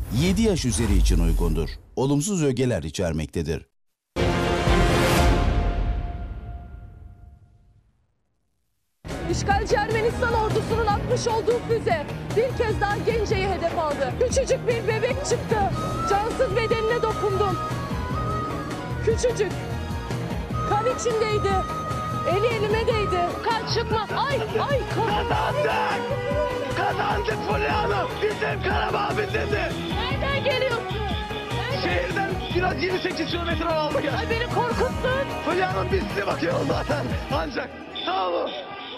7 yaş üzeri için uygundur. Olumsuz ögeler içermektedir. İşgalci Ermenistan ordusunun atmış olduğu füze bir kez daha Gence'yi hedef aldı. Küçücük bir bebek çıktı. Cansız bedenine dokundum. Küçücük. Kan içindeydi. Eli elime değdi. Kan çıkma. Ay. Kazandık! Kazandık Fulya Hanım! Bizim Karabağ bitirdi! Nereden geliyorsun? Şehirden biraz 28 kilometre aldı gel. Ay beni korkuttun. Fulya Hanım biz size bakıyoruz zaten. Ancak sağ olun.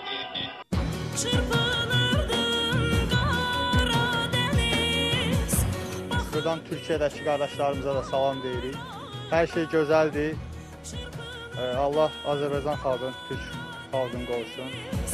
Buradan Türkiyədəki qardaşlarımıza da salam deyirik. Hər şey gözəldir. Allah Azərbaycan xalqını, Türk xalqını qorusun.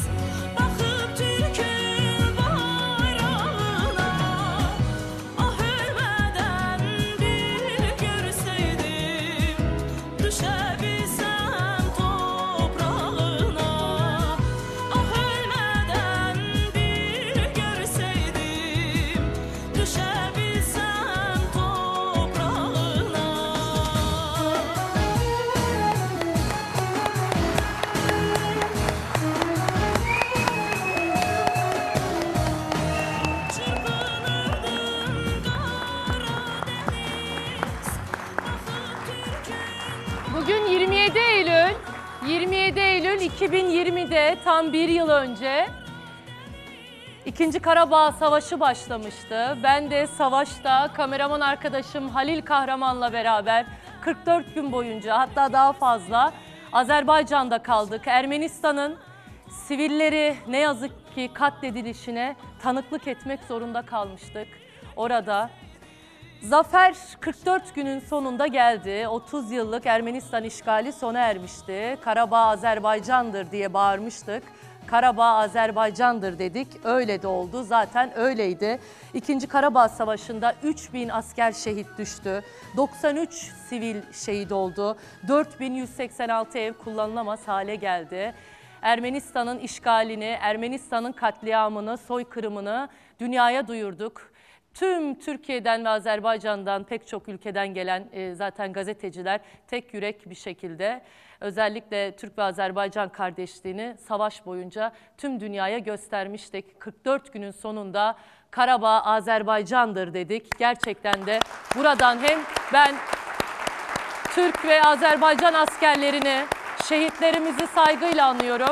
Bugün 27 Eylül. 27 Eylül 2020'de tam bir yıl önce İkinci Karabağ Savaşı başlamıştı. Ben de savaşta kameraman arkadaşım Halil Kahraman'la beraber 44 gün boyunca, hatta daha fazla Azerbaycan'da kaldık. Ermenistan'ın sivilleri ne yazık ki katledilişine tanıklık etmek zorunda kalmıştık orada. Zafer 44 günün sonunda geldi. 30 yıllık Ermenistan işgali sona ermişti. Karabağ Azerbaycan'dır diye bağırmıştık. Karabağ Azerbaycan'dır dedik. Öyle de oldu. Zaten öyleydi. İkinci Karabağ Savaşı'nda 3000 asker şehit düştü. 93 sivil şehit oldu. 4186 ev kullanılamaz hale geldi. Ermenistan'ın işgalini, Ermenistan'ın katliamını, soykırımını dünyaya duyurduk. Tüm Türkiye'den ve Azerbaycan'dan pek çok ülkeden gelen zaten gazeteciler tek yürek bir şekilde özellikle Türk ve Azerbaycan kardeşliğini savaş boyunca tüm dünyaya göstermiştik. 44 günün sonunda Karabağ Azerbaycan'dır dedik. Gerçekten de buradan hem ben Türk ve Azerbaycan askerlerini, şehitlerimizi saygıyla anıyorum.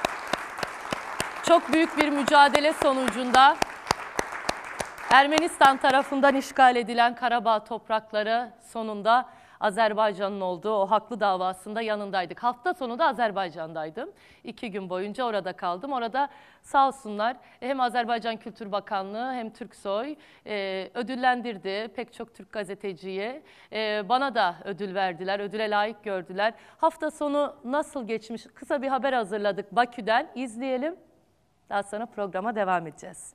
Çok büyük bir mücadele sonucunda Ermenistan tarafından işgal edilen Karabağ toprakları sonunda Azerbaycan'ın olduğu o haklı davasında yanındaydık. Hafta sonu da Azerbaycan'daydım. 2 gün boyunca orada kaldım. Orada sağ olsunlar hem Azerbaycan Kültür Bakanlığı hem Türksoy ödüllendirdi pek çok Türk gazeteciyi. Bana da ödül verdiler, ödüle layık gördüler. Hafta sonu nasıl geçmiş? Kısa bir haber hazırladık Bakü'den. İzleyelim. Daha sonra programa devam edeceğiz.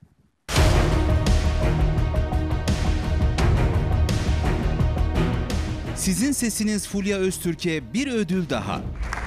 Sizin sesiniz Fulya Öztürk'e bir ödül daha.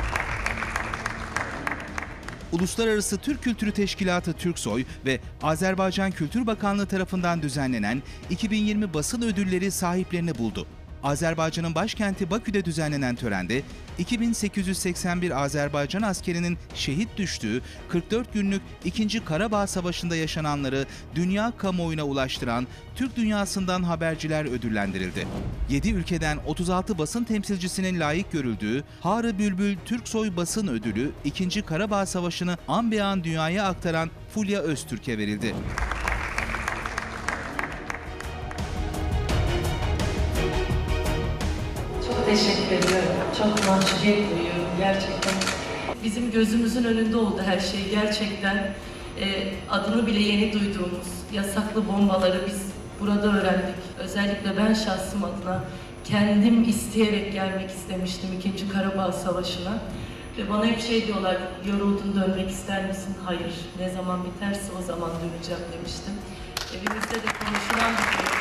Uluslararası Türk Kültürü Teşkilatı Türksoy ve Azerbaycan Kültür Bakanlığı tarafından düzenlenen 2020 basın ödülleri sahiplerini buldu. Azerbaycan'ın başkenti Bakü'de düzenlenen törende 2881 Azerbaycan askerinin şehit düştüğü 44 günlük 2. Karabağ Savaşı'nda yaşananları dünya kamuoyuna ulaştıran Türk dünyasından haberciler ödüllendirildi. 7 ülkeden 36 basın temsilcisinin layık görüldüğü Harı Bülbül Türksoy Basın Ödülü 2. Karabağ Savaşı'nı an be an dünyaya aktaran Fulya Öztürk'e verildi. Teşekkür ediyorum. Çok mahcubiyet duyuyorum gerçekten. Bizim gözümüzün önünde oldu her şey gerçekten. Adını bile yeni duyduğumuz yasaklı bombaları biz burada öğrendik. Özellikle ben şahsım adına kendim isteyerek gelmek istemiştim 2. Karabağ Savaşı'na. Ve bana hep şey diyorlar, yoruldun dönmek ister misin? Hayır, ne zaman biterse o zaman döneceğim demiştim. Evimizde de konuşulan bir şey.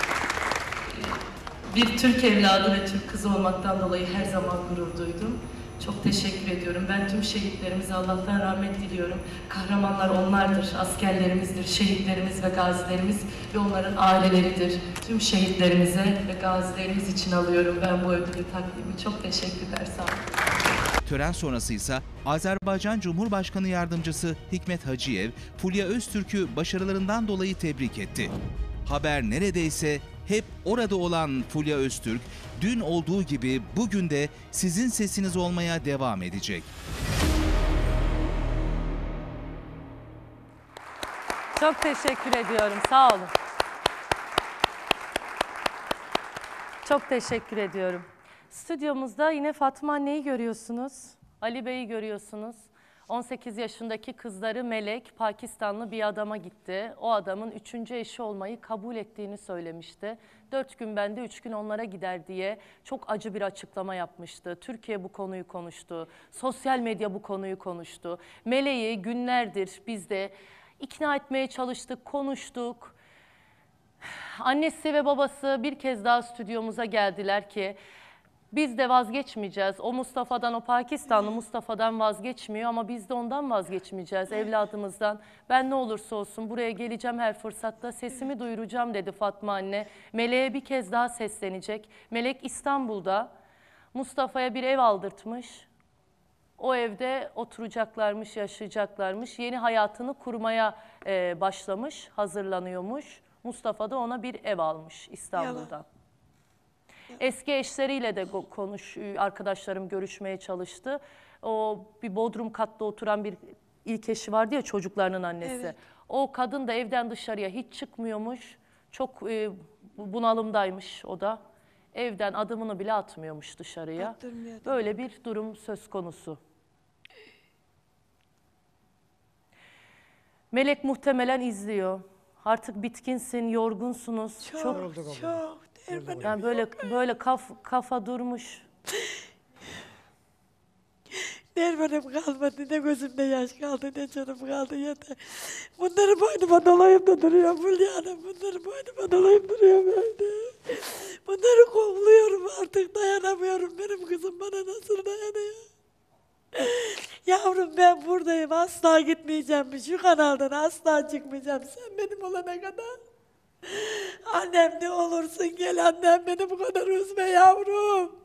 Bir Türk evladı ve Türk kızı olmaktan dolayı her zaman gurur duydum. Çok teşekkür ediyorum. Ben tüm şehitlerimize Allah'tan rahmet diliyorum. Kahramanlar onlardır, askerlerimizdir, şehitlerimiz ve gazilerimiz ve onların aileleridir. Tüm şehitlerimize ve gazilerimiz için alıyorum ben bu ödülü, takdimi. Çok teşekkürler, sağ olun. Tören sonrası ise Azerbaycan Cumhurbaşkanı Yardımcısı Hikmet Hacıyev, Fulya Öztürk'ü başarılarından dolayı tebrik etti. Haber neredeyse hep orada olan Fulya Öztürk, dün olduğu gibi bugün de sizin sesiniz olmaya devam edecek. Çok teşekkür ediyorum. Sağ olun. Çok teşekkür ediyorum. Stüdyomuzda yine Fatma anneyi görüyorsunuz. Ali Bey'i görüyorsunuz. 18 yaşındaki kızları Melek, Pakistanlı bir adama gitti. O adamın 3. eşi olmayı kabul ettiğini söylemişti. 4 gün bende, 3 gün onlara gider diye çok acı bir açıklama yapmıştı. Türkiye bu konuyu konuştu. Sosyal medya bu konuyu konuştu. Melek'i günlerdir biz de ikna etmeye çalıştık, konuştuk. Annesi ve babası bir kez daha stüdyomuza geldiler ki biz de vazgeçmeyeceğiz. O Mustafa'dan, o Pakistanlı Mustafa'dan vazgeçmiyor ama biz de ondan vazgeçmeyeceğiz, evladımızdan. Ben ne olursa olsun buraya geleceğim her fırsatta, sesimi duyuracağım dedi Fatma anne. Melek'e bir kez daha seslenecek. Melek İstanbul'da Mustafa'ya bir ev aldırtmış. O evde oturacaklarmış, yaşayacaklarmış. Yeni hayatını kurmaya başlamış, hazırlanıyormuş. Mustafa da ona bir ev almış İstanbul'da. Eski eşleriyle de arkadaşlarım görüşmeye çalıştı. O bir bodrum katta oturan bir ilk eşi vardı ya, çocuklarının annesi. Evet. O kadın da evden dışarıya hiç çıkmıyormuş. Çok bunalımdaymış o da. Evden adımını bile atmıyormuş dışarıya. Attırmıyordu. Böyle bir durum söz konusu. Melek muhtemelen izliyor. Artık bitkinsin, yorgunsunuz. Çok. Yani böyle kafa durmuş. Nervanım kalmadı, ne gözümde yaş kaldı, ne canım kaldı yeter. Bunları boynuma dolayıp da duruyor Fulya Hanım. Bunları boynuma dolayıp duruyor böyle. Bunları kolluyorum, artık dayanamıyorum. Benim kızım bana nasıl dayanıyor? Yavrum ben buradayım, asla gitmeyeceğim. Şu kanaldan asla çıkmayacağım. Sen benim olana kadar. Annem ne olursun gel annem, beni bu kadar üzme yavrum.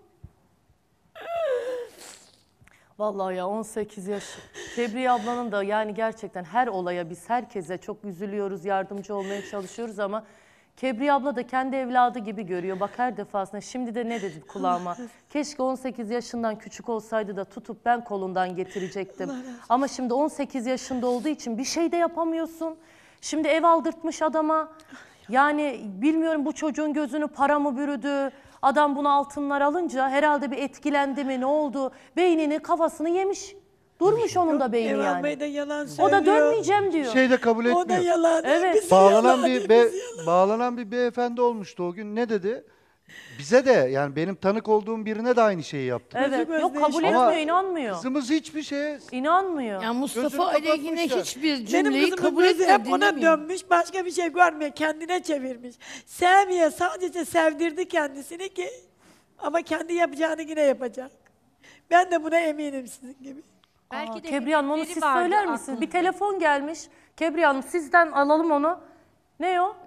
Vallahi ya 18 yaş. Tebriye ablanın da yani gerçekten her olaya biz herkese çok üzülüyoruz, yardımcı olmaya çalışıyoruz ama Kebriye abla da kendi evladı gibi görüyor. Bak her defasında. Şimdi de ne dedi kulağıma? Keşke 18 yaşından küçük olsaydı da tutup ben kolundan getirecektim. Ama şimdi 18 yaşında olduğu için bir şey de yapamıyorsun. Şimdi ev aldırtmış adama. Yani bilmiyorum, bu çocuğun gözünü para mı bürüdü? Adam bunu altınlar alınca herhalde bir etkilendi mi, ne oldu? Beynini, kafasını yemiş. Durmuş onun da beyni Ev yani. almayı da yalan söylüyor. O da dönmeyeceğim diyor. Şey de kabul etmiyor. O da yalan. Evet. Hepsi Bağlanan yalan, bir hepsi yalan. bağlanan bir beyefendi olmuştu o gün. Ne dedi? Bize de, yani benim tanık olduğum birine de aynı şeyi yaptı. Evet. Gözü Yok, gözle kabul iş- etmiyor, Ama inanmıyor. Kızımız hiçbir şeye İnanmıyor. Ya Mustafa Gözünü aleyhine kapatmışlar. hiçbir Benim cümleyi kızımın kabul gözü etmiyor, hep ona dinlemiyor. dönmüş, başka bir şey görmüyor, kendine çevirmiş. Sevmiyor, sadece sevdirdi kendisini ki, ama kendi yapacağını yine yapacak. Ben de buna eminim sizin gibi. Belki Kebriye Hanım, onu siz söyler misiniz? Bir telefon gelmiş. Kebriye Hanım sizden alalım onu. Ne o?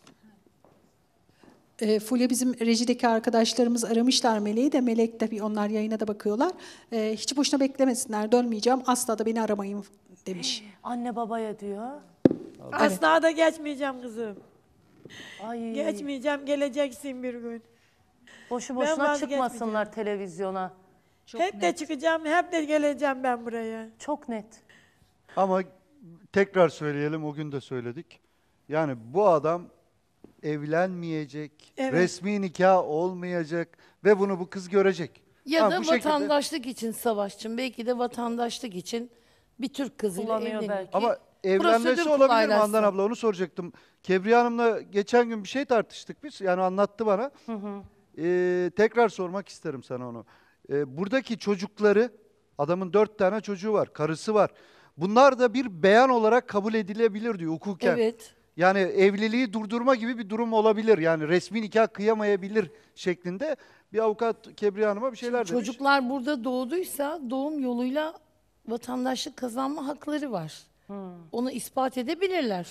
Fulya, bizim rejideki arkadaşlarımız aramışlar Melek'i de. Melek tabii, onlar yayına da bakıyorlar. Hiç boşuna beklemesinler, dönmeyeceğim, asla da beni aramayın demiş. Anne babaya diyor. Asla da geçmeyeceğim kızım. Ay. Geçmeyeceğim, geleceksin bir gün. Boşu Ben boşuna vazgeçmeyeceğim. çıkmasınlar televizyona. Hep de çıkacağım, hep de geleceğim ben buraya. Çok net. ama tekrar söyleyelim, o gün de söyledik. Yani bu adam evlenmeyecek, Evet. resmi nikah olmayacak ve bunu bu kız görecek. Ya Ha, da bu şekilde- vatandaşlık için Savaşçım. Belki de vatandaşlık için bir Türk kızıyla Kullanıyor evleniyor. belki. Ama evlenmesi prosedür olabilir mi kolaylaşsın. Handan abla, onu soracaktım. Kebriye Hanım'la geçen gün bir şey tartıştık biz. Yani anlattı bana. Tekrar sormak isterim sana onu. Buradaki çocukları, adamın 4 tane çocuğu var, karısı var. Bunlar da bir beyan olarak kabul edilebilir diyor hukuken. Evet. Yani evliliği durdurma gibi bir durum olabilir. Yani resmi nikah kıyamayabilir şeklinde. Bir avukat Kebriye Hanım'a bir şeyler demiş. Çocuklar burada doğduysa doğum yoluyla vatandaşlık kazanma hakları var. Onu ispat edebilirler.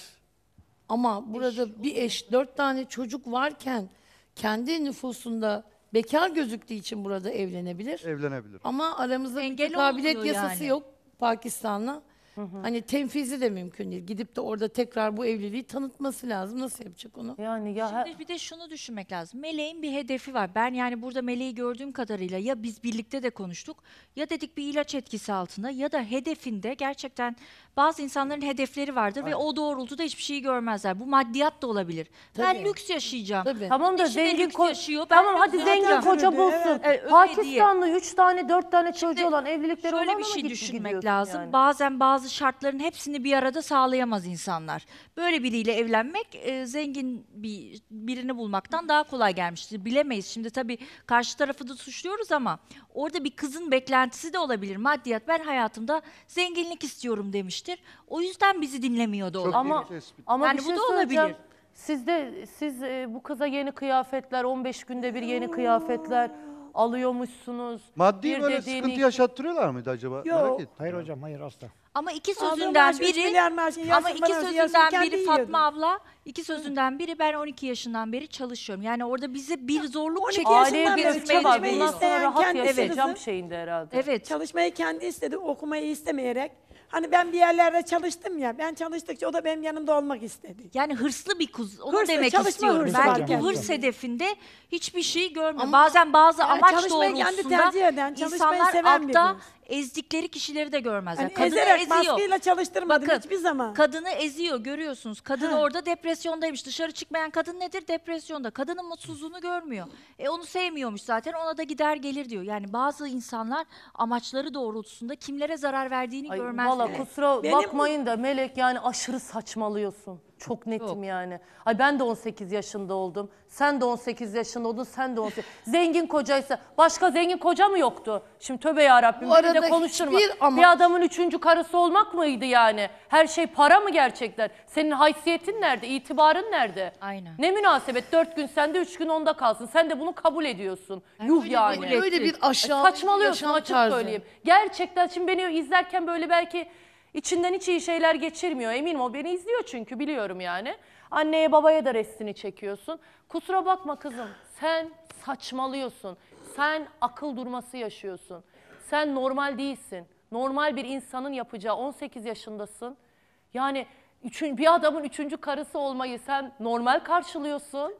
Ama burada bir eş 4 tane çocuk varken kendi nüfusunda bekar gözüktüğü için burada evlenebilir. Evlenebilir. Ama aramızda bir Engel kabiliyet olmuyor yasası yani. yok Pakistan'la. Hani tenfizi de mümkün değil. Gidip de orada tekrar bu evliliği tanıtması lazım. Nasıl yapacak onu? Yani ya Şimdi bir de şunu düşünmek lazım. Meleğin bir hedefi var. Ben yani burada Meleği gördüğüm kadarıyla ya biz birlikte de konuştuk ya dedik bir ilaç etkisi altında ya da hedefinde gerçekten bazı insanların hedefleri vardır ve o doğrultuda hiçbir şeyi görmezler. Bu maddiyat da olabilir. Ben Tabii. lüks yaşayacağım. Tabii. tamam da Eşi de zengin lüks yaşıyor. Ben Tamam lüks hadi zengin yaşayacağım. koca bulsun. öyle Pakistanlı 3 tane 4 tane çocuğu olan evlilikleri Şöyle olan bir mı şey gidiyorsun düşünmek lazım. yani? Bazen bazı şartların hepsini bir arada sağlayamaz insanlar. Böyle biriyle evlenmek zengin birini bulmaktan daha kolay gelmiştir. Bilemeyiz. Şimdi tabii karşı tarafı da suçluyoruz ama orada bir kızın beklentisi de olabilir. Maddiyat, ben hayatımda zenginlik istiyorum demiştir. O yüzden bizi dinlemiyordu o. Çok Ama iyi bir tespit. ama Yani bir bu şey da söyleyeceğim. olabilir. Siz bu kıza yeni kıyafetler, 15 günde bir yeni kıyafetler alıyormuşsunuz. Maddi Bir böyle dediğini- sıkıntı yaşattırıyorlar mıydı acaba? Merak Yok. ettim. Hayır hocam, hayır asla. Ama iki Aldığım sözünden maaşı 3 biri milyar maaşı ama yazsın iki bana, yazsın, sözünden kendi biri yiyordu. Fatma abla, iki sözünden biri ben 12 yaşından beri çalışıyorum. Yani orada bize bir zorluk 12 çekiyor. Aileye yaşından bir beri öfke var. çalışmayı Bundan sonra isteyen rahat kendi yaşayacağım kızı- şeyinde herhalde. Evet. Çalışmayı kendi istedi, okumayı istemeyerek. Hani ben bir yerlerde çalıştım ya, ben çalıştıkça o da benim yanımda olmak istedi. Yani hırslı bir kız. Onu Hırslı, demek çalışma istiyorum. hırsı Belki var bu kendinde. hırs hedefinde hiçbir şey görmüyor. Ama- Bazen bazı Yani amaç çalışmayı kendi doğrultusunda tercih eden, çalışmayı insanlar seven bir altta kız. ezdikleri kişileri de görmezler. Hani Kadını ezerek, eziyor. baskıyla çalıştırmadım Bakın, hiçbir zaman. Kadını eziyor, görüyorsunuz. Kadın Ha. orada depresyondaymış. Dışarı çıkmayan kadın nedir? Depresyonda. Kadının mutsuzluğunu görmüyor. Onu sevmiyormuş zaten. Ona da gider gelir diyor. Yani bazı insanlar amaçları doğrultusunda kimlere zarar verdiğini Ay, görmezler. valla kusura Benim- bakmayın da Melek, yani aşırı saçmalıyorsun. Çok netim Çok. yani. Ay ben de 18 yaşında oldum. Sen de 18 yaşında oldun. Sen de 18. Zengin kocaysa başka zengin koca mı yoktu? Şimdi tövbe yarabbim. Bu Bir de arada konuşturma. hiçbir ama- Bir adamın 3. karısı olmak mıydı yani? Her şey para mı gerçekten? Senin haysiyetin nerede? İtibarın nerede? Aynen. Ne münasebet 4 gün sende 3 gün onda kalsın. Sen de bunu kabul ediyorsun. Yuh öyle yani. kabul ettim. Böyle bir aşağı Saçmalıyorsun, yaşam açık tarzı. söyleyeyim. Gerçekten şimdi beni izlerken böyle belki içinden hiç iyi şeyler geçirmiyor. Eminim o beni izliyor çünkü biliyorum yani. Anneye babaya da restini çekiyorsun. Kusura bakma kızım, sen saçmalıyorsun. Sen akıl durması yaşıyorsun. Sen normal değilsin. Normal bir insanın yapacağı, 18 yaşındasın. Yani bir adamın 3. karısı olmayı sen normal karşılıyorsun.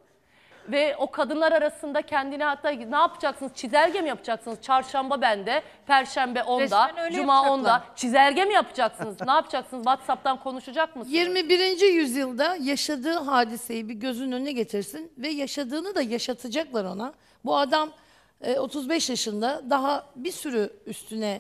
Ve o kadınlar arasında kendine hatta ne yapacaksınız? Çizelge mi yapacaksınız? Çarşamba bende, Perşembe onda, Resmen öyle Cuma yapacaklar. onda. Çizelge mi yapacaksınız? Ne yapacaksınız? WhatsApp'tan konuşacak mısınız? 21. yüzyılda yaşadığı hadiseyi bir gözünün önüne getirsin ve yaşadığını da yaşatacaklar ona. Bu adam 35 yaşında, daha bir sürü üstüne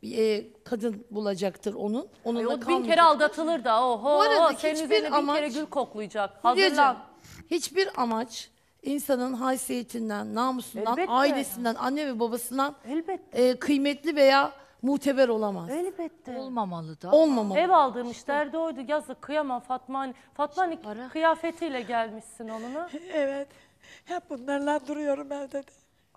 kadın bulacaktır onun. Onunla O 1000 kere kalmayacak. aldatılır da oho, Bu arada senin hiçbir üzerine 1000 kere amaç- gül koklayacak. Hülyacığım, Hazırlan. hiçbir amaç insanın haysiyetinden, namusundan, Elbette. ailesinden, anne ve babasından Elbette. kıymetli veya muteber olamaz. Elbette. Olmamalı da. Olmamalı. Ev aldırmış, derdi oydu. Yazık, kıyamam Fatma. Fatma hani Para. kıyafetiyle gelmişsin onunla. Evet. Hep bunlarla duruyorum evde de.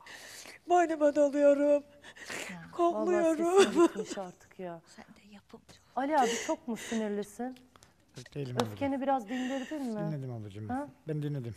Boynuma doluyorum. Vallahi Kokluyorum. sesin gitmiş artık ya. Sen de yapımcı. Ali abi çok mu sinirlisin? Değilim ablacığım. Öfkeni biraz dindirdin mi? Dinledim ablacığım ben. Ha? Ben dinledim.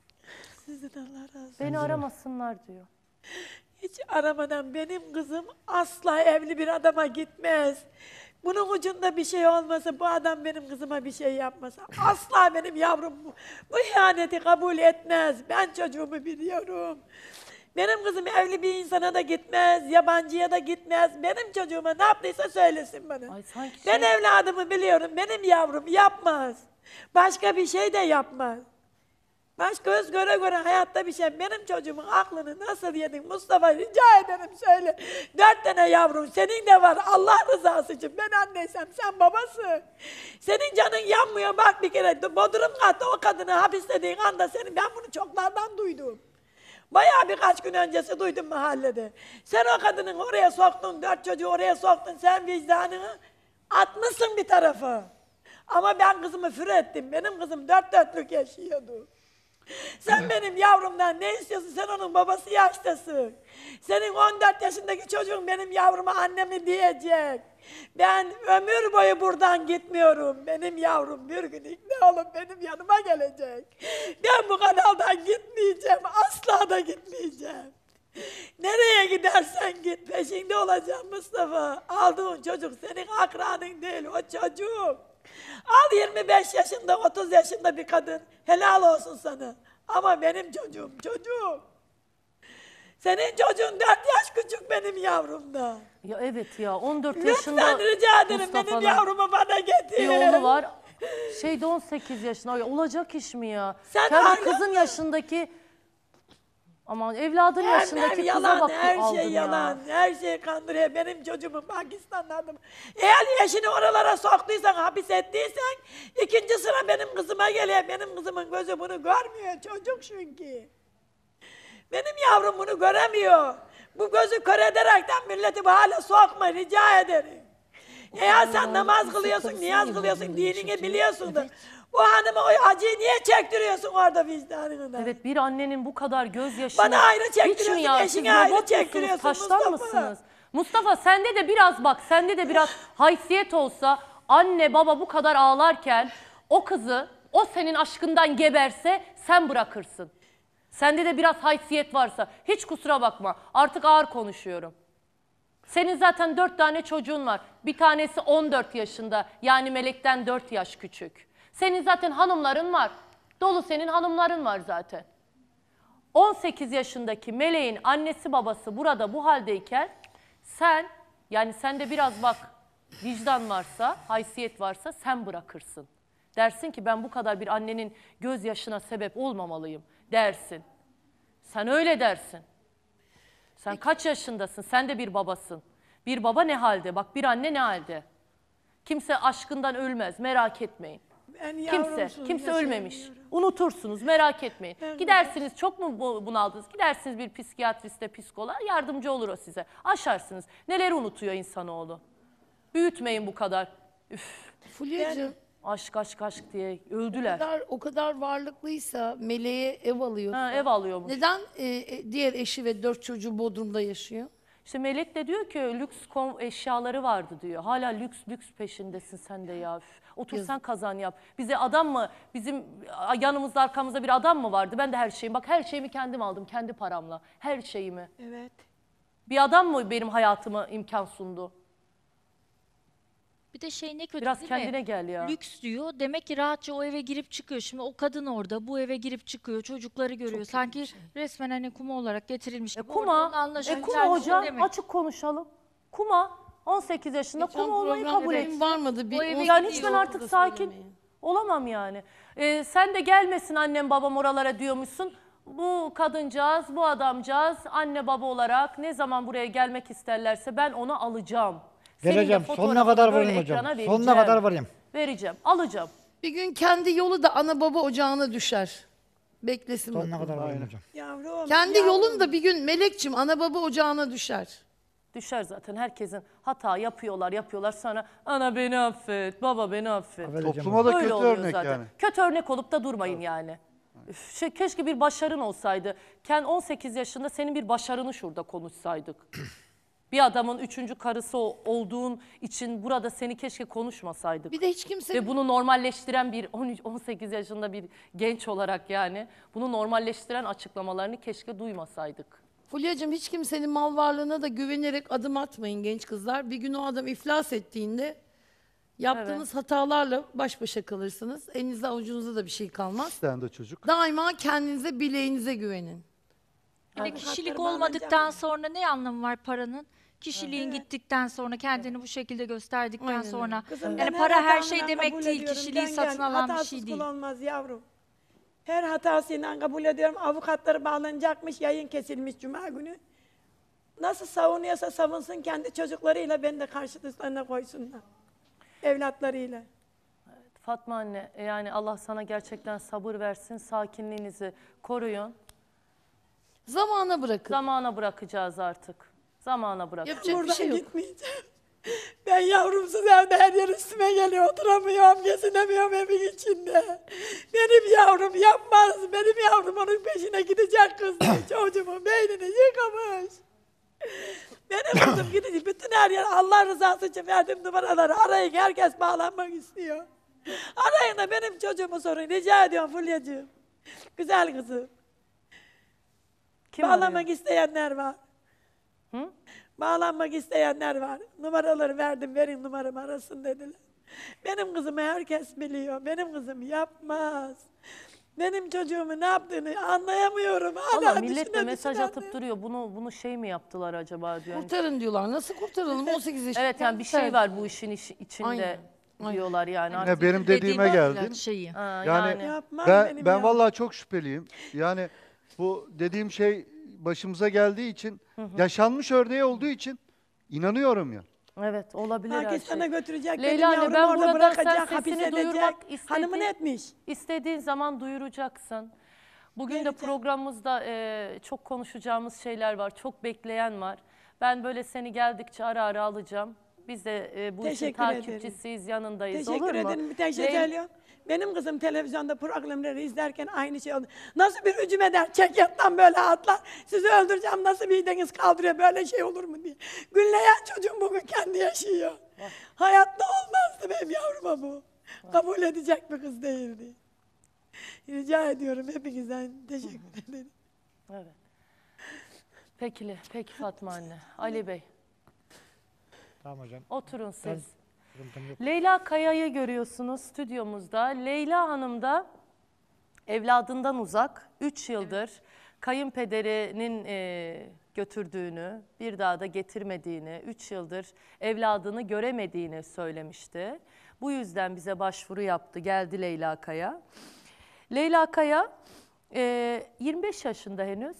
Sizden Allah razı olsun. Beni aramasınlar diyor. Hiç aramadan benim kızım asla evli bir adama gitmez. Bunun ucunda bir şey olmasa, bu adam benim kızıma bir şey yapmasa, asla benim yavrum bu ihaneti kabul etmez. Ben çocuğumu biliyorum. Benim kızım evli bir insana da gitmez, yabancıya da gitmez. Benim çocuğuma ne yaptıysa söylesin bana. Ay sanki Ben şey- evladımı biliyorum, benim yavrum yapmaz. Başka bir şey de yapmaz. Başka göz göre göre hayatta bir şey. Benim çocuğumun aklını nasıl yedin Mustafa, rica ederim söyle. 4 tane yavrum senin de var, Allah rızası için. Ben anneysem sen babası. Senin canın yanmıyor, bak bir kere bodrum katta o kadını hapislediğin anda senin, ben bunu çoklardan duydum. Bayağı birkaç gün öncesi duydum mahallede. Sen o kadının oraya soktun, 4 çocuğu oraya soktun, sen vicdanını atmışsın bir tarafa. Ama ben kızımı fır ettim. Benim kızım 4 dörtlük yaşıyordu. Sen benim yavrumdan ne istiyorsun? Sen onun babası yaştasın. Senin 14 yaşındaki çocuğun benim yavruma annemi diyecek. Ben ömür boyu buradan gitmiyorum. Benim yavrum bir gün ikna olup benim yanıma gelecek. Ben bu kanaldan gitmeyeceğim. Asla da gitmeyeceğim. Nereye gidersen git, peşinde olacağım Mustafa. Aldığın çocuk senin akranın değil, o çocuk. Al 25 yaşında, 30 yaşında bir kadın. Helal olsun sana. Ama benim çocuğum, çocuğum. Senin çocuğun 4 yaş küçük benim yavrumda. Ya evet ya 14 yaşında Lütfen rica ederim benim Mustafa'nın yavrumu bana getir. bir oğlu var. Şeyde 18 yaşında. Ya olacak iş mi ya? Sen Kendi hala- kızın yaşındaki aman evladın yaşındaki kıza yalan, bak her aldın şey ya. yalan, her şey kandırıyor. Benim çocuğumu Pakistan'da aldım. Eğer eşini oralara soktuysan, hapis ettiysen, ikinci sıra benim kızıma geliyor. Benim kızımın gözü bunu görmüyor, çocuk çünkü. Benim yavrum bunu göremiyor. Bu gözü kör ederekten milleti bu hale sokma, rica ederim. Eğer sen namaz kılıyorsun, niyaz kılıyorsun, dinini biliyorsun da, bu hanıma o acıyı niye çektiriyorsun orada vicdanına? Evet bir annenin bu kadar gözyaşını Bana ayrı hiç çektiriyorsun, mi ya? Siz eşine ayrı robot musunuz, çektiriyorsun taştan Mustafa. mısınız? Mustafa sende de biraz bak, sende de biraz haysiyet olsa, anne baba bu kadar ağlarken o kızı, o senin aşkından geberse sen bırakırsın. Sende de biraz haysiyet varsa, hiç kusura bakma, artık ağır konuşuyorum. Senin zaten 4 tane çocuğun var. Bir tanesi 14 yaşında, yani Melek'ten 4 yaş küçük. Senin zaten hanımların var. Dolu senin hanımların var zaten. 18 yaşındaki Meleğin annesi babası burada bu haldeyken sen, yani sende biraz bak vicdan varsa, haysiyet varsa sen bırakırsın. Dersin ki ben bu kadar bir annenin gözyaşına sebep olmamalıyım dersin. Sen öyle dersin. Sen kaç yaşındasın? Sen de bir babasın. Bir baba ne halde? Bak bir anne ne halde? Kimse aşkından ölmez, merak etmeyin. Kimse ölmemiş. Unutursunuz, merak etmeyin. Gidersiniz, çok mu bunaldınız? Gidersiniz bir psikiyatriste, psikoloğa, yardımcı olur o size. Aşarsınız. Neler unutuyor insanoğlu? Büyütmeyin bu kadar. Üf. Fulya'cığım Aşk aşk aşk diye öldüler. o kadar varlıklıysa Meleğe ev alıyorsa. Ha, ev alıyormuş. Neden diğer eşi ve 4 çocuğu Bodrum'da yaşıyor? İşte Melek de diyor ki lüks eşyaları vardı diyor. Hala lüks peşindesin sen de ya. Üf. Otur sen kazan yap. Bize adam mı, bizim yanımızda arkamızda bir adam mı vardı? Ben de her şeyimi, bak her şeyimi kendim aldım kendi paramla. Her şeyimi. Evet. Bir adam mı benim hayatıma imkan sundu? Bir de şey ne kötü Biraz değil mi? kendine gel ya. Lüks diyor. Demek ki rahatça o eve girip çıkıyor. Şimdi o kadın orada bu eve girip çıkıyor. Çocukları görüyor. Sanki resmen hani kuma olarak getirilmiş gibi. Kuma hocam açık konuşalım. Kuma 18 yaşında Geçen kuma olmayı programda kabul et. benim varmadı. Bir O eve Yani hiç gidiyor, ben artık sakin olamam yani. Sen de gelmesin annem babam oralara diyormuşsun. Bu kadıncağız, bu adamcağız anne baba olarak ne zaman buraya gelmek isterlerse ben onu alacağım. Geleceğim. Sonuna kadar varayım hocam. Sonuna kadar varayım. Vereceğim, alacağım. Bir gün kendi yolu da ana baba ocağına düşer. Beklesin Sonuna bakalım. kadar varayım hocam. Yavrum, Kendi yavrum. yolun da bir gün Melekçim ana baba ocağına düşer. Düşer zaten herkesin hata yapıyorlar sonra ana beni affet, baba beni affet. Vereceğim Topluma da Öyle kötü oluyor örnek zaten. yani. Kötü örnek olup da durmayın yani. Üf, keşke bir başarın olsaydı. 18 yaşında senin bir başarını şurada konuşsaydık. Bir adamın 3. karısı olduğun için burada seni keşke konuşmasaydık. Bir de hiç kimse Ve bunu normalleştiren bir 18 yaşında bir genç olarak yani bunu normalleştiren açıklamalarını keşke duymasaydık. Fulya'cığım hiç kimsenin mal varlığına da güvenerek adım atmayın genç kızlar. Bir gün o adam iflas ettiğinde yaptığınız hatalarla baş başa kalırsınız. Elinizde avucunuzda da bir şey kalmaz. Bir tane de çocuk. Daima kendinize, bileğinize güvenin. Bir de kişilik hatırıma olmadıktan alacağım. sonra ne anlamı var paranın? Kişiliğin gittikten sonra kendini bu şekilde gösterdikten Aynen sonra. Kızım, Yani ben para her hatamla şey kabul demek değil. ediyorum. Kişiliği Ben satın alan bir hatasız şey kul değil. olmaz yavrum. Her hatasıyla kabul ediyorum. Avukatları bağlanacakmış, yayın kesilmiş cuma günü. Nasıl savunuyorsa savunsun kendi çocuklarıyla beni de karşılarına koysunlar. Evlatlarıyla. Fatma anne yani Allah sana gerçekten sabır versin, sakinliğinizi koruyun. Zamana bırakın. Zamana bırakacağız artık. Zamana bırak. Yapacak bir Buradan şey yok. gitmeyeceğim. Ben yavrumsuz evde her yer üstüme geliyor. Oturamıyorum, gezinemiyorum evin içinde. Benim yavrum yapmaz. Benim yavrum onun peşine gidecek kız diye çocuğumun beynini yıkamış. Benim kızım gidecek. Bütün her yer Allah rızası için verdiğim numaraları arayın. Herkes bağlanmak istiyor. Arayın da benim çocuğumu sorun. Rica ediyorum Fulya'cığım. Güzel kızım. Kim Bağlanmak arıyor? isteyenler var. Hı? Bağlanmak isteyenler var. Numaraları verdim, verin numaramı arasın dediler. Benim kızımı herkes biliyor. Benim kızım yapmaz. Benim çocuğumu ne yaptığını anlayamıyorum. Valla Hala millet de düşüne mesaj düşüne atıp duruyor. Bunu şey mi yaptılar acaba diyor. Kurtarın diyorlar. Nasıl kurtaralım? 18 yaşında. Evet yani bir şey var bu işin içinde Aynen. diyorlar yani. Yine Artık. benim dediğime geldin. Şeyi. Ha, Yani Yapmaz ben benim ben yavrum. vallahi çok şüpheliyim. Yani bu dediğim şey başımıza geldiği için, yaşanmış örneği olduğu için inanıyorum ya. Evet olabilir her Pakistan'a şey. götürecek, Leyla benim anne yavrum ben orada buradan sen bırakacak, hapis sesini edecek. duyurmak Hanımın etmiş. istediğin zaman duyuracaksın. Bugün de Vereceğim. programımızda çok konuşacağımız şeyler var. Çok bekleyen var. Ben böyle seni geldikçe ara ara alacağım. Biz de bu işin Teşekkür ederim. takipçisiyiz, yanındayız. Teşekkür olur mu? ederim. Bir tek şey Leyla- söylüyorum. Benim kızım televizyonda programları izlerken aynı şey oldu. Nasıl bir hücum eder, çekyattan böyle atlar, sizi öldüreceğim, nasıl mideniz kaldırıyor, böyle şey olur mu diye. Gülleyen çocuğum bugün kendi yaşıyor. Hayatta olmazdı benim yavruma bu. Kabul edecek bir kız değildi. Rica ediyorum hepinizden teşekkür ederim. Evet. Peki Fatma anne. Ali Bey, Tamam hocam. oturun siz. Sıkıntım yok. Leyla Kaya'yı görüyorsunuz stüdyomuzda. Leyla Hanım da evladından uzak 3 yıldır kayınpederinin götürdüğünü, bir daha da getirmediğini, 3 yıldır evladını göremediğini söylemişti. Bu yüzden bize başvuru yaptı, geldi Leyla Kaya. Leyla Kaya 25 yaşında henüz.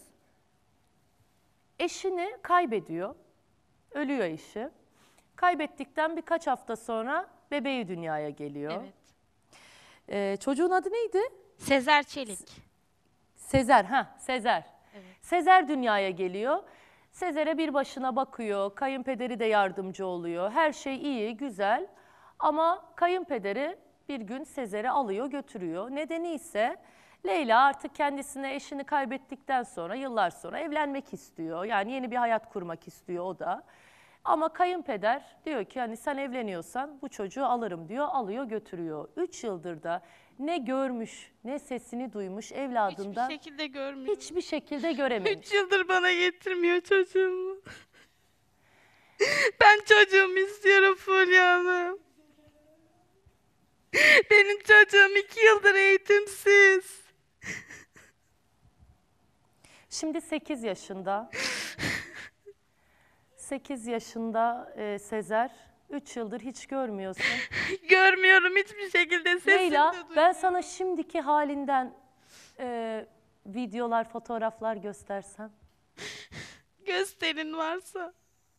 Eşini kaybediyor, ölüyor eşi. Kaybettikten birkaç hafta sonra bebeği dünyaya geliyor. Evet. Çocuğun adı neydi? Sezer Çelik. Sezer. Sezer dünyaya geliyor. Sezer'e bir başına bakıyor, kayınpederi de yardımcı oluyor. Her şey iyi, güzel ama kayınpederi bir gün Sezer'i alıyor, götürüyor. Nedeni ise Leyla artık kendisine eşini kaybettikten sonra, yıllar sonra evlenmek istiyor. Yani yeni bir hayat kurmak istiyor o da. Ama kayınpeder diyor ki hani sen evleniyorsan bu çocuğu alırım diyor, alıyor götürüyor. 3 yıldır da ne görmüş, ne sesini duymuş evladından. Hiçbir şekilde görmüyor. Hiçbir şekilde görememiş. 3 yıldır bana getirmiyor çocuğumu. Ben çocuğumu istiyorum Fulya Hanım. Benim çocuğum 2 yıldır eğitimsiz. Şimdi 8 yaşında. 8 yaşında Sezer. 3 yıldır hiç görmüyorsun. Görmüyorum hiçbir şekilde, sesini Leyla, de duymuyorum. ben sana şimdiki halinden videolar, fotoğraflar göstersem. Gösterin varsa.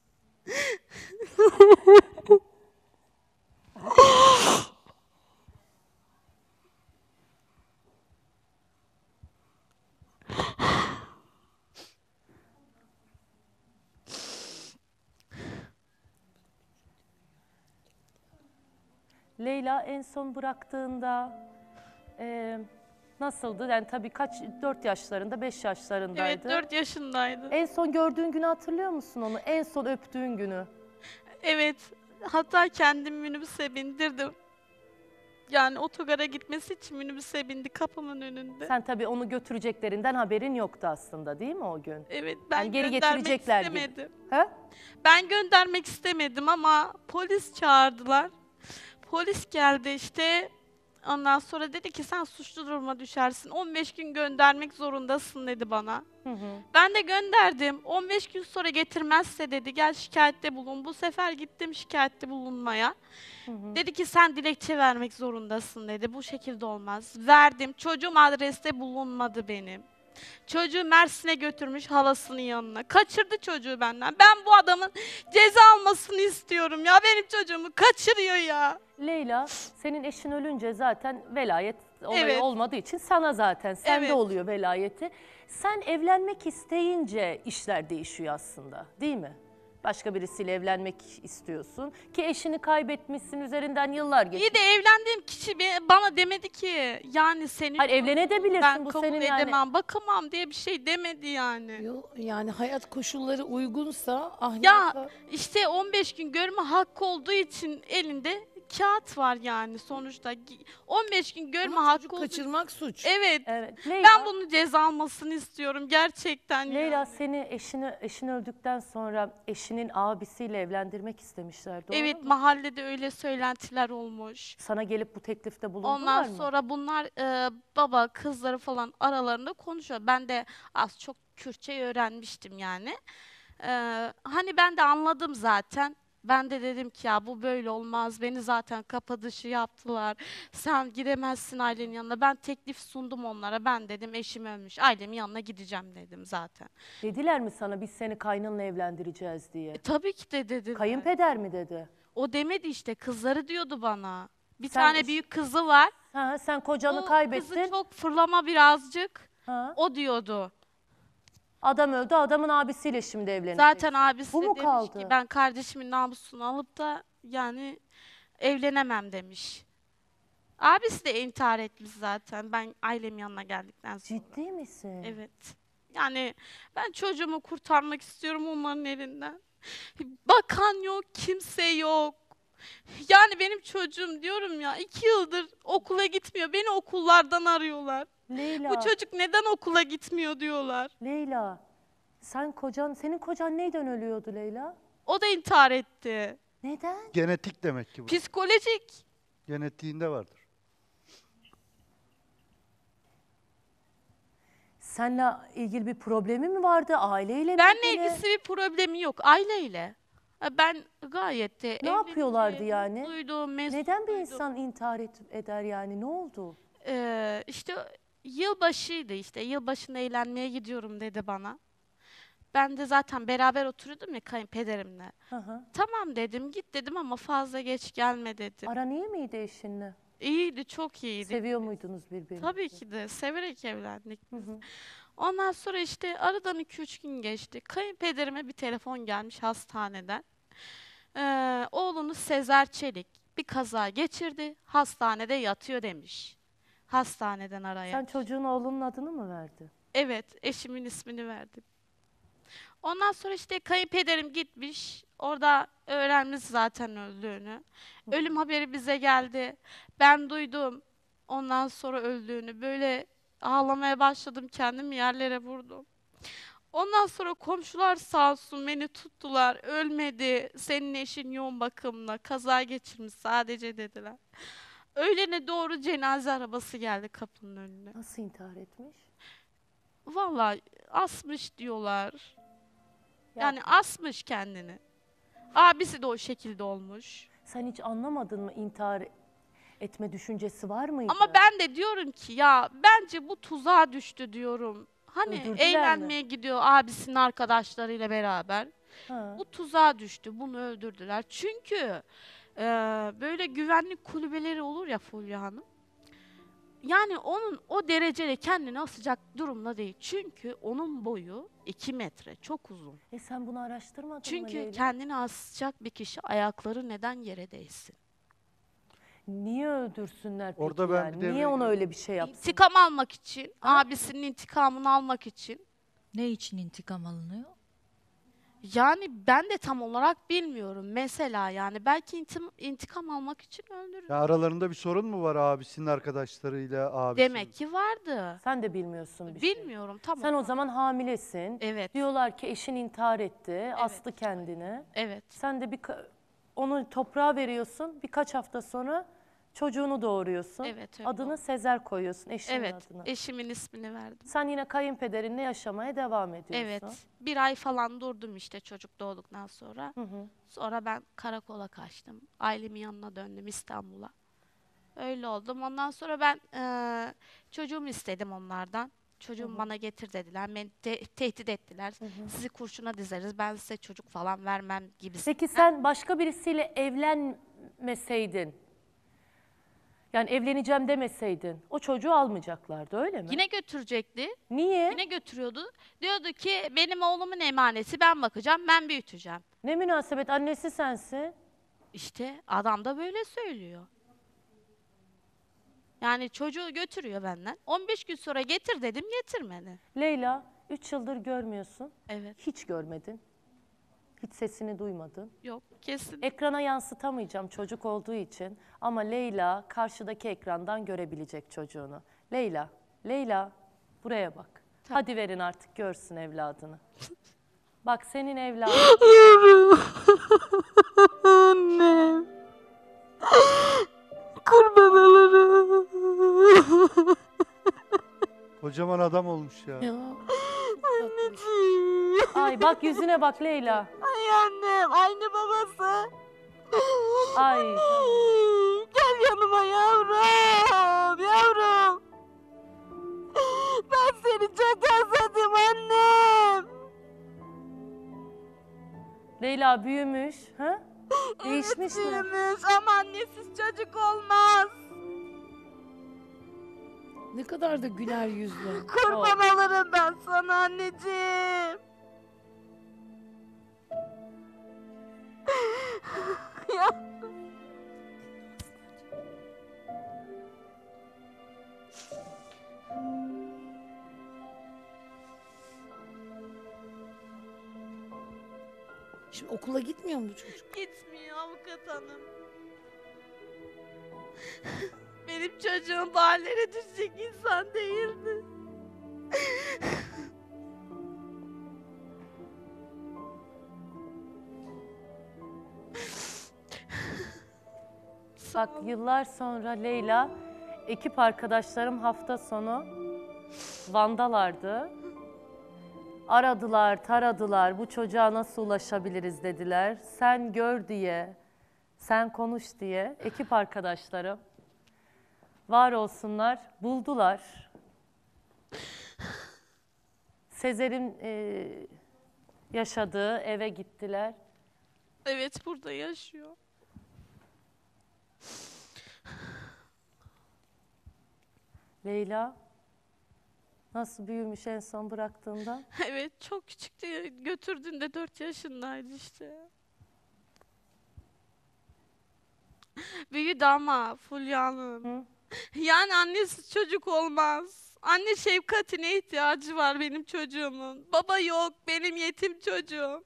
Leyla en son bıraktığında nasıldı? Yani tabii 4 yaşlarında, 5 yaşlarındaydı. Evet, 4 yaşındaydı. En son gördüğün günü hatırlıyor musun onu? En son öptüğün günü. Evet, hatta kendim minibüse bindirdim. Yani otogara gitmesi için minibüse bindi kapımın önünde. Sen tabii onu götüreceklerinden haberin yoktu aslında değil mi o gün? Evet, ben Yani geri göndermek getirecekler gibi. istemedim. He? Ben göndermek istemedim ama polis çağırdılar. Polis geldi işte. Ondan sonra dedi ki sen suçlu duruma düşersin. 15 gün göndermek zorundasın dedi bana. Ben de gönderdim. 15 gün sonra getirmezse dedi gel şikayette bulun. Bu sefer gittim şikayette bulunmaya. Dedi ki sen dilekçe vermek zorundasın dedi. Bu şekilde olmaz. Verdim. Çocuğum adreste bulunmadı benim. Çocuğu Mersin'e götürmüş halasının yanına. Kaçırdı çocuğu benden. Ben bu adamın ceza almasını istiyorum ya. Benim çocuğumu kaçırıyor ya. Leyla, senin eşin ölünce zaten velayet olayı Evet. olmadığı için sana zaten, sende Evet. oluyor velayeti. Sen evlenmek isteyince işler değişiyor aslında, değil mi? Başka birisiyle evlenmek istiyorsun. Ki eşini kaybetmişsin, üzerinden yıllar geçti. İyi de evlendiğim kişi bana demedi ki yani senin... Hayır, evlenebilirsin, ben bu kabul senin edemem, yani. bakamam diye bir şey demedi yani. Yani hayat koşulları uygunsa ahlaka... Ya işte 15 gün görme hakkı olduğu için elinde kağıt var yani sonuçta. 15 gün görme hakkı olduğu kaçırmak suç. Evet. Leyla, Ben bunu ceza almasını istiyorum gerçekten. Leyla ya. seni eşin öldükten sonra eşinin abisiyle evlendirmek istemişler, doğru Evet, mu? mahallede öyle söylentiler olmuş. Sana gelip bu teklifte bulundular Ondan mı? sonra bunlar baba kızları falan aralarında konuşuyor. Ben de az çok Kürtçe öğrenmiştim yani. Hani ben de anladım zaten. Ben de dedim ki ya bu böyle olmaz. Beni zaten kapı dışı yaptılar. Sen gidemezsin ailenin yanına. Ben teklif sundum onlara. Ben dedim eşim ölmüş. Ailemin yanına gideceğim dedim zaten. Dediler mi sana biz seni kaynınla evlendireceğiz diye? Tabii ki de dediler. Kayınpeder mi dedi? O demedi işte, kızları diyordu bana. Bir Sen tane iş- büyük kızı var. Ha, sen kocanı O kaybettin. kızı çok fırlama birazcık. Ha. O diyordu. Adam öldü, adamın abisiyle şimdi evleneceksin. Zaten abisi Bu de mu demiş kaldı? ki ben kardeşimin namusunu alıp da yani evlenemem demiş. Abisi de intihar etmiş zaten ben ailemin yanına geldikten sonra. Ciddi misin? Evet. Yani ben çocuğumu kurtarmak istiyorum onların elinden. Bakan yok, kimse yok. Yani benim çocuğum diyorum ya 2 yıldır okula gitmiyor. Beni okullardan arıyorlar. Leyla. Bu çocuk neden okula gitmiyor diyorlar. Leyla, senin kocan neyden ölüyordu Leyla? O da intihar etti. Neden? Genetik demek ki bu. Psikolojik. Genetiğinde vardır. Seninle ilgili bir problemi mi vardı? Aileyle mi? Benle ilgili? ilgisi bir problemi yok. Aileyle. Ben gayet de Ne yapıyorlardı yani? mutluydum, Neden bir mesutluydum. insan intihar eder yani? Ne oldu? İşte yılbaşıydı işte. Yılbaşında eğlenmeye gidiyorum dedi bana. Ben de zaten beraber oturuyordum ya kayınpederimle. Hı hı. Tamam dedim, git dedim ama fazla geç gelme dedim. Aran iyi miydi eşinle? İyiydi, çok iyiydi. Seviyor muydunuz birbirinizi? Tabii ki de. Severek evlendik biz. Hı hı. Ondan sonra işte aradan 2-3 gün geçti. Kayınpederime bir telefon gelmiş hastaneden. Oğlunuz Sezer Çelik bir kaza geçirdi. Hastanede yatıyor demiş. Hastaneden araya. Sen çocuğun oğlunun adını mı verdin? Evet, eşimin ismini verdim. Ondan sonra işte kayınpederim gitmiş. Orada öğrenmiş zaten öldüğünü. Ölüm haberi bize geldi. Ben duydum. Ondan sonra öldüğünü. Böyle ağlamaya başladım. Kendimi yerlere vurdum. Ondan sonra komşular sağ olsun beni tuttular. Ölmedi. Senin eşin yoğun bakımda. Kaza geçirmiş sadece dediler. Öğlene doğru cenaze arabası geldi kapının önüne. Nasıl intihar etmiş? Vallahi asmış diyorlar. Yani asmış kendini. Abisi de o şekilde olmuş. Sen hiç anlamadın mı intihar etme düşüncesi var mıydı? Ama ben de diyorum ki ya bence bu tuzağa düştü diyorum. Hani Öldürdüler eğlenmeye gidiyor abisinin arkadaşlarıyla beraber. Ha. Bu tuzağa düştü. Bunu öldürdüler. Çünkü böyle güvenlik kulübeleri olur ya Fulya Hanım. Yani onun o derecede kendini asacak durumda değil. Çünkü onun boyu 2 metre. Çok uzun. Sen bunu araştırmadın mı Çünkü Leyla? kendini asacak bir kişi ayakları neden yere değsin? Niye öldürsünler peki Orada ben yani? bir devreye Niye ona gireyim. öyle bir şey yapsın? İntikam almak için, abisinin intikamını almak için. Ne için intikam alınıyor? Yani ben de tam olarak bilmiyorum. Mesela yani belki intikam almak için öldürür. Ya aralarında bir sorun mu var abisinin arkadaşlarıyla abisinin? Demek ki vardı. Sen de bilmiyorsun bir şey. Bilmiyorum tam Sen o olarak. zaman hamilesin. Evet. Diyorlar ki eşin intihar etti, astı kendini. Evet. Sen de onu toprağa veriyorsun. Birkaç hafta sonra çocuğunu doğuruyorsun. Evet, öyle Adını Sezer koyuyorsun, eşinin Evet. adını. Eşimin ismini verdim. Sen yine kayınpederinle yaşamaya devam ediyorsun. Evet. 1 ay falan durdum işte çocuk doğduktan sonra. Hı hı. Sonra ben karakola kaçtım. Ailemin yanına döndüm İstanbul'a. Öyle oldum. Ondan sonra ben çocuğumu istedim onlardan. Çocuğumu bana getir dediler. Beni tehdit ettiler. Sizi kurşuna dizeriz. Ben size çocuk falan vermem gibisinden. Peki sen başka birisiyle evlenmeseydin Yani evleneceğim demeseydin o çocuğu almayacaklardı, öyle mi? Yine götürecekti. Niye? Yine götürüyordu. Diyordu ki benim oğlumun emaneti, ben bakacağım, ben büyüteceğim. Ne münasebet, annesi sensin. İşte adam da böyle söylüyor. Yani çocuğu götürüyor benden. 15 gün sonra getir dedim, getirmedi. Leyla, 3 yıldır görmüyorsun. Evet. Hiç görmedin. Hiç sesini duymadın. Yok, kesin. Ekrana yansıtamayacağım çocuk olduğu için ama Leyla karşıdaki ekrandan görebilecek çocuğunu. Leyla buraya bak. Hadi verin artık görsün evladını. Bak senin evladın. Annem. Kurban olurum. Kocaman adam olmuş ya. Anneciğim. Ay bak yüzüne bak Leyla. Ay annem, aynı babası. Ay. Gel yanıma yavrum, yavrum. Ben seni çok özledim annem. Leyla büyümüş. Ha? Değişmiş mi? Büyümüş ama annesiz çocuk olmaz. Ne kadar da güler yüzlü. Kurban olurum ben sana anneciğim. Ya. Şimdi okula gitmiyor mu bu çocuk? Gitmiyor avukat hanım. Benim çocuğum bu hallere düşecek insan değildi. Bak yıllar sonra Leyla, ekip arkadaşlarım hafta sonu Van'dalardı. Aradılar, taradılar, bu çocuğa nasıl ulaşabiliriz dediler. Sen gör diye, sen konuş diye ekip arkadaşlarım var olsunlar, buldular. Sezer'in yaşadığı eve gittiler. Evet, burada yaşıyor. Leyla nasıl büyümüş en son bıraktığında? Evet, çok küçüktü. Götürdüğünde 4 yaşındaydı işte. Büyüdü ama Fulya Hanım. Yani annesiz çocuk olmaz. Anne şefkatine ihtiyacı var benim çocuğumun. Baba yok, benim yetim çocuğum.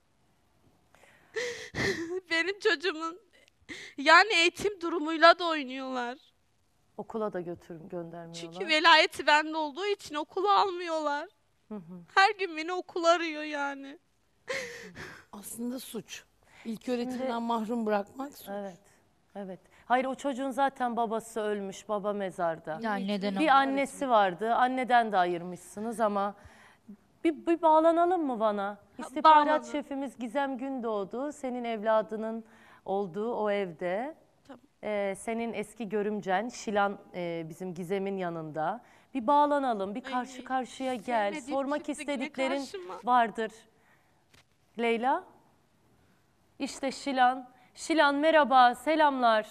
Benim çocuğumun yani eğitim durumuyla da oynuyorlar. Okula da göndermiyorlar. Çünkü velayeti bende olduğu için okula almıyorlar. Her gün beni okul arıyor yani. Aslında suç. İlköğretimden mahrum bırakmak suç. Evet, evet. Hayır o çocuğun zaten babası ölmüş, baba mezarda. Yani neden Bir annesi vardı, anneden de ayırmışsınız ama bir bağlanalım mı bana? İstihbarat bağlanalım. şefimiz Gizem Gündoğdu, senin evladının olduğu o evde. Senin eski görümcen Şilan bizim Gizem'in yanında. Bir bağlanalım, bir karşı karşıya gel. sevmediğim Sormak çıktı yine istediklerin karşıma. vardır. Leyla? İşte Şilan. Şilan merhaba, selamlar.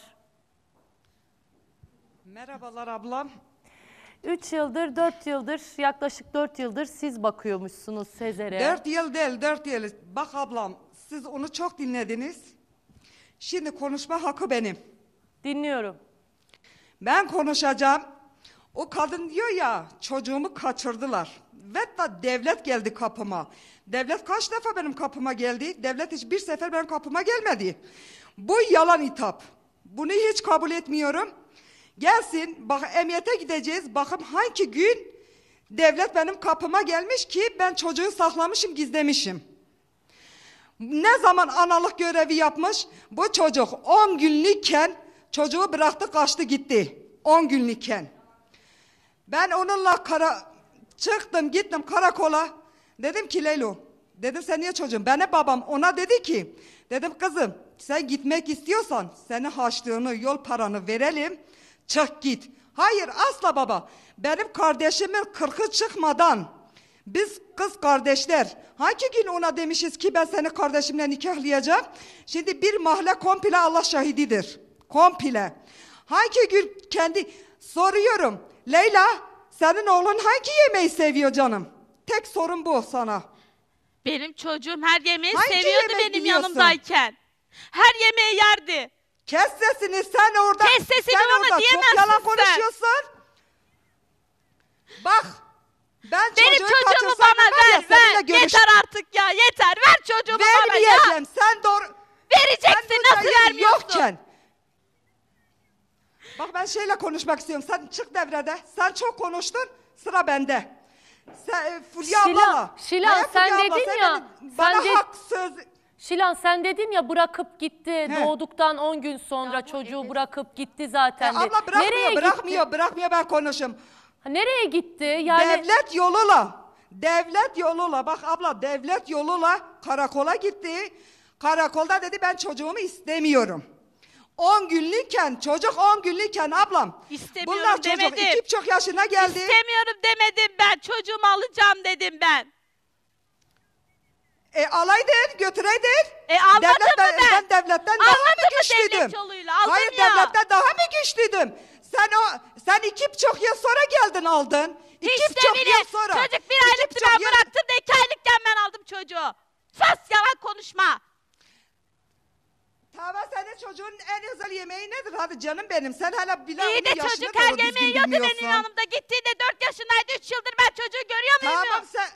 Merhabalar ablam. 3 yıldır, 4 yıldır, yaklaşık 4 yıldır siz bakıyormuşsunuz Sezer'e. 4 yıl değil, 4 yıl. Bak ablam, siz onu çok dinlediniz. Şimdi konuşma hakkı benim. Dinliyorum. Ben konuşacağım. O kadın diyor ya, çocuğumu kaçırdılar. Ve da devlet geldi kapıma. Devlet kaç defa benim kapıma geldi? Devlet hiçbir sefer benim kapıma gelmedi. Bu yalan hitap. Bunu hiç kabul etmiyorum. Gelsin, bak emniyete gideceğiz. Bakın hangi gün devlet benim kapıma gelmiş ki ben çocuğu saklamışım, gizlemişim. Ne zaman analık görevi yapmış? Bu çocuk 10 günlükken çocuğu bıraktı, kaçtı gitti. 10 günlükken. Ben onunla çıktım, gittim karakola. Dedim ki Leylo, dedim sen niye çocuğum? Benim babam ona dedi ki, dedim kızım sen gitmek istiyorsan senin harçlığını, yol paranı verelim. Çık git. Hayır asla baba. Benim kardeşimin 40'ı çıkmadan biz kız kardeşler hangi gün ona demişiz ki ben seni kardeşimle nikahlayacağım? Şimdi bir mahalle komple Allah şahididir. Komple. Hangi gün kendi soruyorum. Leyla, senin oğlun hangi yemeği seviyor canım? Tek sorun bu sana. Benim çocuğum her yemeği Hangi seviyordu yemek benim yiyorsun? yanımdayken. Her yemeği yerdi. Kes sesini, sen orada. Kes sesini sen ama orada diyemezsin çok yalan sen. konuşuyorsun. Bak. Ben Benim çocuğu çocuğumu kaçırsaydım bana var ya, ver, seninle ver. görüş- Yeter artık ya, yeter. Ver çocuğumu bana ya. Vermeyeceğim. Sen doğru. Vereceksin, Sen nasıl burada vermiyorsun? yokken. Bak ben şeyle konuşmak istiyorum. Sen çık devrede. Sen çok konuştun. Sıra bende. Sen Fulya ablala. Şilan Hayır, sen Fulya abla, dedin sen ya. bana sen de- hak söz... Şilan sen dedin ya bırakıp gitti. He. Doğduktan 10 gün sonra çocuğu bırakıp gitti zaten. de. Abla bırakmıyor, Nereye bırakmıyor, gitti? bırakmıyor ben konuşayım. Ha, nereye gitti? Yani Devlet yoluyla. Devlet yoluyla. Bak abla devlet yoluyla karakola gitti. Karakolda dedi ben çocuğumu istemiyorum. 10 günlükken, çocuk 10 günlükken ablam. İstemiyorum Bunlar çocuk demedim. 2,5 yaşına geldi. İstemiyorum demedim ben. Çocuğumu alacağım dedim ben. Alaydın, götüreydin. Almadım mı ben? Ben devletten daha mı Almadım mı güçlüydüm? devlet yoluyla? Aldım Hayır, ya. devletten daha mı güçlüydüm? Sen 2,5 yıl sonra geldin aldın. İşte 2,5 bile. yıl sonra. Çocuk 1 aylıktı 2,5 ben yıl- bıraktım da 2 aylıkken ben aldım çocuğu. Sus, yalan konuşma. Tamam, senin çocuğun en özel yemeği nedir? Hadi canım benim. Sen hala bile İyi de onun yaşını çocuk her doğru düzgün yemeği yiyordu bilmiyorsun. benim yanımda. Gittiğinde 4 yaşındaydı, 3 yıldır ben çocuğu görüyor muyum? Tamam sen...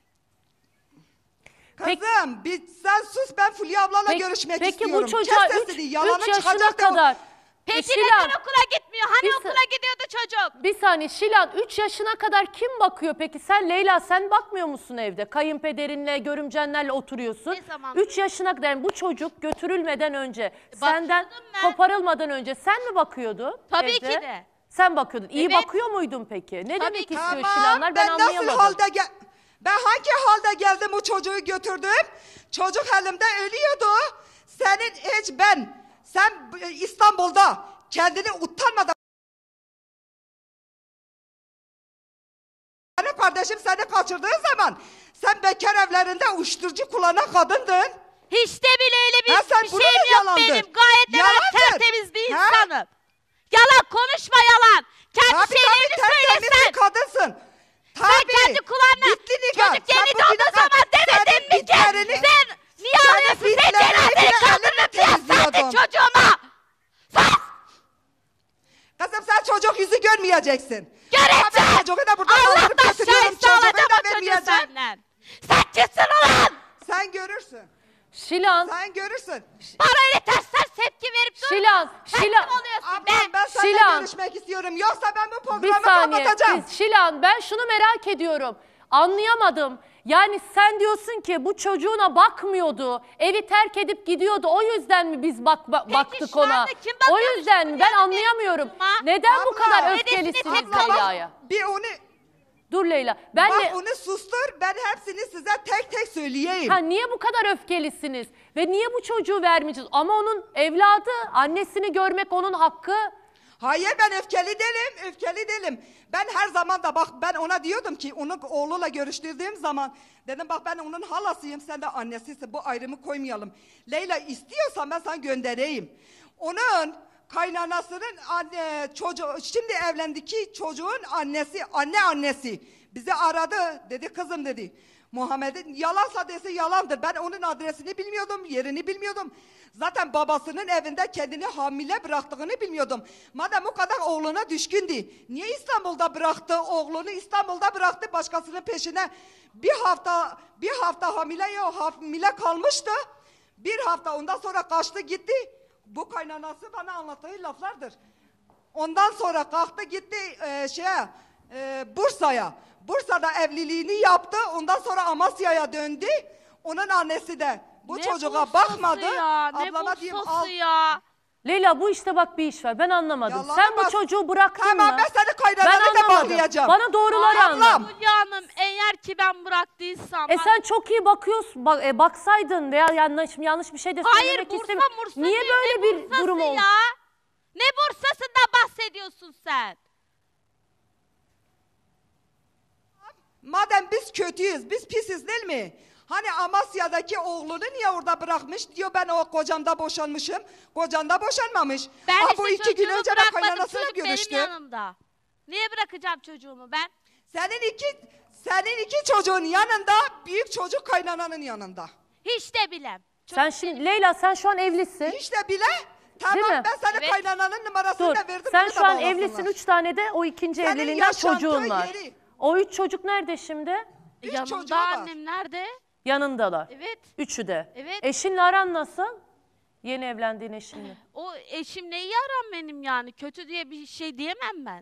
Kızım sen sus, ben Fulya ablayla görüşmek peki istiyorum. bu çocuğa Kes sesini, yalanı 3 yaşına çıkacak da- kadar. Peki Şilan, neden okula gitmiyor? Hani Bir sa- okula gidiyordu çocuk? bir saniye Şilan 3 yaşına kadar kim bakıyor peki? Sen Leyla sen bakmıyor musun evde? Kayınpederinle, görümcenlerle oturuyorsun. Ne zaman? 3 yaşına kadar yani bu çocuk götürülmeden önce, Bakıyordum senden ben. koparılmadan önce sen mi bakıyordun Tabii evde? ki de. Sen bakıyordun. İyi Evet. bakıyor muydun peki? Ne Tabii demek ki. istiyor Tamam, Şilanlar? Ben nasıl anlayamadım. halde ben hangi halde geldim bu çocuğu götürdüm? Çocuk elimde ölüyordu. Sen İstanbul'da kendini utanmadan benim kardeşim seni kaçırdığı zaman sen bekar evlerinde uyuşturucu kullanan kadındın. Hiç de bile öyle bir, sen bir bunu şeyim da yok yalandır. benim. Gayet de ben Yalandır. tertemiz bir Ha? insanım. Yalan konuşma, yalan. Kendi Tabii şeylerini tertemiz bir söylesen. kadınsın. Sen Tabii. kendi kulağına Bitli nikah. çocuk Sen yeni bu doğduğu güne zaman kadar demedin senin mi ki? bitlerini- Sen niye senin ağlıyorsun? Sen bitlerini cenazeyi bile elinle kaldırıp yaslattın temizliyordun. çocuğuma. Sus! Kızım sen çocuk yüzü görmeyeceksin. Göreceğim. Ben çocuğu da buradan kaldırıp Allah'tan götürüyorum. şahit Çocuğu alacağım da o çocuğu vermeyeceğim. senden. Sen kimsin ulan? Sen görürsün. Şilan, Sen görürsün. Bana öyle tersler tepki verip dur. Şilan, Sen Şilan. kim oluyorsun be? Ablam ben seninle Şilan. görüşmek istiyorum. Yoksa ben bu Bir programı saniye. kapatacağım. Şilan ben şunu merak ediyorum. Anlayamadım. Yani sen diyorsun ki bu çocuğuna bakmıyordu. Evi terk edip gidiyordu. O yüzden mi biz baktık şu ona? anda kim O bakıyordu yüzden şimdi mi? Ben benim anlayamıyorum. çocuğuma? Neden bu Abla, kadar ödesini öfkelisiniz tekrar- Leyla'ya? Bir onu Dur Leyla. Ben bak de onu sustur. Ben hepsini size tek tek söyleyeyim. ha, niye bu kadar öfkelisiniz? Ve niye bu çocuğu vermeyeceğiz? Ama onun evladı, annesini görmek onun hakkı. Hayır ben öfkeli değilim, öfkeli değilim. Ben her zaman da bak ben ona diyordum ki onun oğluyla görüştürdüğüm zaman dedim bak ben onun halasıyım sen de annesisin bu ayrımı koymayalım. Leyla istiyorsan ben sana göndereyim. Onun kaynanasının çocuğu şimdi evlendiki çocuğun annesi bizi aradı dedi kızım dedi. Muhammed'in yalansa dese yalandır. Ben onun adresini bilmiyordum, yerini bilmiyordum. Zaten babasının evinde kendini hamile bıraktığını bilmiyordum. Madem o kadar oğluna düşkündü. Niye İstanbul'da bıraktı oğlunu? İstanbul'da bıraktı başkasının peşine. Bir hafta hamile kalmıştı. Bir hafta ondan sonra kaçtı gitti. Bu kaynanası bana anlattığı laflardır. Ondan sonra kalktı gitti Bursa'ya. Bursa'da evliliğini yaptı. Ondan sonra Amasya'ya döndü. Onun annesi de bu çocuğa bakmadı. Ya, ne Ablama diyeyim al. ya. Leyla bu işte bak bir iş var. Ben anlamadım. Yalan Sen bu bak. çocuğu bıraktın Tamam, mı? ben seni kaynananı da anlamadım. bağlayacağım. Bana doğruları anlat. Fulya Hanım eğer ki ben bıraktıysam. Sen çok iyi bakıyorsun. Baksaydın veya yanlış bir şey de Hayır söylemek Bursa istemiyorum. Mursa Niye değil, böyle ne bir Bursası durum oldu? ya? Ne Bursa'sından bahsediyorsun sen? Madem biz kötüyüz, biz pisiz değil mi? Hani Amasya'daki oğlunu niye orada bırakmış? Diyor ben o kocamda boşanmışım. Kocanda boşanmamış. Ben Aa, işte bu 2 gün çocuğumu önce ben bırakmadım, kaynanasıyla çocuk görüştüm. benim yanımda. Niye bırakacağım çocuğumu ben? Senin iki çocuğun yanında, büyük çocuk kaynananın yanında. Hiç de bilem. Sen şimdi Leyla sen şu an evlisin. Hiç de bile. Tamam mi? ben senin kaynananın numarasını Dur. da verdim. Sen bunu şu da an bağlasınlar. evlisin. 3 tane de o ikinci Senin evliliğinden yaşantı çocuğun var. yeri. O 3 çocuk nerede şimdi? Yanımda annem nerede? Yanındalar. Evet. Üçü de. Evet. Eşinle aran nasıl? Yeni evlendiğin eşinle. O eşimle iyi aram benim yani. Kötü diye bir şey diyemem ben.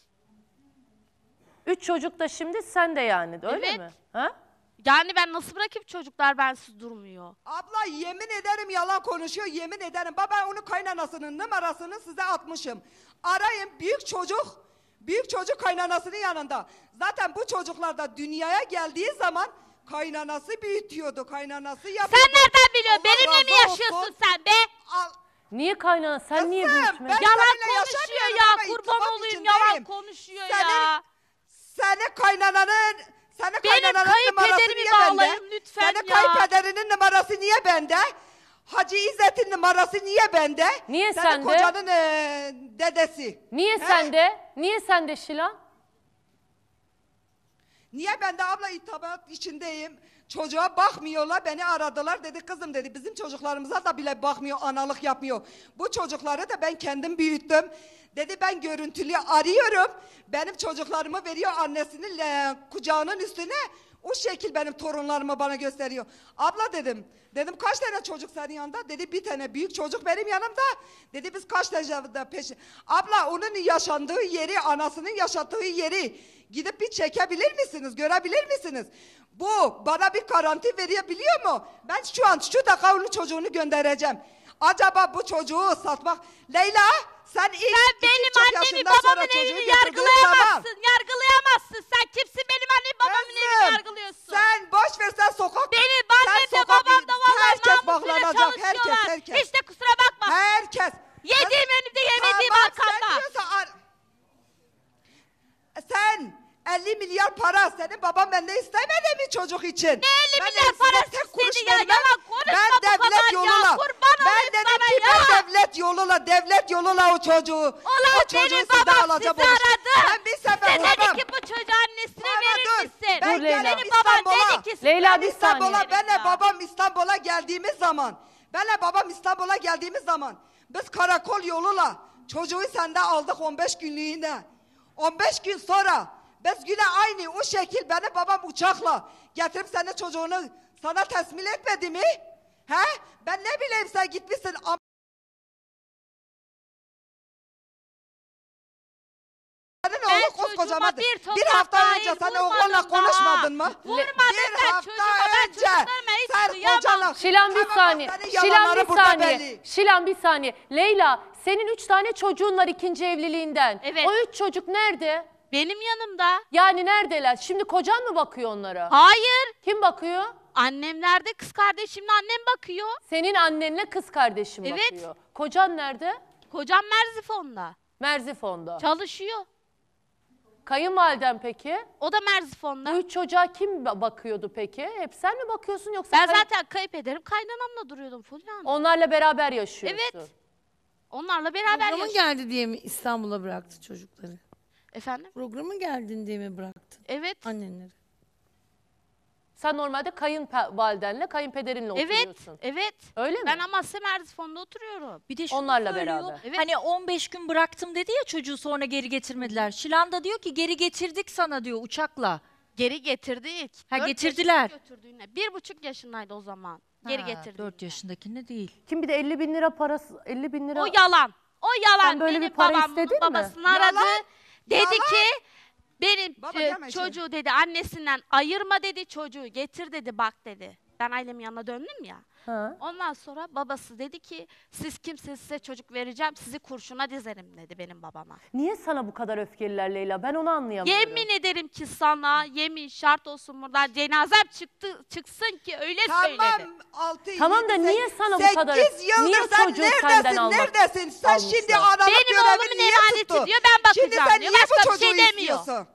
3 çocuk da şimdi sen de yani öyle Evet. mi? Ha? Yani ben nasıl bırakayım çocuklar bensiz durmuyor. Abla yemin ederim yalan konuşuyor, yemin ederim. Baba onun kaynanasının numarasını size atmışım. Arayın, büyük çocuk kaynanasının yanında. Zaten bu çocuklar da dünyaya geldiği zaman kaynanası büyütüyordu, kaynanası yapıyordu. Sen nereden biliyorsun? Allah Benimle mi razı yaşıyorsun olsun. sen be? Niye kaynana? Sen niye büyütmedin? ben Yalan seninle konuşuyor yaşamıyorum ya. ama Kurban ittifak olayım içindeyim. yalan konuşuyor ya. Senin kaynananın Benim numarası kayınpederimi niye bende? bağlayın lütfen Senin ya. kayınpederinin numarası niye bende? Hacı İzzet'in numarası niye bende? Niye Senin sende? kocanın dedesi. Niye He? sende? Niye sende Şilan? Niye ben de abla itabat içindeyim? Çocuğa bakmıyorlar, beni aradılar. Dedi kızım dedi bizim çocuklarımıza da bile bakmıyor, analık yapmıyor. Bu çocukları da ben kendim büyüttüm. Dedi ben görüntülü arıyorum. Benim çocuklarımı veriyor annesinin kucağının üstüne. O şekil benim torunlarımı bana gösteriyor. Abla dedim. Dedim kaç tane çocuk senin yanında? Dedi bir tane büyük çocuk benim yanımda. Dedi biz kaç tane de peşin. Abla onun yaşandığı yeri, anasının yaşadığı yeri gidip bir çekebilir misiniz? Görebilir misiniz? Bu bana bir garanti verebiliyor mu? Ben şu an şu dakika onun çocuğunu göndereceğim. Acaba bu çocuğu satmak... Leyla sen ilk Benim çok annemi yaşından sonra babamın çocuğu evini götürdüğün yargılayamazsın. zaman- Yargılayamazsın. Sen kimsin benim annem babamın evini Kızım, yargılıyorsun? Sen boş ver sen sokak. Benim sen annem de sokak- babam da vallahi herkes namusuyla bağlanacak. çalışıyorlar. Herkes. Hiç de kusura bakma. Herkes. Yediğim önümde yemediğim Tamam, arkamda. Sen diyorsan sen 50 milyar para senin baban benden istemedi mi çocuk için? Ne 50 Ben milyar size parası tek kuruş istedi ya? vermem. Yalan konuşma Ben bu devlet kadar ya. yoluyla. Kurban Ben olayım dedim sana ki ya. ben devlet yoluyla o çocuğu. Ulan o çocuğu benim size babam alacağım sizi onu. aradı. Ben bir sefer Size dedi babam. ki bu çocuğu annesine verir dur. misin? Ben Dur Leyla. geldim Benim babam İstanbul'a. dedi ki Leyla, Ben bir İstanbul'a, saniye. benle babam İstanbul'a geldiğimiz zaman, benle babam İstanbul'a geldiğimiz zaman biz karakol yoluyla çocuğu sende aldık 15 günlüğüne. 15 gün sonra biz yine aynı o şekil benim babam uçakla getirip senin çocuğunu sana teslim etmedi mi? He? Ben ne bileyim sen gitmişsin. Senin Ben oğlun koskocaman. çocuğuma bir tokat Bir hafta dahi önce sen vurmadım oğlunla daha. konuşmadın mı? Vurmadım Bir ben hafta çocuğuma. Ben önce çocuklarıma hiç sen kıyamam. kocanla... Şilan bir Tamam, saniye. senin Şilan yalanları bir burada saniye. belli. Şilan bir saniye. Leyla senin 3 tane çocuğun var ikinci evliliğinden. Evet. O 3 çocuk nerede? Benim yanımda. Yani neredeler? Şimdi kocan mı bakıyor onlara? Hayır. Kim bakıyor? Annem nerede? Kız kardeşimle annem bakıyor. Senin annenle kız kardeşin Evet. bakıyor. Kocan nerede? Kocam Merzifon'da. Merzifon'da. Çalışıyor. Kayınvaliden peki? O da Merzifon'da. Bu 3 çocuğa kim bakıyordu peki? Hep sen mi bakıyorsun yoksa? Ben zaten kayıp ederim. Kaynanamla duruyordum Fulya Hanım. Onlarla beraber yaşıyorsun. Evet. Onlarla beraber Programın yaşıyoruz. geldi diye mi İstanbul'a bıraktı çocukları? Efendim? Programın geldin diye mi bıraktı Evet. annenleri? Sen normalde kayınvalidenle, kayınpederinle Evet. oturuyorsun. Evet. Öyle mi? Ben Amasya Merzifon'da oturuyorum. Bir de şunu Onlarla söylüyor. beraber. Evet. Hani 15 gün bıraktım dedi ya çocuğu sonra geri getirmediler. Şilan da diyor ki geri getirdik sana diyor uçakla. Geri getirdik. Ha, 4 getirdiler. yaşında götürdüğüne. 1,5 yaşındaydı o zaman. Geri getirdik. 4 yaşındakine değil. Kim bir de 50 bin lira parası, 50 bin lira. O yalan. O yalan. Sen böyle Benim bir para babam istedin bunun mi? babasını aradı. Yalan. Dedi Yalan. ki benim Baba gelme içeri. çocuğu dedi annesinden ayırma dedi, çocuğu getir dedi, bak dedi. Ben ailemin yanına döndüm ya. Ha. Ondan sonra babası dedi ki siz kimsiniz, size çocuk vereceğim, sizi kurşuna dizerim dedi benim babama. Niye sana bu kadar öfkeliler Leyla? Ben onu anlayamıyorum. Yemin ederim ki sana, yemin şart olsun buradan cenazem çıksın ki öyle söyledi. Tamam 6 Tamam da niye sana bu kadar- 8 yıldır niye sen çocuğu senden almak neredesin? Sen almışlar? şimdi analık Benim görevi oğlumun niye emaneti tuttun? diyor, ben bakacağım Şimdi sen diyor, niye başka bu bir şey çocuğu demiyor. istiyorsun?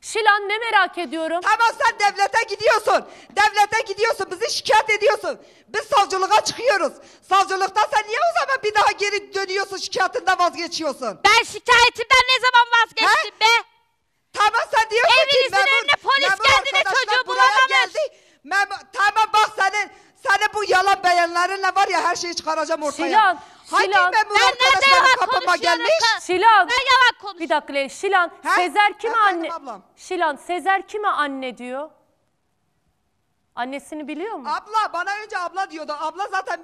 Şilan ne merak ediyorum? Tamam sen devlete gidiyorsun. Devlete gidiyorsun. Bizi şikayet ediyorsun. Biz savcılığa çıkıyoruz. Savcılıkta sen niye o zaman bir daha geri dönüyorsun, şikayetinden vazgeçiyorsun? Ben şikayetimden ne zaman vazgeçtim be? Tamam sen diyorsun ki Evinizin önüne polis geldi de arkadaşlar çocuğu buraya bulamamış. geldi. Tamam bak senin bu yalan beyanlarınla var ya her şeyi çıkaracağım ortaya. Şilan, Hangi Şilan. memur Ben nerede arkadaşların yalan kapıma konuşuyorum? gelmiş? Şilan. Ben yalan konuşuyorum. Bir dakika Leyla. Şilan, He? Sezer kime Efendim anne? ablam? Şilan, Sezer kime anne diyor? Annesini biliyor mu? Abla bana önce abla diyordu. Abla zaten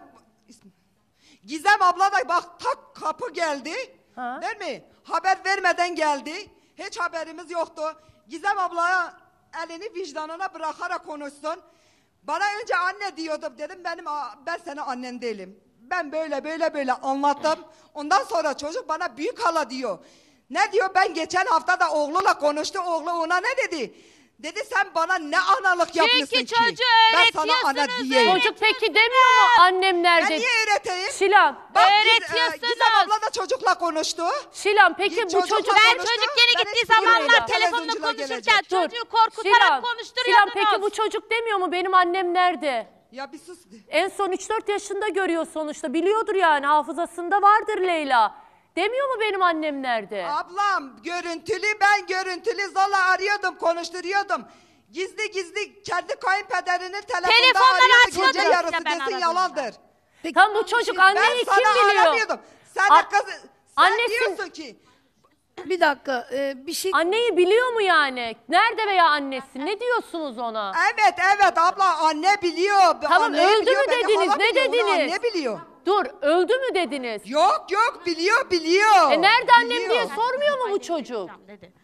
Gizem abla da bak tak kapı geldi. Ha. Değil mi? Haber vermeden geldi. Hiç haberimiz yoktu. Gizem ablaya elini vicdanına bırakarak konuşsun. Bana önce anne diyordu. Dedim ben senin annen değilim. Ben böyle anlattım. Ondan sonra çocuk bana büyük hala diyor. Ne diyor? Ben geçen hafta da oğluyla konuştu. Oğlu ona ne dedi? Dedi sen bana ne analık yapmışsın ki? çocuğu Ben sana ana öğretiyorsunuz, diyeyim. Çocuk peki demiyor mu annem nerede? Ben niye öğreteyim? Şilan. Bak Öğretiyorsunuz. Gizem abla da çocukla konuştu. Şilan peki bu Çocukla çocuk... Ben konuştu. çocuk geri Ben gittiği hiç zamanlar bilmiyorum. telefonla Televizyoncular konuşurken gelecek. çocuğu korkutarak konuşturuyordunuz. Şilan peki bu çocuk demiyor mu benim annem nerede? Ya bir sus. En son 3-4 yaşında görüyor sonuçta. Biliyordur yani, hafızasında vardır Leyla. Demiyor mu benim annem nerede? Ablam ben görüntülü zorla arıyordum, konuşturuyordum. Gizli kendi kayınpederinin telefonda Telefonları arıyordu açmadınız gece ya yarısı ben desin aradığımda. yalandır. Tam bu çocuk anneyi Ben kim sana biliyor? aramıyordum. Sen A- de kız sen Annesi- diyorsun ki Bir dakika bir şey... Anneyi biliyor mu yani? Nerede veya annesi? Ne diyorsunuz ona? evet abla anne biliyor. Tamam, Anneyi öldü biliyor, mü beni dediniz, hala ne biliyor, onu dediniz? Anne biliyor. Dur, öldü mü dediniz? Yok biliyor. Nerede annem Biliyor. diye sormuyor mu bu çocuk?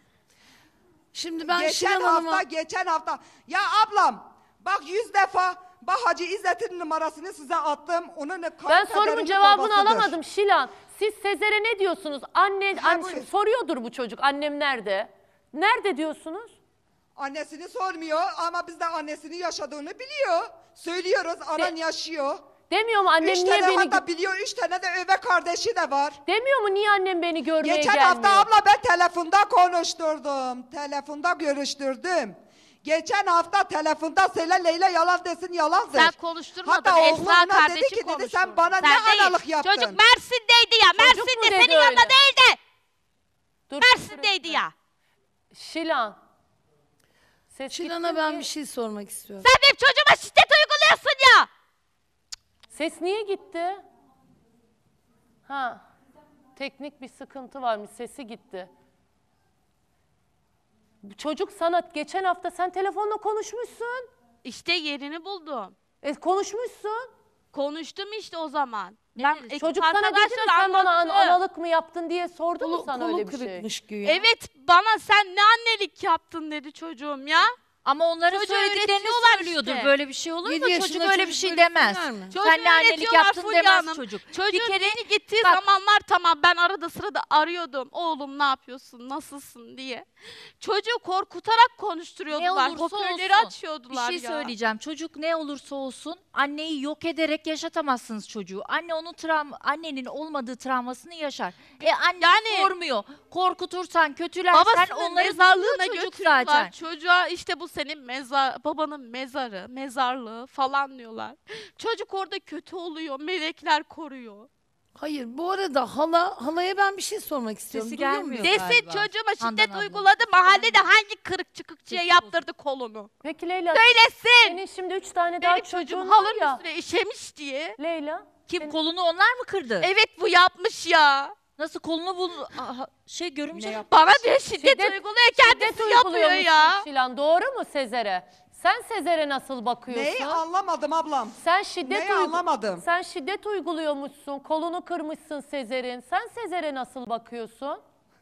Şimdi ben Geçen Şilan Hanım'a... geçen hafta. Ya ablam bak 100 defa bak Hacı İzzet'in numarasını size attım. Onun Ben sorumun cevabını babasıdır. alamadım Şilan. Siz Sezer'e ne diyorsunuz? buyur. Şimdi soruyordur bu çocuk, annem nerede? Nerede diyorsunuz? Annesini sormuyor ama biz de annesini yaşadığını biliyor. Söylüyoruz anan yaşıyor. Demiyor mu annem 3 niye tane beni... hatta biliyor, 3 tane de öve kardeşi de var. Demiyor mu niye annem beni görmeye Geçen gelmiyor? hafta abla ben telefonda konuşturdum. Telefonda görüştürdüm. Geçen hafta telefonda söyle Leyla yalan desin yalandır. Sen konuşturmadın. Hatta Esra oğluna kardeşi dedi ki konuşturdu. sen bana Sen ne değil. analık yaptın. Çocuk Mersin'deydi ya. Çocuk mu Mersin'de dedi senin yanında öyle? değildi. Dur, Mersin'deydi ya. Şilan. Ses Şilan'a gitti ben mi? bir şey sormak istiyorum. Sen benim çocuğuma şiddet uyguluyorsun ya. Ses niye gitti? Ha. Teknik bir sıkıntı varmış, sesi gitti. Bu çocuk sana geçen hafta sen telefonla konuşmuşsun. İşte yerini buldum. Konuşmuşsun. Konuştum işte o zaman. Çocuk sana dedi mi sen bana analık mı yaptın diye sordu mu sana öyle bir şey? Kırıkmış güya. Evet bana sen ne annelik yaptın dedi çocuğum ya. Ama onların Çocuğu söylediklerini öğretiyorlar söylüyordur. işte. Böyle bir şey olur Yedi mu? yaşında Çocuk öyle bir çocuk şey böyle demez. söyler mi? Sen ne annelik öğretiyorlar yaptın Fulya demez Hanım. çocuk. Çocuğun Bir kere yeni gittiği bak- zamanlar tamam ben arada sırada arıyordum. Oğlum ne yapıyorsun, nasılsın diye. Çocuğu korkutarak Ne konuşturuyordular. olursa Hoparlörleri olsun. açıyordular Bir şey ya. söyleyeceğim. Çocuk ne olursa olsun anneyi yok ederek yaşatamazsınız çocuğu. Anne onun annenin olmadığı travmasını yaşar. Anne Yani- sormuyor. Korkutursan, kötülersen Babasının onları mezarlığına buluyor çocuk götürüyorlar. zaten. Çocuğa işte bu senin babanın mezarı, mezarlığı falan diyorlar. Çocuk orada kötü oluyor, melekler koruyor. Hayır bu arada halaya ben bir şey sormak istiyorum. Sesi Duyuyor gelmiyor. muyum? Desin galiba. çocuğuma Handan şiddet abla. uyguladı. Mahallede hangi kırık çıkıkçıya yaptırdı kolunu? Peki Leyla, Söylesin. senin şimdi 3 tane daha Benim çocuğun çocuğum var halının ya. üstüne işemiş diye. Leyla. Kim kolunu onlar mı kırdı? Evet bu yapmış ya. Nasıl kolunu görümce Bana diyor şiddet uyguluyor kendisi Şiddet yapıyor uyguluyormuşsun ya. Şilan, doğru mu Sezer'e? Sen Sezer'e nasıl bakıyorsun? Neyi anlamadım ablam. Sen şiddet Neyi anlamadım? Sen şiddet uyguluyormuşsun. Kolunu kırmışsın Sezer'in. Sen Sezer'e nasıl bakıyorsun?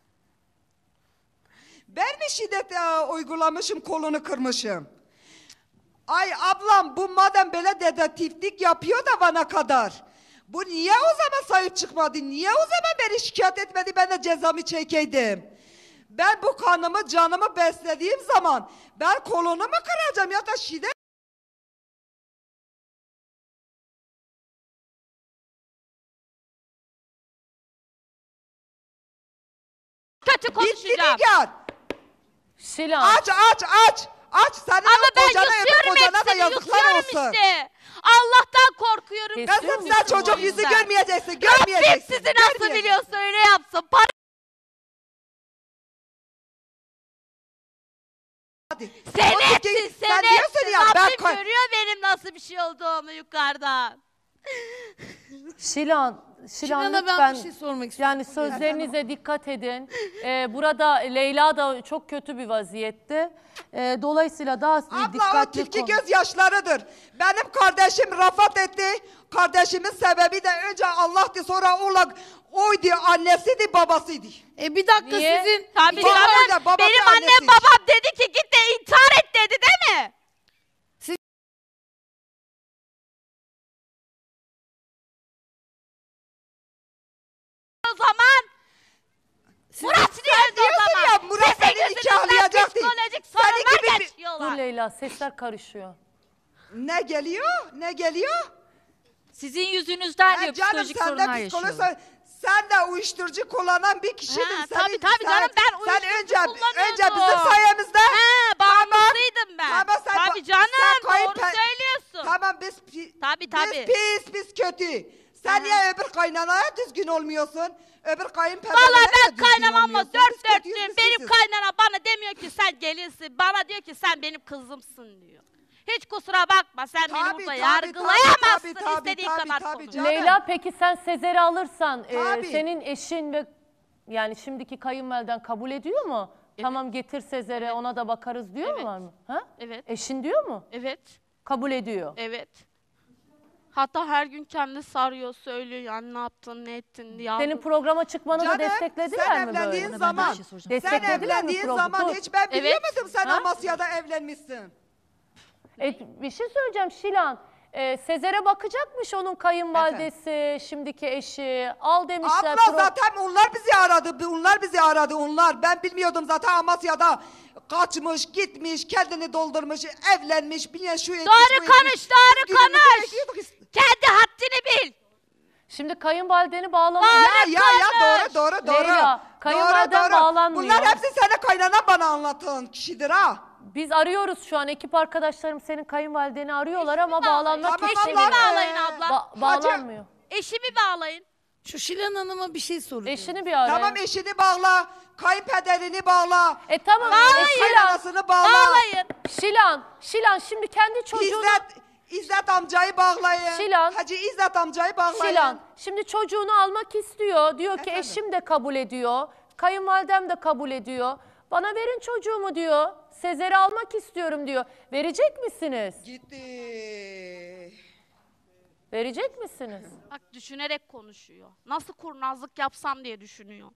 Ben mi şiddet uygulamışım, kolunu kırmışım? Ay ablam bu madem böyle dedektiflik yapıyor da bana kadar. Bu niye o zaman sahip çıkmadı? Niye o zaman beni şikayet etmedi, ben de cezamı çekeydim? Ben bu kanımı, canımı beslediğim zaman ben kolunu mu kıracağım ya da şiddet? Kötü Bitti konuşacağım. Nigar. Şilan. Aç. Senin Ama ben kocana, öbür yutuyorum kocana da hepsini, yazıklar yutuyorum olsun. işte. Allah'tan korkuyorum. Kızım sen çocuk yüzü görmeyeceksin, Rabbim görmeyeceksin. sizi nasıl biliyorsa öyle yapsın. Sen etsin, sen diyorsun etsin. ya, ben Rabbim görüyor benim nasıl bir şey olduğumu yukarıdan. Şilan Şilan'a lütfen ben bir şey sormak istiyorum. yani sözlerinize dikkat edin. Burada Leyla da çok kötü bir vaziyette. Dolayısıyla daha Abla o dikkatli tilki gözyaşlarıdır. Benim kardeşim rafat etti. Kardeşimin sebebi de önce Allah'tı, sonra oydu, annesiydi, babasıydı. Bir dakika Niye? sizin... Tabii Baba canım, öyle, babası benim annem annesi. babam dedi ki git de intihar et dedi değil mi? O zaman Murat nerede o zaman? Ya, Murat seni Sizin nikahlayacaktı. yüzünüzden psikolojik Seni sorunlar gibi bir- yaşıyorlar. Dur Leyla, sesler karışıyor. Ne geliyor? Sizin yüzünüzden diyor Canım psikolojik sen sorunlar de yaşıyorlar. psikolojik, sen de uyuşturucu kullanan bir kişidin. Tabii canım, ben uyuşturucu önce kullanıyordum. bizim sayemizde. Bağımlısıydım ben. Tamam, sen Tabii canım, doğru söylüyorsun. Tamam biz Tabii. biz kötü. Sen niye öbür kaynanaya düzgün olmuyorsun? Öbür kayınpederine Vallahi de ben düzgün kaynanamla olmuyorsun. Biz dört kötüyüz, dörtlüğüm. biz Benim kötüyüz. kaynana bana demiyor ki sen gelinsin. Bana diyor ki sen benim kızımsın diyor. Hiç kusura bakma, sen beni burada yargılayamazsın. İstediğin kadar konuş. canım. Leyla, peki sen Sezer'i alırsan Tabii. senin eşin ve yani şimdiki kayınvaliden kabul ediyor mu? Tamam, getir Sezer'e, ona da bakarız diyorlar mı? Ha? Evet. Eşin diyor mu? Evet. Kabul ediyor. Evet. Hatta her gün kendisi arıyor, söylüyor yani ne yaptın, ne ettin diye. Senin programa çıkmanı da Canım, desteklediler sen mi böyle? evlendiğin Ben zaman, bir şey soracağım. sen Desteklediler mi evlendiğin programı? zaman Dur. hiç ben biliyor Evet. muydum sen Ha? Amasya'da evlenmişsin? Bir şey söyleyeceğim Şilan. Sezer'e bakacakmış onun kayınvalidesi, şimdiki eşi. Al demişler. Abla zaten onlar bizi aradı. Ben bilmiyordum zaten Amasya'da kaçmış, gitmiş, kendini doldurmuş, evlenmiş, bilmem şu etmiş, Doğru bu konuş, etmiş. doğru Biz günümüzü konuş. bekliyorduk. Kendi haddini bil. Şimdi kayınvalideni bağlamış. Ya doğru. Leyla, kayınvaliden bağlanmıyor. Bunlar hepsi senin kaynana bana anlattığın kişidir ha. Biz arıyoruz şu an, ekip arkadaşlarım senin kayınvalideni arıyorlar ama bağlanmak Tamam, Eşimi abla, bağlayın abla. bağlanmıyor. Eşimi bağlayın. Şu Şilan Hanım'a bir şey soracağım. Eşini bir arayın. Tamam, eşini bağla, kayınpederini bağla. Tamam. Kaynanasını bağla. Bağlayın. Şilan şimdi kendi çocuğunu... İzzet amcayı bağlayın. Şilan. Hacı İzzet amcayı bağlayın. Şilan şimdi çocuğunu almak istiyor. Diyor ki Efendim? eşim de kabul ediyor. Kayınvalidem de kabul ediyor. Bana verin çocuğumu diyor. Sezer'i almak istiyorum diyor. Verecek misiniz? Gitti. Verecek misiniz? Bak düşünerek konuşuyor. Nasıl kurnazlık yapsam diye düşünüyor.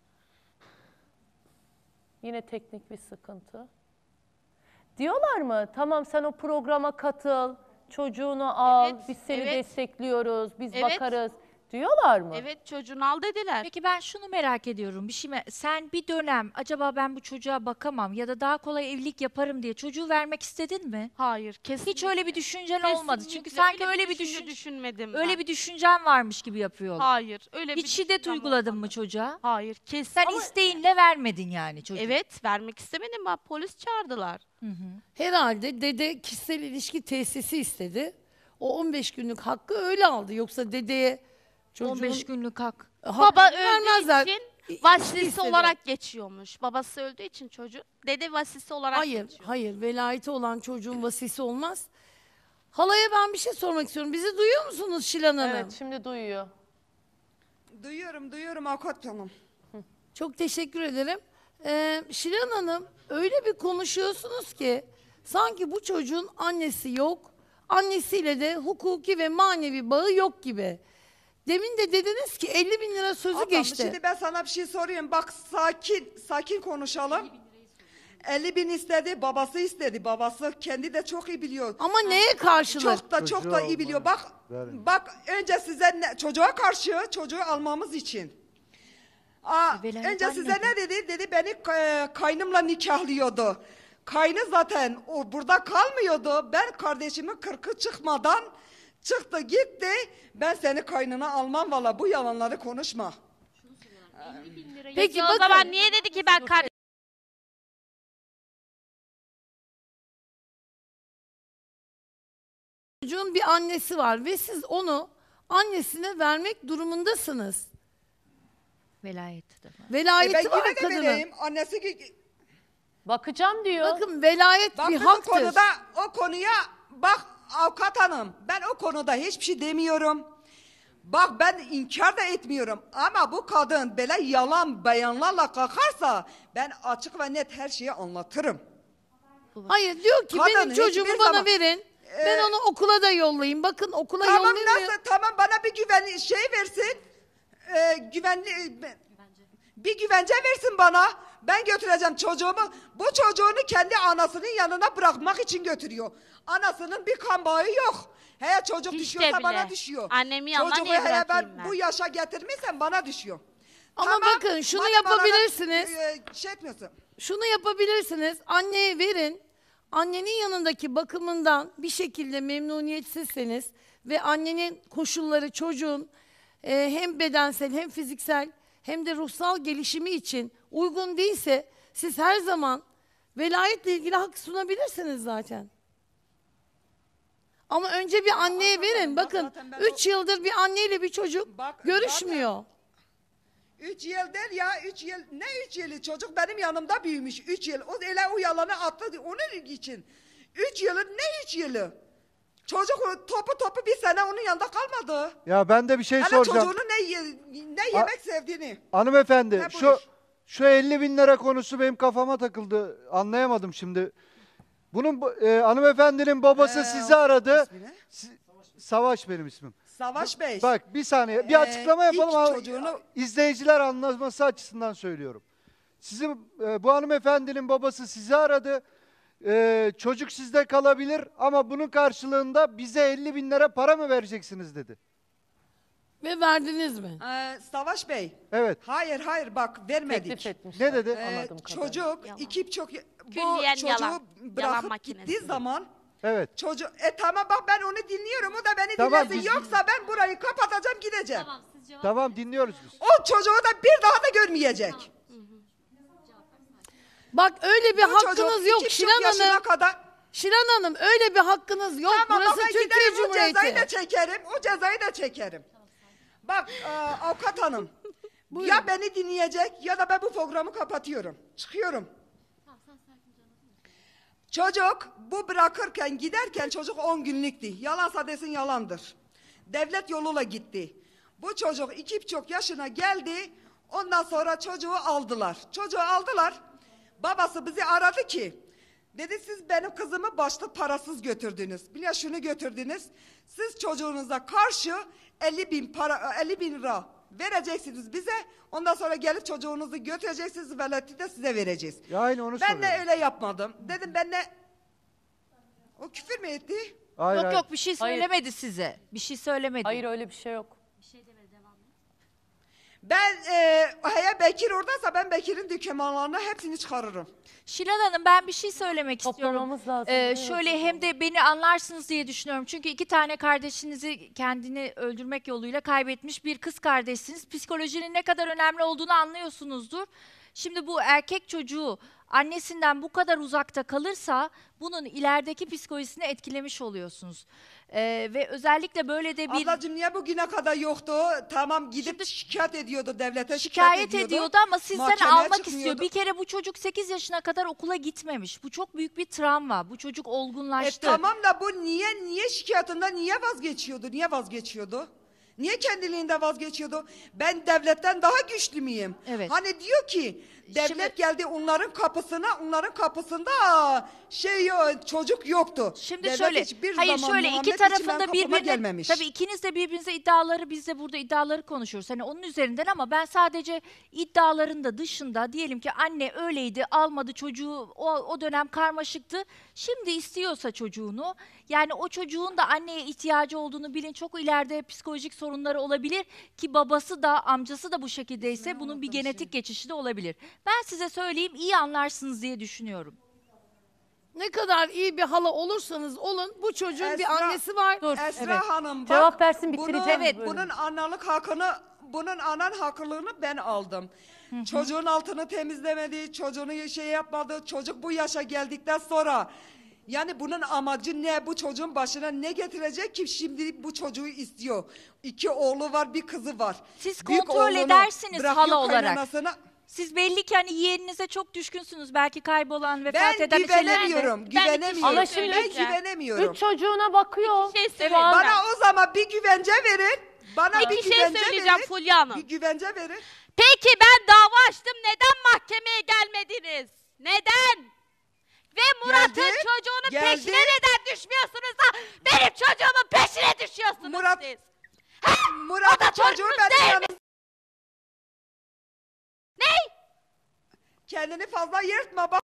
Yine teknik bir sıkıntı. Diyorlar mı? Tamam, sen o programa katıl. Çocuğunu al. Evet, biz seni evet. destekliyoruz. Biz Evet. bakarız. Diyorlar mı? Evet, çocuğunu al dediler. Peki ben şunu merak ediyorum. Sen bir dönem acaba ben bu çocuğa bakamam ya da daha kolay evlilik yaparım diye çocuğu vermek istedin mi? Hayır, kesinlikle. Hiç öyle bir düşüncen olmadı. Çünkü Kesinlikle sanki öyle bir düşünmedim. öyle ben. bir düşüncen varmış gibi yapıyorlar. Hayır, öyle bir Hiç şiddet düşüncem uyguladın olmadı. mı çocuğa? Hayır, kesin. Sen Ama isteğinle vermedin yani çocuğu. evet, vermek istemedim ben. Polis çağırdılar. Herhalde dede kişisel ilişki tesisi istedi. O 15 günlük hakkı öyle aldı. Yoksa dedeye çocuğun 15 günlük hak. Baba öldüğü vermezler. için İ- vasisi istedi. olarak geçiyormuş. Babası öldüğü için çocuk dede vasisi olarak geçiyor. Hayır. Velayeti olan çocuğun vasisi olmaz. Halaya ben bir şey sormak istiyorum. Bizi duyuyor musunuz Şilan Hanım? Evet, şimdi duyuyor. Duyuyorum avukat hanım. Çok teşekkür ederim. Şilan Hanım, öyle bir konuşuyorsunuz ki sanki bu çocuğun annesi yok. Annesiyle de hukuki ve manevi bağı yok gibi. Demin de dediniz ki 50 bin lira sözü Ablam, geçti. şimdi ben sana bir şey sorayım. Bak sakin konuşalım. 50 bin istedi, babası istedi. Babası kendi de çok iyi biliyor. Ama neye karşılık? Çok da iyi biliyor. Bak önce size çocuğa karşı çocuğu almamız için. Önce size ne dedi? Dedi beni kaynımla nikahlıyordu. Kaynı zaten o burada kalmıyordu. Ben kardeşimin 40'ı çıkmadan çıktı gitti. Ben seni kaynına almam valla, bu yalanları konuşma. Peki O bakın. zaman niye dedi ki ben çocuğun bir annesi var ve siz onu annesine vermek durumundasınız. Velayeti de var. Velayeti Ben var yine de kadının. vereyim. Annesi Bakacağım diyor. Bakın velayet bak bir kız haktır. o konuya bak avukat hanım, ben o konuda hiçbir şey demiyorum. Bak ben inkar da etmiyorum ama bu kadın böyle yalan beyanlarla kalkarsa ben açık ve net her şeyi anlatırım. Hayır diyor ki Kadın benim çocuğumu hiçbir bana zaman- verin. Ben onu okula da yollayayım. Bakın okula Tamam yollayamıyor. nasıl? Tamam bana bir güvenli şey versin. Güvenli bir güvence versin bana. Ben götüreceğim çocuğumu. Bu çocuğunu kendi anasının yanına bırakmak için götürüyor. Anasının bir kan bağı yok. Eğer çocuk Hiç de düşüyorsa bana bile. düşüyor. Annemi yanına Çocuğu niye eğer ben bırakayım ben? bu yaşa getirmişsem bana düşüyor. Ama Tamam, bakın şunu madem yapabilirsiniz. bana, şey etmiyorsun. Şunu yapabilirsiniz. Anneye verin. Annenin yanındaki bakımından bir şekilde memnuniyetsizseniz ve annenin koşulları çocuğun hem bedensel hem fiziksel hem de ruhsal gelişimi için uygun değilse siz her zaman velayetle ilgili hak sunabilirsiniz zaten. Ama önce bir anneye verin. Bakın 3 yıldır bir anneyle bir çocuk görüşmüyor. 3 yıl değil ya 3 yıl ne 3 yılı çocuk benim yanımda büyümüş 3 yıl o öyle o yalanı attı onun için 3 yılı ne 3 yılı çocuk topu bir sene onun yanında kalmadı. Ya ben de bir şey Hele soracağım. çocuğunun ne yemek sevdiğini. Hanımefendi Ha, buyur. şu 50 bin lira konusu benim kafama takıldı. Anlayamadım şimdi. Bunun hanımefendinin babası sizi aradı. Savaş benim ismim. Savaş Bey. Bak bir saniye bir açıklama yapalım ilk ama çocuğunu- izleyiciler anlaması açısından söylüyorum. Sizin bu hanımefendinin babası sizi aradı. Çocuk sizde kalabilir ama bunun karşılığında bize 50 bin lira para mı vereceksiniz dedi. Ve verdiniz mi? Savaş Bey. Evet. Hayır bak vermedik. Teklif etmiş. Ne dedi? Çocuk bu Külliyen çocuğu yalan. Yalan bırakıp makinesi. gittiği zaman Evet. çocuk tamam bak ben onu dinliyorum o da beni Tamam, dinlesin biz- yoksa ben burayı kapatacağım gideceğim. Tamam dinliyoruz biz. O çocuğu da bir daha da görmeyecek. Bak öyle bir Bu çocuk hakkınız yok 2,5 Şilan yaşına Hanım. kadar. Şilan Hanım öyle bir hakkınız yok. Tamam Burası baba Türkiye giderim o cezayı da Cumhuriyeti. çekerim. O cezayı da çekerim. Bak avukat hanım. Ya beni dinleyecek ya da ben bu programı kapatıyorum. Çıkıyorum. Çocuk bu bırakırken giderken çocuk 10 günlüktü. Yalansa desin yalandır. Devlet yoluyla gitti. Bu çocuk 2,5 yaşına geldi. Ondan sonra çocuğu aldılar. Çocuğu aldılar. Babası bizi aradı ki dedi siz benim kızımı başlık parasız götürdünüz. Bir şunu götürdünüz. Siz çocuğunuza karşı 50 bin lira vereceksiniz bize. Ondan sonra gelip çocuğunuzu götüreceksiniz. Velayeti de size vereceğiz. Ya aynı onu Ben soruyorum. de öyle yapmadım. Dedim ben de o küfür mü etti? Hayır, Yok hayır. yok bir şey söylemedi size. Bir şey söylemedi. Hayır öyle bir şey yok. Ben eğer Bekir oradaysa ben Bekir'in dükkanlarına hepsini çıkarırım. Şilan Hanım ben bir şey söylemek istiyorum. Toplamamız lazım. Şöyle hem de beni anlarsınız diye düşünüyorum. Çünkü 2 tane kardeşinizi kendini öldürmek yoluyla kaybetmiş bir kız kardeşsiniz. Psikolojinin ne kadar önemli olduğunu anlıyorsunuzdur. Şimdi bu erkek çocuğu annesinden bu kadar uzakta kalırsa bunun ilerideki psikolojisini etkilemiş oluyorsunuz. Ve özellikle böyle de bir... Ablacığım niye bugüne kadar yoktu? Tamam gidip şikayet ediyordu devlete. Şikayet ediyordu ama sizden Mahkemeye almak çıkmıyordu. istiyor. Bir kere bu çocuk 8 yaşına kadar okula gitmemiş. Bu çok büyük bir travma. Bu çocuk olgunlaştı. Tamam da bu niye şikayetinden niye vazgeçiyordu? Niye kendiliğinde vazgeçiyordu? Ben devletten daha güçlü müyüm? Evet. Hani diyor ki devlet geldi onların kapısında çocuk yoktu. Şimdi Devlet şöyle, hiçbir hayır zaman şöyle Muhammed iki için benim tarafında kapıma birbirine, gelmemiş. tabii ikiniz de birbirinize iddiaları, biz de burada iddiaları konuşuyoruz. Hani onun üzerinden ama ben sadece iddiaların da dışında diyelim ki anne öyleydi, almadı çocuğu, o dönem karmaşıktı. Şimdi istiyorsa çocuğunu, yani o çocuğun da anneye ihtiyacı olduğunu bilin. Çok ileride psikolojik sorunları olabilir ki babası da amcası da bu şekildeyse bunun bir genetik geçişi de olabilir. Ben size söyleyeyim, iyi anlarsınız diye düşünüyorum. Ne kadar iyi bir hala olursanız olun bu çocuğun bir Esra- annesi var. Esra Hanım bak. Cevap versin, bitireceğim bölümü. Bunun analık hakkını, bunun anan hakkını ben aldım. Çocuğun altını temizlemedi, çocuğunu yapmadı. Çocuk bu yaşa geldikten sonra Yani bunun amacı ne? Bu çocuğun başına ne getirecek ki şimdi bu çocuğu istiyor? 2 oğlu var, bir kızı var. Siz Büyük kontrol oğlunu edersiniz bırakıyor hala olarak. kaynanasına. Siz belli ki hani yeğeninize çok düşkünsünüz. Belki kaybolan, vefat Ben eden güvenemiyorum, güvenemiyorum. Ama şimdi Ben güvenemiyorum. 3 çocuğuna bakıyor. şey Şu anda. Bana o zaman bir güvence verin. Bana bir Bir şey güvence söyleyeceğim verin. Fulya Hanım. Bir güvence verin. Peki ben dava açtım. Neden mahkemeye gelmediniz? Neden? Ve Murat'ın Geldi, çocuğunun geldi. peşine neden düşmüyorsunuz da benim çocuğumun peşine düşüyorsunuz Murat- siz? Murat'ın çocuğu torununuz benim değil yanımda. Kendini fazla yırtma bak.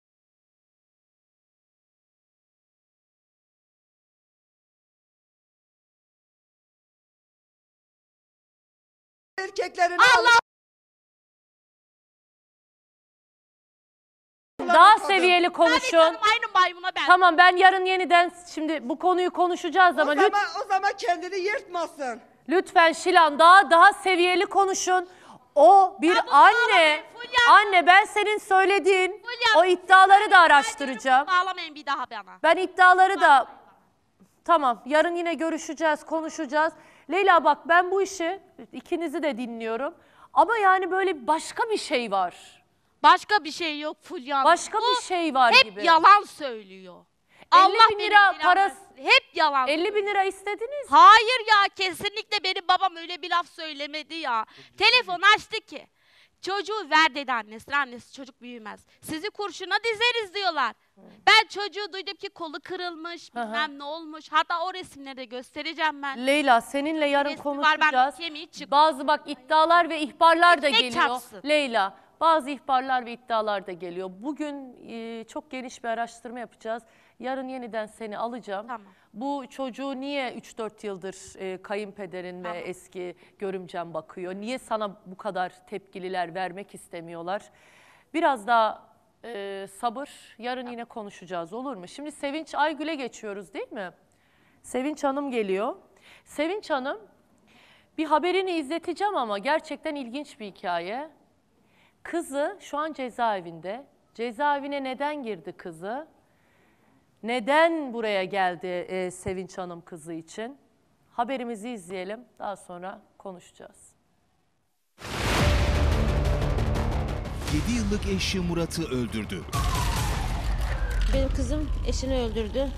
Erkeklerini Allah! Daha seviyeli konuşun. Aynı maymuna ben. Tamam, ben yarın yeniden şimdi bu konuyu konuşacağız ama O zaman kendini yırtmasın. lütfen Şilan daha seviyeli konuşun. O bir anne. Anne, ben senin söylediğin o iddiaları da araştıracağım. Bağlamayın bir daha bana. Ben iddiaları da tamam, yarın yine görüşeceğiz, konuşacağız. Leyla bak, ben bu işi ikinizi de dinliyorum. Ama yani böyle başka bir şey var. Başka bir şey yok Fulya Hanım. Başka bir şey var hep gibi. Hep yalan söylüyor. 50 bin lira parası. Hep yalan. 50 bin lira istediniz. Hayır ya, kesinlikle benim babam öyle bir laf söylemedi ya. Telefon açtı ki çocuğu ver dedi annesi. Annesi çocuk büyümez. Sizi kurşuna dizeriz diyorlar. Ben çocuğu duydum ki kolu kırılmış, bilmem ne olmuş. Hatta o resimleri de göstereceğim ben. Leyla, seninle yarın Resmi konuşacağız. var, ben kemiği çıktı. Bazı bak iddialar ve ihbarlar da Ekmek geliyor. çarpsın. Leyla, bazı ihbarlar ve iddialar da geliyor. Bugün çok geniş bir araştırma yapacağız. Yarın yeniden seni alacağım. Tamam. Bu çocuğu niye 3-4 yıldır kayınpederin ve eski görümcen bakıyor? Niye sana bu kadar tepkililer vermek istemiyorlar? Biraz daha sabır. Yarın yine konuşacağız, olur mu? Şimdi Sevinç Aygül'e geçiyoruz değil mi? Sevinç Hanım geliyor. Sevinç Hanım, bir haberini izleteceğim ama gerçekten ilginç bir hikaye. Kızı şu an cezaevinde. Cezaevine neden girdi kızı? Neden buraya geldi Sevinç Hanım kızı için? Haberimizi izleyelim, daha sonra konuşacağız. 7 yıllık eşi Murat'ı öldürdü. Benim kızım eşini öldürdü.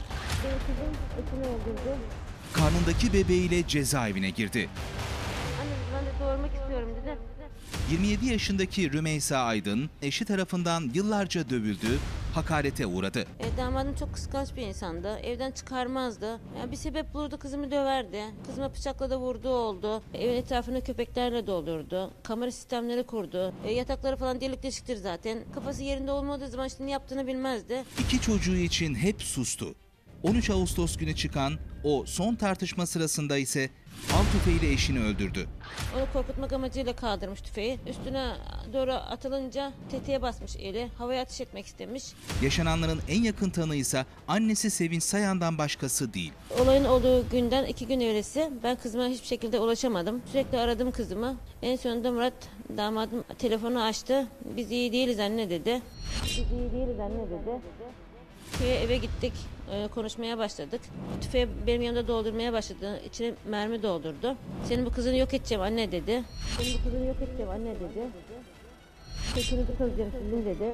Karnındaki bebeğiyle cezaevine girdi. Anne ben de doğurmak istiyorum dedi. 27 yaşındaki Rümeysa Aydın eşi tarafından yıllarca dövüldü, hakarete uğradı. Damadım çok kıskanç bir insandı. Evden çıkarmazdı. Yani bir sebep bulurdu, kızımı döverdi. Kızıma bıçakla da vurduğu oldu. Evin etrafını köpeklerle doldurdu. Kamera sistemleri kurdu. Yatakları falan delik deşiktir zaten. Kafası yerinde olmadığı zaman işte ne yaptığını bilmezdi. 2 çocuğu için hep sustu. 13 Ağustos günü çıkan o son tartışma sırasında ise av tüfeğiyle eşini öldürdü. Onu korkutmak amacıyla kaldırmış tüfeği. Üstüne doğru atılınca tetiğe basmış eli. Havaya ateş etmek istemiş. Yaşananların en yakın tanığı ise annesi Sevinç Sayan'dan başkası değil. Olayın olduğu günden 2 gün öncesi ben kızıma hiçbir şekilde ulaşamadım. Sürekli aradım kızımı. En sonunda Murat damadım telefonu açtı. Biz iyi değiliz anne dedi. Biz iyi değiliz anne dedi. Eve gittik, konuşmaya başladık. Tüfeği benim yanımda doldurmaya başladı. İçine mermi doldurdu. Senin bu kızını yok edeceğim anne dedi. Senin bu kızını yok edeceğim anne dedi. Sesinizi kızacağım sizin dedi.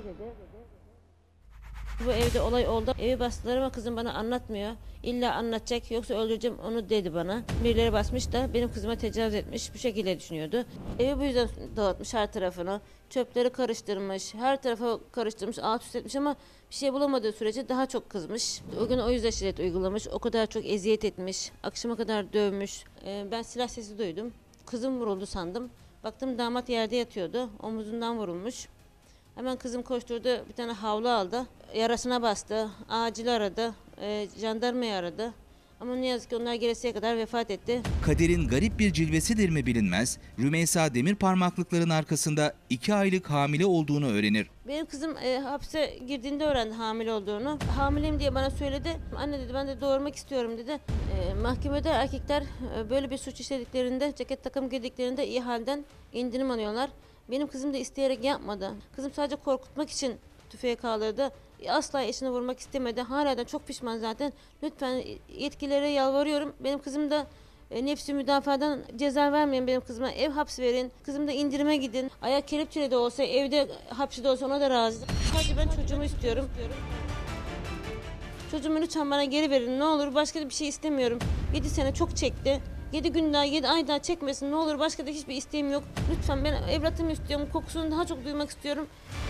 Bu evde olay oldu. Evi bastılar ama kızım bana anlatmıyor. İlla anlatacak yoksa öldüreceğim onu dedi bana. Birileri basmış da benim kızıma tecavüz etmiş. Bu şekilde düşünüyordu. Evi bu yüzden dağıtmış her tarafını. Çöpleri karıştırmış. Her tarafa karıştırmış. Alt üst etmiş ama bir şey bulamadığı sürece daha çok kızmış. O gün o yüzden şiddet uygulamış. O kadar çok eziyet etmiş. Akşama kadar dövmüş. Ben silah sesi duydum. Kızım vuruldu sandım. Baktım damat yerde yatıyordu. Omuzundan vurulmuş. Hemen kızım koşturdu, bir tane havlu aldı, yarasına bastı, acil aradı, jandarmayı aradı. Ama ne yazık ki onlar gelesiye kadar vefat etti. Kaderin garip bir cilvesidir mi bilinmez, Rümeysa demir parmaklıkların arkasında 2 aylık hamile olduğunu öğrenir. Benim kızım hapse girdiğinde öğrendi hamile olduğunu. Hamileyim diye bana söyledi. Anne dedi ben de doğurmak istiyorum dedi. Mahkemede erkekler böyle bir suç işlediklerinde, ceket takım giydiklerinde iyi halden indirim alıyorlar. Benim kızım da isteyerek yapmadı. Kızım sadece korkutmak için tüfeği kaldırdı. Asla eşini vurmak istemedi. Hala da çok pişman zaten. Lütfen yetkililere yalvarıyorum. Benim kızım da nefsi müdafadan ceza vermeyin benim kızıma. Ev hapsi verin. Kızım da indirime gidin. Ayak kelepçeli de olsa, evde hapsi de olsa ona da razı. Sadece ben çocuğumu istiyorum. Çocuğumu lütfen bana geri verin ne olur. Başka bir şey istemiyorum. 7 sene çok çekti. 7 gün daha, 7 ay daha çekmesin ne olur. Başka da hiçbir isteğim yok. Lütfen ben evlatımı istiyorum. Kokusunu daha çok duymak istiyorum.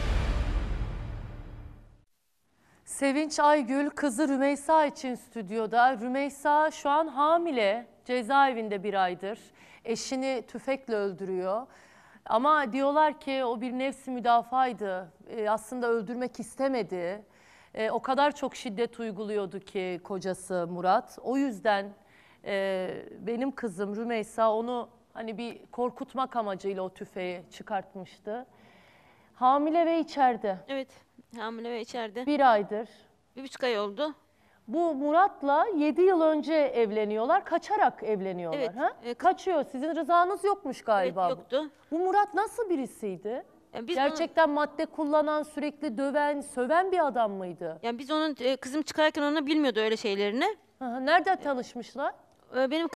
Sevinç Aygül kızı Rümeysa için stüdyoda. Rümeysa şu an hamile, cezaevinde 1 aydır. Eşini tüfekle öldürüyor. Ama diyorlar ki o bir nefsi müdafaydı. Aslında öldürmek istemedi. O kadar çok şiddet uyguluyordu ki kocası Murat. O yüzden benim kızım Rümeysa onu hani bir korkutmak amacıyla o tüfeği çıkartmıştı. Hamile ve içeride. Evet, hamile ve içeride. 1 aydır. 1,5 ay oldu. Bu Murat'la 7 yıl önce evleniyorlar. Kaçarak evleniyorlar. Evet, Ha? Kaçıyor. Sizin rızanız yokmuş galiba. Evet, yoktu. Bu Murat nasıl birisiydi? Yani biz Gerçekten madde kullanan, sürekli döven, söven bir adam mıydı? Yani biz onun kızım çıkarken ona bilmiyordu öyle şeylerini. Nerede tanışmışlar? Benim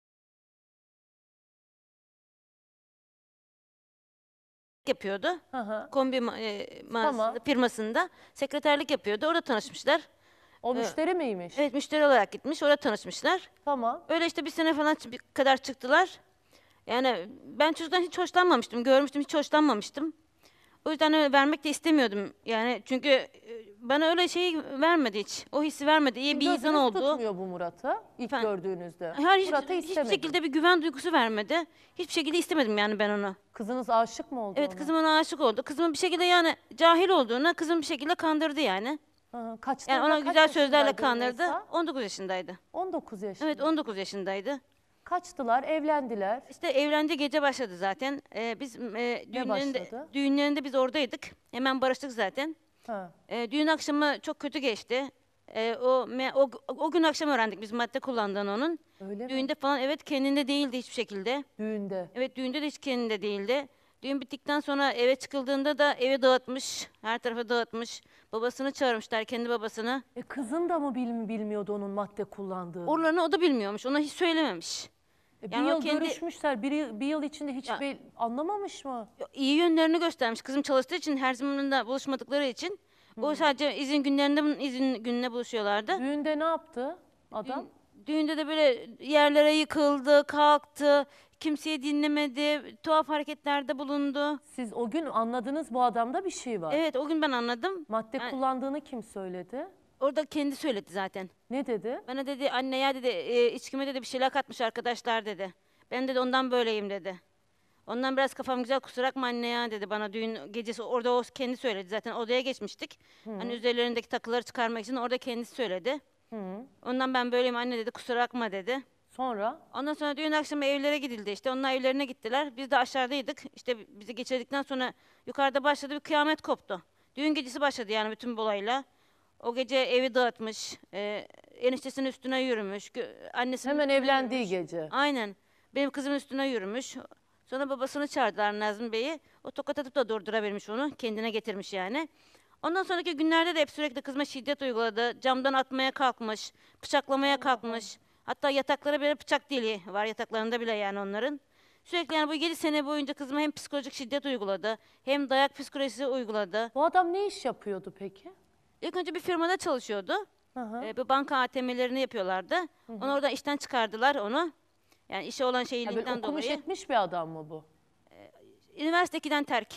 yapıyordu. Kombi mağazasında, firmasında sekreterlik yapıyordu. Orada tanışmışlar. O müşteri miymiş? Evet, müşteri olarak gitmiş. Orada tanışmışlar. Tamam. Öyle işte 1 sene falan kadar çıktılar. Yani ben çocuktan hiç hoşlanmamıştım. Görmüştüm, hiç hoşlanmamıştım. O yüzden öyle vermek de istemiyordum. Yani çünkü bana öyle şey vermedi hiç. O hissi vermedi. İyi bir insan oldu. Gözünüz tutmuyor bu Murat'ı ilk gördüğünüzde. Hayır, Murat'ı hiçbir istemedin. şekilde bir güven duygusu vermedi. Hiçbir şekilde istemedim yani ben onu. Kızınız aşık mı oldu Evet, ona? kızım ona aşık oldu. Kızımın bir şekilde yani cahil olduğuna kızım bir şekilde kandırdı yani. Kaçta? Yani ona güzel sözlerle kandırdı. 19 yaşındaydı. 19 yaşında. Evet, 19 yaşındaydı. Kaçtılar, evlendiler. İşte evlendi, gece başladı zaten. Biz başladı? düğünlerinde biz oradaydık. Hemen barıştık zaten. Ha. Düğün akşamı çok kötü geçti. O gün akşam öğrendik biz madde kullandığını onun. Öyle Düğünde falan evet kendinde değildi hiçbir şekilde. Düğünde? Evet, düğünde de hiç kendinde değildi. Düğün bittikten sonra eve çıkıldığında da evi dağıtmış. Her tarafa dağıtmış. Babasını çağırmışlar, kendi babasını. Kızın da mı bilmiyordu onun madde kullandığını? Oralarını o da bilmiyormuş. Ona hiç söylememiş. Bir yıl görüşmüşler. Bir yıl içinde hiç anlamamış mı? İyi yönlerini göstermiş. Kızım çalıştığı için, her zaman da buluşmadıkları için. O sadece izin gününe buluşuyorlardı. Düğünde ne yaptı adam? Düğünde de böyle yerlere yıkıldı, kalktı. Kimseyi dinlemedi. Tuhaf hareketlerde bulundu. Siz o gün anladınız bu adamda bir şey var. Evet, o gün ben anladım. Madde kullandığını kim söyledi? Orada kendi söyledi zaten. Ne dedi? Bana dedi anne ya dedi içkime dedi bir şeyler katmış arkadaşlar dedi. Ben dedi ondan böyleyim dedi. Ondan biraz kafam güzel, kusura bakma anne ya dedi bana düğün gecesi. Orada o kendi söyledi zaten, odaya geçmiştik. Hani üzerlerindeki takıları çıkarmak için orada kendisi söyledi. Ondan ben böyleyim anne dedi, kusura bakma dedi. Sonra? Ondan sonra düğün akşamı evlere gidildi işte. Onlar evlerine gittiler. Biz de aşağıdaydık. İşte bizi geçirdikten sonra yukarıda başladı, bir kıyamet koptu. Düğün gecesi başladı yani bütün bu olayla. O gece evi dağıtmış. Eniştesinin üstüne yürümüş. Annesinin hemen üstüne evlendiği yürümüş. gece. Aynen. Benim kızımın üstüne yürümüş. Sonra babasını çağırdılar, Nazım Bey'i. O tokat atıp da durdurabilmiş onu. Kendine getirmiş yani. Ondan sonraki günlerde de hep sürekli kızıma şiddet uyguladı. Camdan atmaya kalkmış. Bıçaklamaya kalkmış. Hatta yataklara böyle bıçak deliği var yataklarında bile yani onların. Sürekli yani bu 7 sene boyunca kızıma hem psikolojik şiddet uyguladı, hem dayak psikolojisi uyguladı. Bu adam ne iş yapıyordu peki? İlk önce bir firmada çalışıyordu. Bu banka ATM'lerini yapıyorlardı. Onu oradan işten çıkardılar onu. Yani işe olan şeyliğinden dolayı. Okumuş etmiş bir adam mı bu? Üniversite 2'den terk.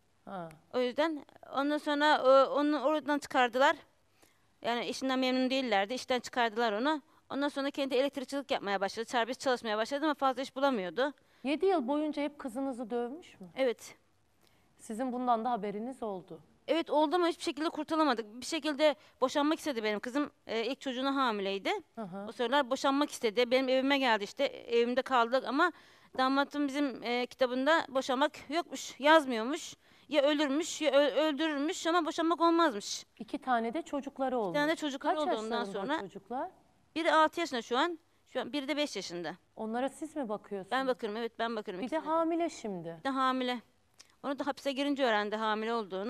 O yüzden ondan sonra onu oradan çıkardılar. Yani işinden memnun değillerdi. İşten çıkardılar onu. Ondan sonra kendi elektrikçilik yapmaya başladı. Serbest çalışmaya başladı ama fazla iş bulamıyordu. 7 yıl boyunca hep kızınızı dövmüş mü? Evet. Sizin bundan da haberiniz oldu. Evet oldu ama hiçbir şekilde kurtulamadık. Bir şekilde boşanmak istedi benim kızım. İlk çocuğuna hamileydi. O sıralar boşanmak istedi. Benim evime geldi işte. Evimde kaldık ama damatım bizim kitabında boşanmak yokmuş. Yazmıyormuş. Ya ölürmüş ya öldürürmüş ama boşanmak olmazmış. 2 tane de çocukları olmuş. 2 tane de çocukları oldu ondan sonra. Çocuklar? Biri 6 yaşında şu an. Biri de 5 yaşında. Onlara siz mi bakıyorsunuz? Ben bakıyorum, evet ben bakıyorum. Bir de hamile şimdi. Bir de hamile. Onu da hapse girince öğrendi hamile olduğunu.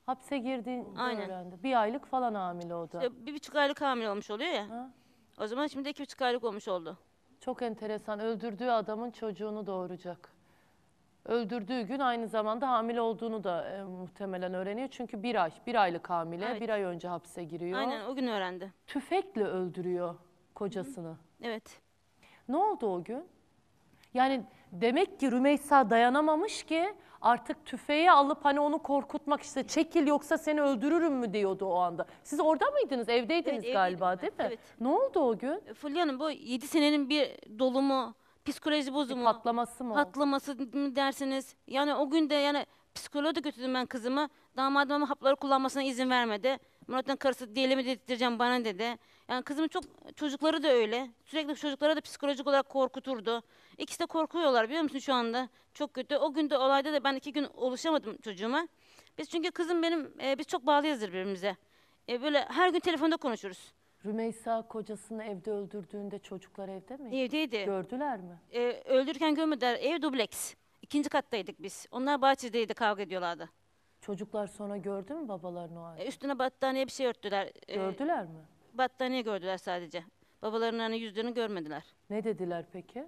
Hapse girdiğinde Aynen. öğrendi. 1 aylık falan hamile o da. İşte 1,5 aylık hamile olmuş oluyor ya. Ha? O zaman şimdi 2,5 aylık olmuş oldu. Çok enteresan. Öldürdüğü adamın çocuğunu doğuracak. Öldürdüğü gün aynı zamanda hamile olduğunu da muhtemelen öğreniyor. Çünkü 1 aylık hamile, Evet. 1 ay önce hapse giriyor. Aynen o gün öğrendi. Tüfekle öldürüyor kocasını. Evet. Ne oldu o gün? Yani demek ki Rümeysa dayanamamış ki artık tüfeği alıp hani onu korkutmak, işte çekil yoksa seni öldürürüm mü diyordu o anda. Siz orada mıydınız? Evdeydiniz Evet, galiba evdeydim değil mi? evet. Ne oldu o gün? Fulya Hanım, bu 7 senenin bir dolumu, psikoloji bozumu, patlaması mı oldu? patlaması mı dersiniz? Yani o gün de yani psikoloğa da götürdüm ben kızımı. Damadım ama hapları kullanmasına izin vermedi. Murat'ın karısı deli mi dedirteceğim bana dedi. Yani kızımın çocukları da öyle. Sürekli çocuklara da psikolojik olarak korkuturdu. İkisi de korkuyorlar biliyor musun şu anda? Çok kötü. O gün de olayda da ben 2 gün ulaşamadım çocuğuma. Biz çünkü kızım benim, biz çok bağlıyızdır birbirimize. Böyle her gün telefonda konuşuruz. Rümeysa kocasını evde öldürdüğünde çocuklar evde mi? Evdeydi. Gördüler mi? Öldürürken görmediler. Ev dubleks. 2. kattaydık biz. Onlar bahçedeydi, kavga ediyorlardı. Çocuklar sonra gördü mü babalarını o halde? Üstüne battaniye bir şey örttüler. Gördüler mi? Battaniye gördüler sadece. Babalarının hani yüzlerini görmediler. Ne dediler peki?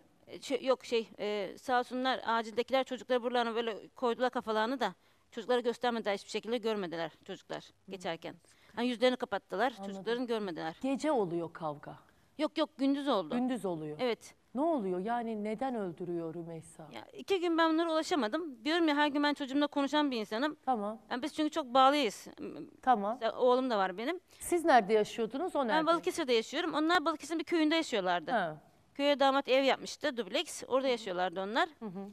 Sağ olsunlar acildekiler çocukları buralarına böyle koydular kafalarını da çocuklara göstermediler, hiçbir şekilde görmediler çocuklar geçerken. Hani yüzlerini kapattılar, çocuklarını görmediler. Gece oluyor kavga. Yok gündüz oldu. Gündüz oluyor. Evet. Ne oluyor? Yani neden öldürüyor Rümeysa? Ya 2 gün ben bunlara ulaşamadım. Diyorum ya her gün ben çocuğumla konuşan bir insanım. Tamam. Yani biz çünkü çok bağlıyız. Tamam. Oğlum da var benim. Siz nerede yaşıyordunuz? O nerede? Ben Balıkesir'de yaşıyorum. Onlar Balıkesir'in bir köyünde yaşıyorlardı. Ha. Köye damat ev yapmıştı, dubleks. Orada yaşıyorlardı onlar.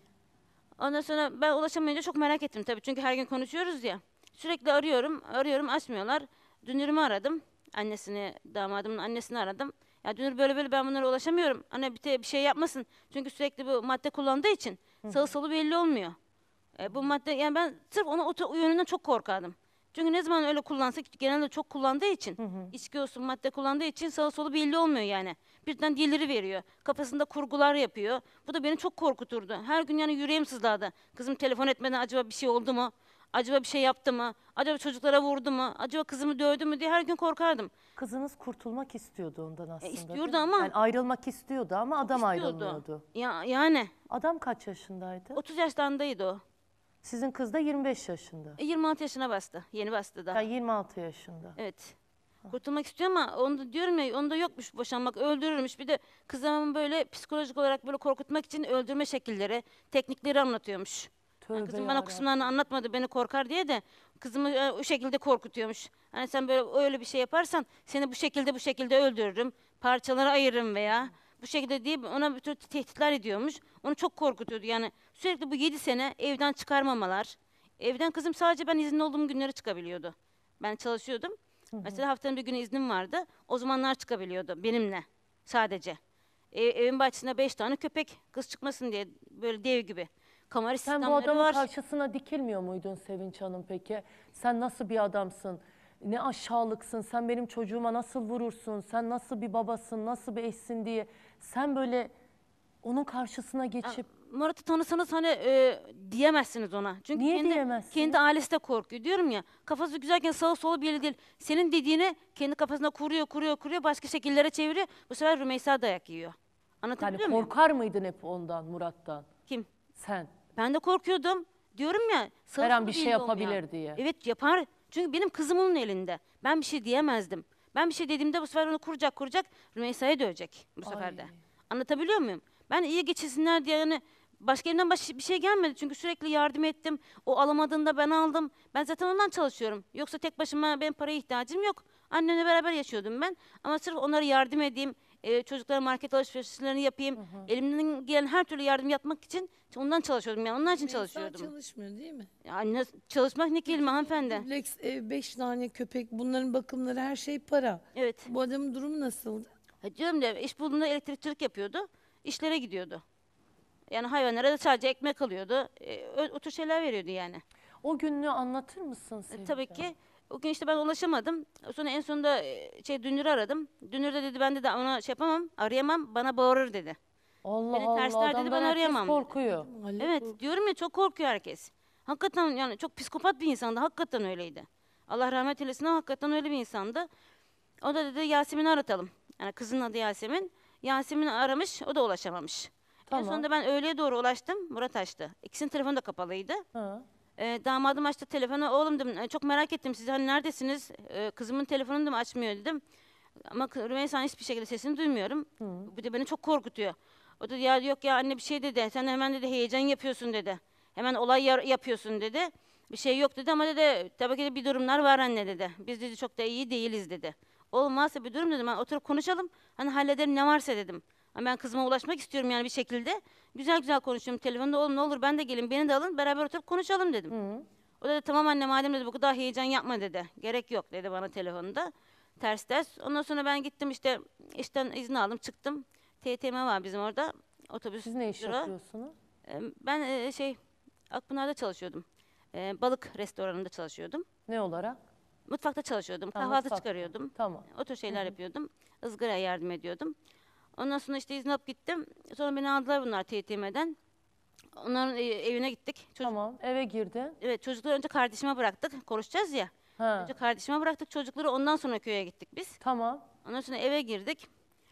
Ondan sonra ben ulaşamayınca çok merak ettim tabii. Çünkü her gün konuşuyoruz ya. Sürekli arıyorum açmıyorlar. Dünürümü aradım. Damadımın annesini aradım. Ya Dünür böyle ben bunlara ulaşamıyorum. Hani bir şey yapmasın. Çünkü sürekli bu madde kullandığı için sağı solu belli olmuyor. Bu madde, yani ben sırf o yönünden çok korkardım. Çünkü ne zaman öyle kullansa, genelde çok kullandığı için, içki olsun madde kullandığı için sağı solu belli olmuyor yani. Birden dilleri veriyor. Kafasında kurgular yapıyor. Bu da beni çok korkuturdu. Her gün yani yüreğim sızlardı. Kızım telefon etmeden acaba bir şey oldu mu? Acaba bir şey yaptı mı? Acaba çocuklara vurdu mu? Acaba kızımı dövdü mü diye her gün korkardım. Kızınız kurtulmak istiyordu ondan aslında. İstiyordu ama. Yani ayrılmak istiyordu ama adam ayrılmıyordu. Yani. Adam kaç yaşındaydı? 30 yaşlarındaydı o. Sizin kız da 25 yaşında. 26 yaşına bastı. Yeni bastı da. Yani 26 yaşında. Evet. Kurtulmak istiyor ama onda diyorum ya, onda yokmuş boşanmak, öldürürmüş. Bir de kızımın böyle psikolojik olarak böyle korkutmak için öldürme şekilleri, teknikleri anlatıyormuş. Yani kızım bana kısımlarını anlatmadı, beni korkar diye de kızımı o şekilde korkutuyormuş. Hani sen böyle öyle bir şey yaparsan seni bu şekilde öldürürüm, parçalara ayırırım veya bu şekilde diye ona bir tür tehditler ediyormuş. Onu çok korkutuyordu yani. Sürekli bu 7 sene evden çıkarmamalar. Evden kızım sadece ben izinli olduğum günleri çıkabiliyordu. Ben çalışıyordum. Mesela haftanın bir günü iznim vardı. O zamanlar çıkabiliyordu benimle sadece. Evin bahçesinde 5 tane köpek, kız çıkmasın diye böyle dev gibi. Kamera Sen bu adamın karşısına dikilmiyor muydun Sevinç Hanım peki? Sen nasıl bir adamsın? Ne aşağılıksın? Sen benim çocuğuma nasıl vurursun? Sen nasıl bir babasın? Nasıl bir eşsin diye. Sen böyle onun karşısına geçip... Murat'ı tanısanız hani diyemezsiniz ona. Çünkü Niye diyemezsiniz? Kendi ailesi de korkuyor. Diyorum ya, kafası güzelken sağı solu belli değil. Senin dediğini kendi kafasında kuruyor, başka şekillere çeviriyor. Bu sefer Rümeysa dayak yiyor. Anlatabiliyor muyum? Korkar mıydın hep ondan, Murat'tan? Kim? Sen. Ben de korkuyordum. Diyorum ya. Her an bir şey yapabilir diye. Evet yapar. Çünkü benim kızım onun elinde. Ben bir şey diyemezdim. Ben bir şey dediğimde bu sefer onu kuracak. Rümeysa'ya dövecek bu sefer de. Anlatabiliyor muyum? Ben iyi geçirsinler diye yani başka elimden bir şey gelmedi. Çünkü sürekli yardım ettim. O alamadığında ben aldım. Ben zaten ondan çalışıyorum. Yoksa tek başıma benim paraya ihtiyacım yok. Annemle beraber yaşıyordum ben. Ama sırf onlara yardım edeyim. Çocuklara market alışverişlerini yapayım. Elimden gelen her türlü yardım yapmak için ondan çalışıyordum. Yani onlar için çalışıyordum. Çalışmıyor değil mi? Yani çalışmak ne kelime hanımefendi. Dubleks ev, 5 tane köpek, bunların bakımları, her şey para. Evet. Bu adamın durumu nasıldı? Diyorum ya, iş bulduğunda elektrikçilik yapıyordu. İşlere gidiyordu. Yani hayvanlara da sadece ekmek alıyordu. O tür şeyler veriyordu yani. O gününü anlatır mısın Sevinç? Tabii ki. O gün işte ben ulaşamadım. Sonra en sonunda Dünür'ü aradım. Dünür de dedi ben de ona yapamam, arayamam, bana bağırır dedi. Allah Beni Allah, tersler dedi, ben adamdan herkes arayamam. korkuyor. Evet, diyorum ya çok korkuyor herkes. Hakikaten yani çok psikopat bir insandı. Hakikaten öyleydi. Allah rahmet eylesin ama hakikaten öyle bir insandı. O da dedi Yasemin'i aratalım. Yani kızının adı Yasemin. Yasemin'i aramış, o da ulaşamamış. Tamam. En sonunda ben öğleye doğru ulaştım, Murat açtı. İkisinin telefonu da kapalıydı. Ha. Damadım açtı telefonu. Oğlum dedim, çok merak ettim sizi, hani neredesiniz? Kızımın telefonunu da mı açmıyor dedim. Ama Rümeysa'nın hiçbir şekilde sesini duymuyorum. Bir de beni çok korkutuyor. O da ya yok ya anne bir şey dedi. Sen hemen dedi heyecan yapıyorsun dedi. Hemen olay yapıyorsun dedi. Bir şey yok dedi ama dedi tabii ki de bir durumlar var anne dedi. Biz dedi çok da iyi değiliz dedi. Olmazsa bir durum dedim, ben oturup konuşalım. Hani hallederim ne varsa dedim. Ama ben kızıma ulaşmak istiyorum yani bir şekilde. Güzel güzel konuşuyorum telefonda, oğlum ne olur ben de gelin beni de alın beraber oturup konuşalım dedim. O da dedi tamam anne madem dedi bu kadar heyecan yapma dedi. Gerek yok dedi bana telefonda. Ters ters. Ondan sonra ben gittim işte işten izin aldım çıktım. TTM var bizim orada. Otobüs. Siz ne iş yapıyorsunuz? Ben Akpınar'da çalışıyordum. Balık restoranında çalışıyordum. Ne olarak? Mutfakta çalışıyordum. Ha, Kahvaltı mutfakta. çıkarıyordum. Tamam. O tür şeyler yapıyordum. Izgaraya yardım ediyordum. Ondan sonra işte izin alıp gittim. Sonra beni aldılar bunlar TTM'den. Onların evine gittik. Tamam, eve girdin. Evet, çocukları önce kardeşime bıraktık. Konuşacağız ya. Ha. Önce kardeşime bıraktık çocukları, ondan sonra köye gittik biz. Tamam. Ondan sonra eve girdik.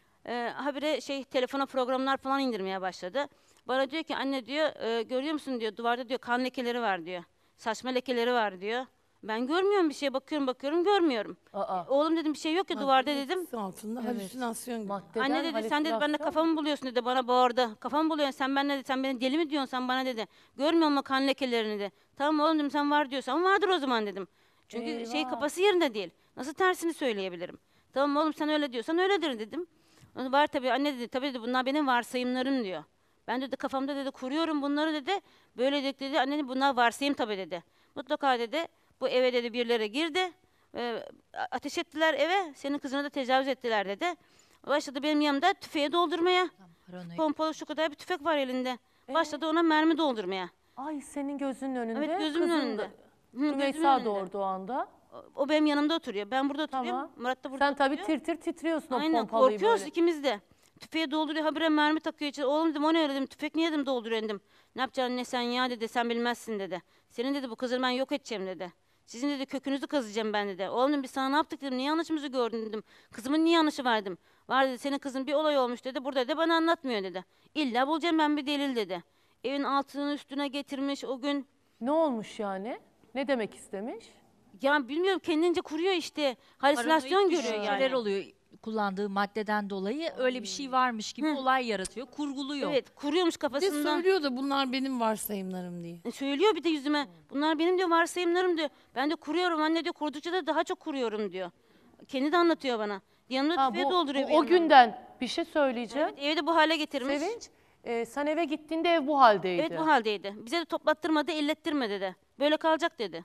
Habire telefona programlar falan indirmeye başladı. Bana diyor ki anne diyor görüyor musun diyor duvarda diyor kan lekeleri var diyor. Saçma lekeleri var diyor. Ben görmüyorum bir şey, bakıyorum görmüyorum. Oğlum dedim bir şey yok ya duvarda dedim. Altında halüsinasyon gibi. Anne dedi sen dedi bende kafamı buluyorsun dedi, bana bağırdı. Kafamı buluyorsun sen, ben dedi sen beni deli mi diyorsun sen bana dedi. Görmüyor musun kan lekelerini dedi. Tamam oğlum dedim sen var diyorsan vardır o zaman dedim. Çünkü kafası yerinde değil. Nasıl tersini söyleyebilirim? Tamam oğlum sen öyle diyorsan öyledir dedim. Var tabii anne dedi, tabii dedi bunlar benim varsayımlarım diyor. Ben dedi kafamda dedi kuruyorum bunları dedi. Böyle dedi anne bunlar varsayım tabii dedi. Mutlaka dedi bu eve dedi birileri girdi. Ateş ettiler eve, senin kızına da tecavüz ettiler dedi. Başladı benim yanımda tüfeği doldurmaya. Pompalı şu kadar bir tüfek var elinde. Başladı ona mermi doldurmaya. Ay senin gözünün önünde. Evet gözümün önünde. Rümeysa doğurdu o anda. O benim yanımda oturuyor. Ben burada oturuyorum. Murat da burada Sen oturuyor. tabii tir titriyorsun Aynen, o pompalıyı korkuyoruz böyle. ikimiz de. Tüfeği dolduruyor, habire mermi takıyor içine. Oğlum dedim o ne öyle dedim, tüfek niye dedim dolduruyor dedim. Ne yapacaksın ne sen ya dedi, sen bilmezsin dedi. Senin dedi bu kızını ben yok edeceğim dedi. Sizin dedi kökünüzü kazıyacağım ben dedi. Oğlum dedim biz sana ne yaptık dedim, niye yanlışımızı gördün dedim. Kızımın niye yanlışı var dedim. Var dedi senin kızın bir olay olmuş dedi, burada dedi bana anlatmıyor dedi. İlla bulacağım ben bir delil dedi. Evin altını üstüne getirmiş o gün. Ne olmuş yani? Ne demek istemiş? Ya bilmiyorum kendince kuruyor işte. Halüsinasyon görüyor yani. Şeyler oluyor kullandığı maddeden dolayı öyle bir şey varmış gibi olay yaratıyor, kurguluyor. Evet, kuruyormuş Bir de kafasında. söylüyor da bunlar benim varsayımlarım diye. Söylüyor bir de yüzüme. Bunlar benim diyor varsayımlarım diyor. Ben de kuruyorum anne diyor. Kurdukça da daha çok kuruyorum diyor. Kendi de anlatıyor bana. Yanımda tüfeği dolduruyor. O günden bir şey söyleyeceğim. Evet, evi de bu hale getirmiş. Sevinç, sen eve gittiğinde ev bu haldeydi. Evet bu haldeydi. Bize de toplattırmadı, ellettirmedi de. Böyle kalacak dedi.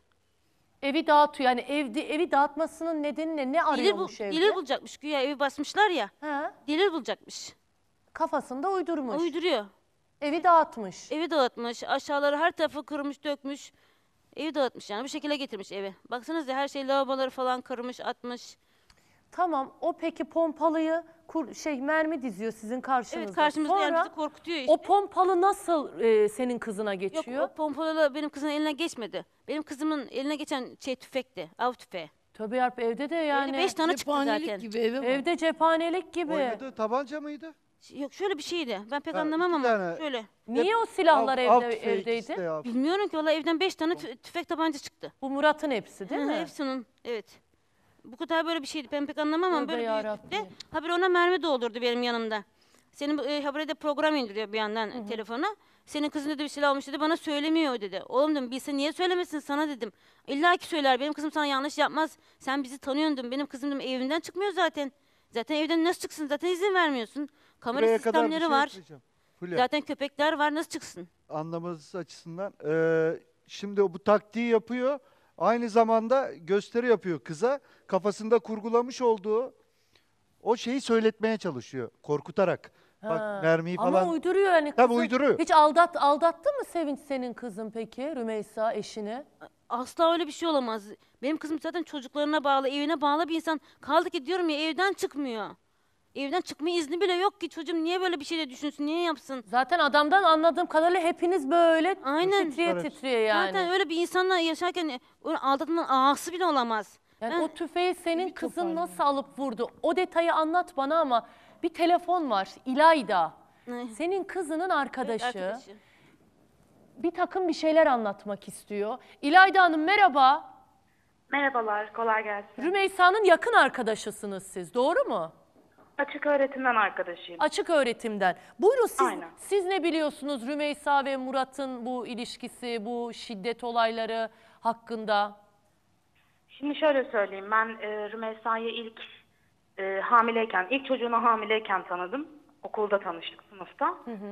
Evi dağıtıyor. Yani evi dağıtmasının nedeni ne? Ne arıyormuş evde? Delil bulacakmış. Güya evi basmışlar ya. Ha. Delil bulacakmış. Kafasında uydurmuş. Uyduruyor. Evi dağıtmış. Evi dağıtmış. Aşağıları her tarafı kırmış, dökmüş. Evi dağıtmış yani. Bu şekilde getirmiş evi. Baksanıza her şey lavaboları falan kırmış, atmış. Tamam. O peki pompalıyı mermi diziyor sizin karşınızda. Evet karşımızda Sonra, yani bizi korkutuyor işte. o pompalı nasıl senin kızına geçiyor? Yok o pompalı benim kızımın eline geçmedi. Benim kızımın eline geçen tüfekti. Av tüfeği. Tabii yarp evde de yani. Evde 5 tane çıktı zaten. Cephanelik gibi eve bak. Evde cephanelik gibi. Oynadığı tabanca mıydı? Yok şöyle bir şeydi. Ben pek Ha, anlamam iki ama tane. şöyle. Niye o silahlar Av evde tüfeği evdeydi? ikisi de av. Bilmiyorum ki valla evden 5 tane tüfek tabanca çıktı. Bu Murat'ın hepsi değil mi? Hepsinin evet. Bu kadar böyle bir şeydi. Ben pek anlamam ama Tövbe böyle yarabbim. büyüklükte. Habire ona mermi doldurdu benim yanımda. Senin habire de program indiriyor bir yandan telefona. Senin kızın dedi bir silah almış dedi, bana söylemiyor dedi. Oğlum dedim bilse niye söylemesin sana dedim. İlla ki söyler, benim kızım sana yanlış yapmaz. Sen bizi tanıyorsun dedim. Benim kızım dedim evimden çıkmıyor zaten. Zaten evden nasıl çıksın, zaten izin vermiyorsun. Kamera Buraya kadar bir sistemleri şey var. ekleyeceğim. Fulya, Zaten köpekler var, nasıl çıksın? anlaması açısından. Şimdi bu taktiği yapıyor. Aynı zamanda gösteri yapıyor kıza. Kafasında kurgulamış olduğu o şeyi söyletmeye çalışıyor. Korkutarak. Bak mermiyi falan. Ama uyduruyor yani kızım. Tabii uyduruyor. Hiç aldattı mı Sevinç senin kızın peki Rümeysa eşini? Asla öyle bir şey olamaz. Benim kızım zaten çocuklarına bağlı, evine bağlı bir insan. Kaldı ki diyorum ya evden çıkmıyor. Evden çıkma izni bile yok ki. Çocuğum niye böyle bir şey de düşünsün, niye yapsın? Zaten adamdan anladığım kadarıyla hepiniz böyle Aynen. titriye titriye yani. Zaten öyle bir insanla yaşarken öyle aldatmanın ağası bile olamaz. Yani o tüfeği senin kızın nasıl alıp vurdu? O detayı anlat bana ama bir telefon var, İlayda. Senin kızının arkadaşı. Evet, arkadaşı. Bir takım bir şeyler anlatmak istiyor. İlayda Hanım merhaba. Merhabalar, kolay gelsin. Rümeysa'nın yakın arkadaşısınız siz, doğru mu? Açık öğretimden arkadaşıyım. Açık öğretimden. Buyurun Aynen. siz ne biliyorsunuz Rümeysa ve Murat'ın bu ilişkisi, bu şiddet olayları hakkında? Şimdi şöyle söyleyeyim, ben Rümeysa'yı ilk hamileyken, ilk çocuğuna hamileyken tanıdım. Okulda tanıştık, sınıfta.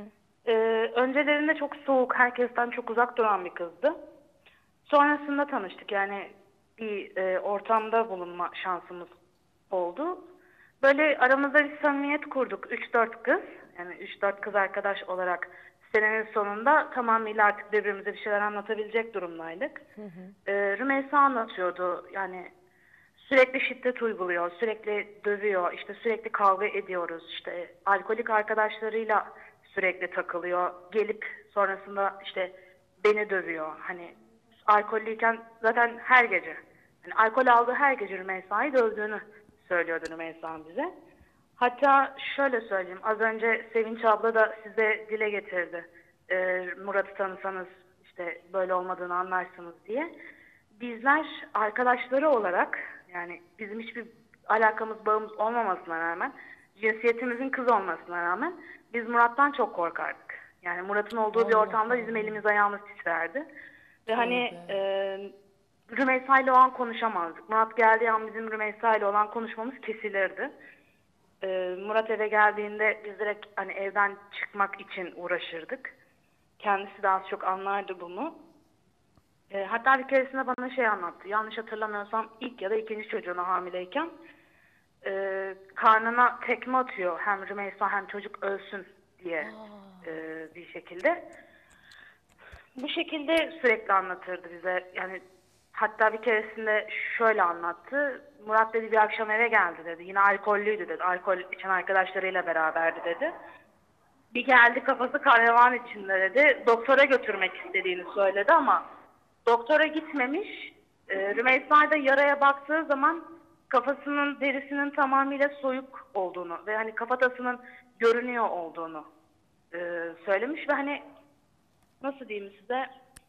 Öncelerinde çok soğuk, herkesten çok uzak duran bir kızdı. Sonrasında tanıştık, yani bir ortamda bulunma şansımız oldu. Böyle aramızda bir samimiyet kurduk, 3-4 kız. Yani 3-4 kız arkadaş olarak senenin sonunda tamamıyla artık birbirimize bir şeyler anlatabilecek durumdaydık. Rümeysa anlatıyordu, yani sürekli şiddet uyguluyor, sürekli dövüyor, işte sürekli kavga ediyoruz, işte alkolik arkadaşlarıyla sürekli takılıyor, gelip sonrasında işte beni dövüyor. Hani alkollüyken zaten her gece, yani alkol aldığı her gece Rümeysa'yı dövdüğünü söylüyordu Rümeysa bize. Hatta şöyle söyleyeyim, az önce Sevinç abla da size dile getirdi. Murat'ı tanısanız işte böyle olmadığını anlarsınız diye. Bizler arkadaşları olarak, yani bizim hiçbir alakamız, bağımız olmamasına rağmen, cinsiyetimizin kız olmasına rağmen biz Murat'tan çok korkardık. Yani Murat'ın olduğu bir ortamda bizim elimiz ayağımız titrerdi. Ve hani Rümeysa ile o an konuşamazdık. Murat geldiği an bizim Rümeysa ile olan konuşmamız kesilirdi. Murat eve geldiğinde biz direkt hani evden çıkmak için uğraşırdık. Kendisi de az çok anlardı bunu. Hatta bir keresinde bana şey anlattı. Yanlış hatırlamıyorsam ilk ya da ikinci çocuğuna hamileyken karnına tekme atıyor. Hem Rümeysa hem çocuk ölsün diye bir şekilde. Bu şekilde sürekli anlatırdı bize. Yani hatta bir keresinde şöyle anlattı. Murat dedi bir akşam eve geldi dedi. Yine alkollüydü dedi. Alkol içen arkadaşlarıyla beraberdi dedi. Bir geldi kafası karavan içinde dedi. Doktora götürmek istediğini söyledi ama doktora gitmemiş. Rümeysa da yaraya baktığı zaman kafasının derisinin tamamıyla soyuk olduğunu ve hani kafatasının görünüyor olduğunu söylemiş ve hani nasıl diyeyim size,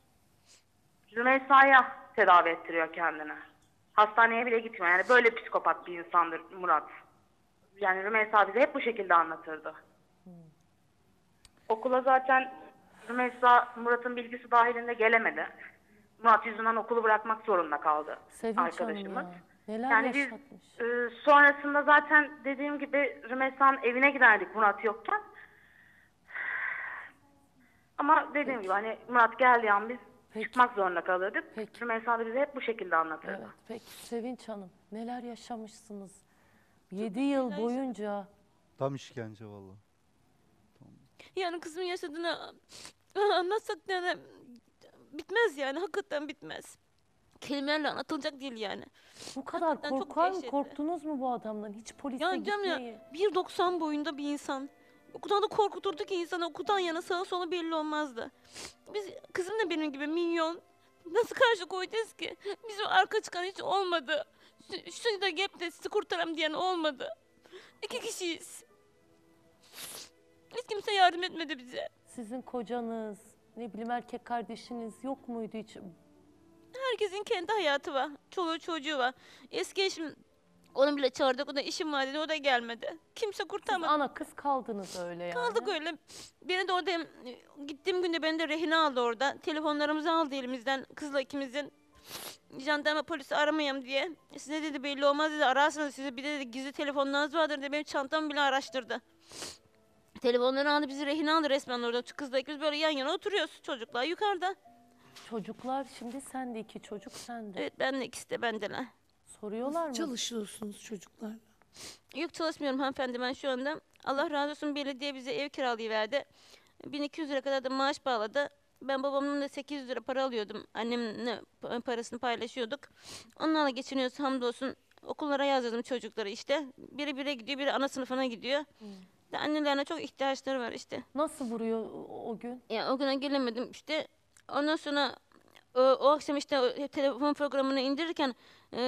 Rümeysa'ya tedavi ettiriyor kendini. Hastaneye bile gitmiyor. Yani böyle psikopat bir insandır Murat. Yani Rümeysa bize hep bu şekilde anlatırdı. Okula zaten Rümeysa Murat'ın bilgisi dahilinde gelemedi. Murat yüzünden okulu bırakmak zorunda kaldı Sevinç arkadaşımız. Hanım ya. Neler Yani biz yaşatmış. sonrasında zaten dediğim gibi Rümeysa'nın evine giderdik Murat yokken. Ama dediğim gibi hani Murat geldiği an biz çıkmak zorunda kalırdık. Rümeysa da bize hep bu şekilde anlatırdı. Evet, peki Sevinç Hanım neler yaşamışsınız? 7 yıl boyunca. Tam işkence vallahi. Yani kızımın yaşadığını anlatsak yani bitmez yani, hakikaten bitmez. Kelimelerle anlatılacak değil yani. Bu kadar korktunuz mu bu adamdan? Hiç polise yani gitmeyi. Ya 1.90 boyunda bir insan. O kadar da korkuturdu ki insanı, okuldan yana sağa sola belli olmazdı. Biz, kızım da benim gibi minyon. Nasıl karşı koyacağız ki? Bizim arka çıkan hiç olmadı. Şunu da gep de sizi kurtaram diyen olmadı. 2 kişiyiz. Hiç kimse yardım etmedi bize. Sizin kocanız, ne bileyim erkek kardeşiniz yok muydu hiç? Herkesin kendi hayatı var. Çoluğu çocuğu var. Eski eşim, onu bile çağırdık. O da işim var dedi. O da gelmedi. Kimse kurtarmadı. Siz ana kız kaldınız öyle yani. Kaldık öyle. Beni de orada gittiğim günde beni de rehine aldı orada. Telefonlarımızı aldı elimizden. Kızla ikimizin. Jandarma polisi aramayayım diye. Size dedi belli olmaz dedi. Ararsınız size bir de dedi, gizli telefonlarınız vardır dedi. Benim çantamı bile araştırdı. Telefonları aldı, bizi rehine aldı resmen orada. Kızla ikimiz böyle yan yana oturuyoruz. Çocuklar yukarıda. Çocuklar şimdi sen de 2 çocuk sen de. Evet, ben de ikisi de bendeler. Soruyorlar mı? Çalışıyorsunuz çocuklarla? Yok, çalışmıyorum hanımefendi ben şu anda. Allah razı olsun, belediye bize ev kiralayıverdi. 1200 lira kadar da maaş bağladı. Ben babamın da 800 lira para alıyordum. Annemle parasını paylaşıyorduk. Onlarla geçiniyoruz hamdolsun. okullara yazdırdım çocukları işte. Biri bire gidiyor, biri ana sınıfına gidiyor. Annelerine çok ihtiyaçları var işte. Nasıl vuruyor o gün? Ya o güne gelemedim işte. Ondan sonra o akşam işte telefon programını indirirken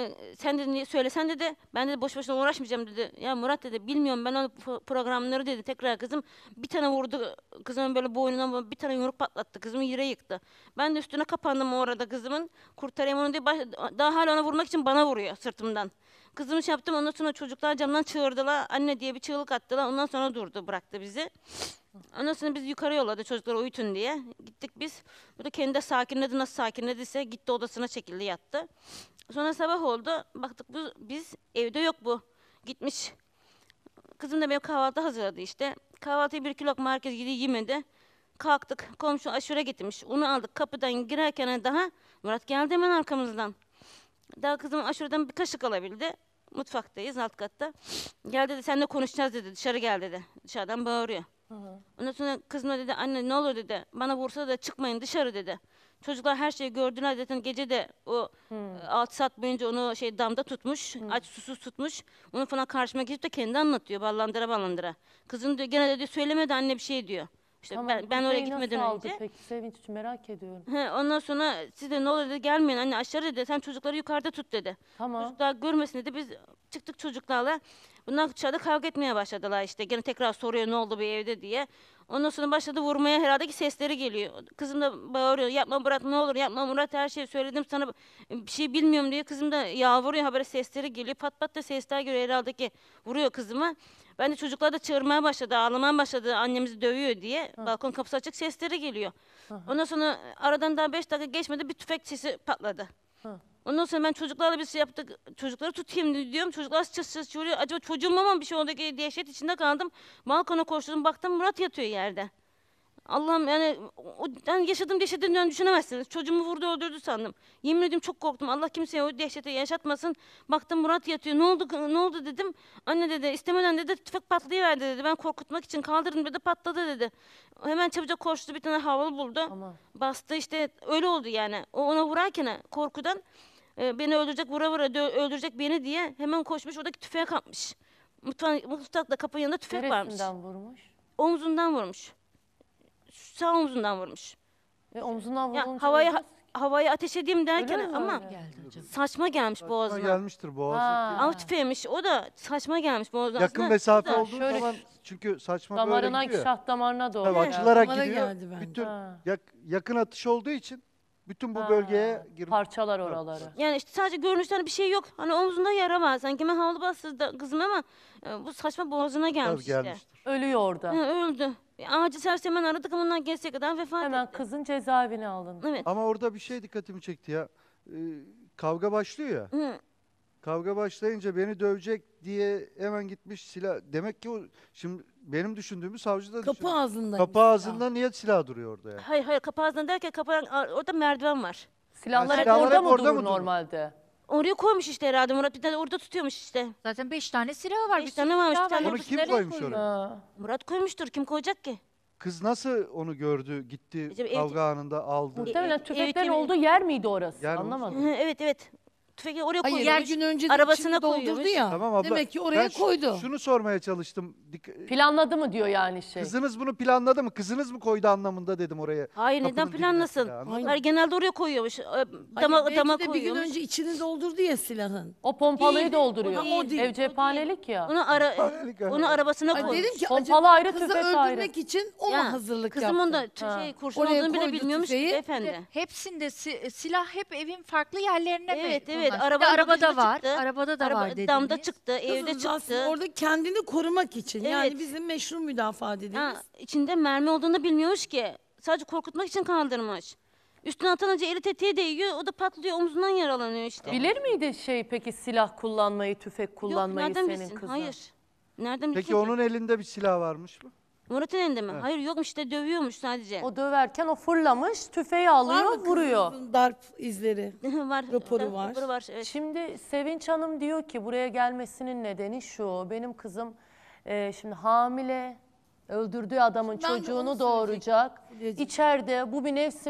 sen dedi söylesen dedi, ben de boş boşuna uğraşmayacağım dedi. Ya Murat dedi, bilmiyorum ben o programları dedi, tekrar kızım bir tane vurdu kızımın böyle boynuna, bir tane yumruk patlattı, kızımı yere yıktı. Ben de üstüne kapandım orada kızımın, kurtarayım onu diye, daha hala ona vurmak için bana vuruyor sırtımdan. Kızımı şey yaptım, ondan sonra çocuklar camdan çığırdılar, anne diye bir çığlık attılar, ondan sonra durdu, bıraktı bizi. Ondan sonra biz yukarı yolladı çocukları uyutun diye. Gittik biz. Bu da kendi de sakinledi, nasıl sakinlediyse gitti odasına çekildi, yattı. Sonra sabah oldu. Baktık biz evde yok bu. Gitmiş. Kızım da benim kahvaltı hazırladı işte. Kahvaltıyı 1 kilo market gidiyor, yemedi. Kalktık. Komşu aşure getirmiş. Onu aldık. Kapıdan girerken daha Murat geldi hemen arkamızdan. Daha kızım aşureden bir kaşık alabildi. Mutfaktayız, alt katta. Gel dedi, seninle konuşacağız dedi. Dışarı gel dedi. Dışarıdan bağırıyor. Ondan sonra kızıma dedi, anne ne olur dedi, bana vursa da çıkmayın dışarı dedi. Çocuklar her şeyi gördüler zaten, gece de o 6 saat boyunca onu damda tutmuş, aç susuz tutmuş. Onu falan karşıma geçip de kendi anlatıyor, ballandıra ballandıra. Kızım diyor, gene de söylemedi anne bir şey diyor. İşte Tamam, ben oraya Kuzey gitmeden nasıl aldı önce. Peki Sevinç için merak ediyorum. Ondan sonra siz de ne olur dedi, gelmeyin anne aşağı dedi, sen çocukları yukarıda tut dedi. Tamam. Çocuklar görmesin dedi, biz çıktık çocuklarla. Bunlar dışarıda kavga etmeye başladılar işte. Gene tekrar soruyor ne oldu bu evde diye. Ondan sonra başladı vurmaya, herhalde ki sesleri geliyor. Kızım da bağırıyor, yapma Murat ne olur yapma Murat, her şeyi söyledim sana, bir şey bilmiyorum diye. Kızım da yalvarıyor, habere sesleri geliyor. Pat pat da sesler geliyor, herhalde ki vuruyor kızıma. Ben de çocuklar da çığırmaya başladı, ağlamaya başladı, annemizi dövüyor diye. Balkon kapısı açık, sesleri geliyor. Ondan sonra aradan daha 5 dakika geçmedi, bir tüfek sesi patladı. Ondan sonra ben çocuklarla bir şey yaptık, çocukları tutayım diyorum, çocuklar çığırıyor. Acaba çocuğum ama bir şey oldu ki dehşet içinde kaldım. Balkona koştum, baktım Murat yatıyor yerde. Allah'ım yani ben yaşadığım dehşeti düşünemezsiniz. Çocuğumu vurdu öldürdü sandım. Yemin ediyorum çok korktum. Allah kimseye o dehşeti yaşatmasın. Baktım Murat yatıyor. Ne oldu dedim. Anne dedi, istemeden dedi tüfek patlayıverdi dedi. Ben korkutmak için kaldırdım dedi, patladı dedi. Hemen çabucak koştu, bir tane havalı buldu. Bastı işte, öyle oldu yani. O ona vurarken korkudan beni öldürecek, vura öldürecek beni diye hemen koşmuş, oradaki tüfeğe kapmış. Mutfakta kapının yanında tüfek varmış. Neresinden vurmuş? Omzundan vurmuş. Sağ omzundan vurmuş. Omzundan vurunca havaya ateş edeyim derken Öyle mi ama öyle? saçma gelmiş boğazına. gelmiştir boğazına. Av tüfeğiymiş, o da saçma gelmiş boğazına. Yakın Aslında mesafe o da olduğu zaman çünkü saçma Damarına, böyle gidiyor. şah damarına doğru. Tabii açılarak Damara gidiyor. geldi bence. Bütün yakın atış olduğu için bütün bu bölgeye girmiş. Parçalar oraları. Yani işte sadece görünüşten bir şey yok. Hani omzunda yara var. Sanki ben havlu bastırdı kızım ama bu saçma boğazına gelmiş işte. Ölüyor orada. Öldü. Acil servis hemen aradık ama onlar geçse kadar vefat Hemen etti. kızın cezaevine alındı. Evet. Ama orada bir şey dikkatimi çekti ya. Kavga başlıyor ya. Kavga başlayınca beni dövecek diye hemen gitmiş silah. Demek ki o şimdi benim düşündüğümü savcı da Kapı ağzında. Kapı ağzında niye silah duruyor orada ya? Hayır kapı ağzından derken orada merdiven var. Silahlar hep silahlar orada hep mı orada durur mı durur? normalde? Oraya koymuş işte herhalde Murat, bir tane orada tutuyormuş işte. Zaten 5 tane silahı var. 5 tane varmış, bir tane Onu orada kim nereye koymuş koyuyor? oraya? Murat koymuştur, kim koyacak ki? Kız nasıl onu gördü, gitti İşte kavga anında aldı. Muhtemelen tüfeklerin olduğu yer miydi orası? Yer Anlamadım. Evet. Tüfeği oraya Hayır, koyuyormuş. bir gün önce de arabasına içini doldurdu koyuyormuş. ya. Tamam abla. Demek ki oraya ben koydu. Şunu sormaya çalıştım. Planladı mı diyor yani şey. Kızınız bunu planladı mı? Kızınız mı koydu anlamında dedim oraya. Hayır, neden Kapının dibine planlasın? silah, anladın mı? Hayır, genelde oraya koyuyormuş. Hayır, belki Dama de bir gün koyuyormuş. önce içini doldurdu ya silahın. O pompalıyı Değil, dolduruyor. o değil, Ev cephanelik ya. Onu arabasına Ay, koymuş. dedim ki Pompalı acaba ayrı, kızı tüfek öldürmek ayrı. için o Ya, mu hazırlık kızım onda yaptı? kurşun Oraya olduğunu bile koydu bilmiyormuş tüfeği. beyefendi. Hepsinde silah hep evin farklı yerlerine mi? Evet. konulmuş? Arabanın bagajında Arabada var. çıktı. Arabada da var dediniz. Damda çıktı, evde Kızımız çıktı. aslında orada kendini korumak için. Yani Evet. bizim meşru müdafaa dediğimiz. İçinde mermi olduğunu bilmiyormuş ki. Sadece korkutmak için kaldırmış. Üstüne atınca eli tetiğe değiyor, o da patlıyor, omzundan yaralanıyor işte. Bilir miydi peki silah kullanmayı, tüfek kullanmayı nereden senin bilsin? kızın? Hayır. Nereden bilsin Peki ki? onun elinde bir silah varmış mı? Murat'ın elinde mi? Evet. Hayır, yokmuş işte, dövüyormuş sadece. O döverken o fırlamış, tüfeği Var alıyor, mı vuruyor. kızımızın darp izleri? var. Raporu var. Raporu var, evet. Şimdi Sevinç Hanım diyor ki buraya gelmesinin nedeni şu. Benim kızım şimdi hamile, Öldürdüğü adamın Ben de çocuğunu onu doğuracak. söyleyecektim. İçeride bu bir nefsi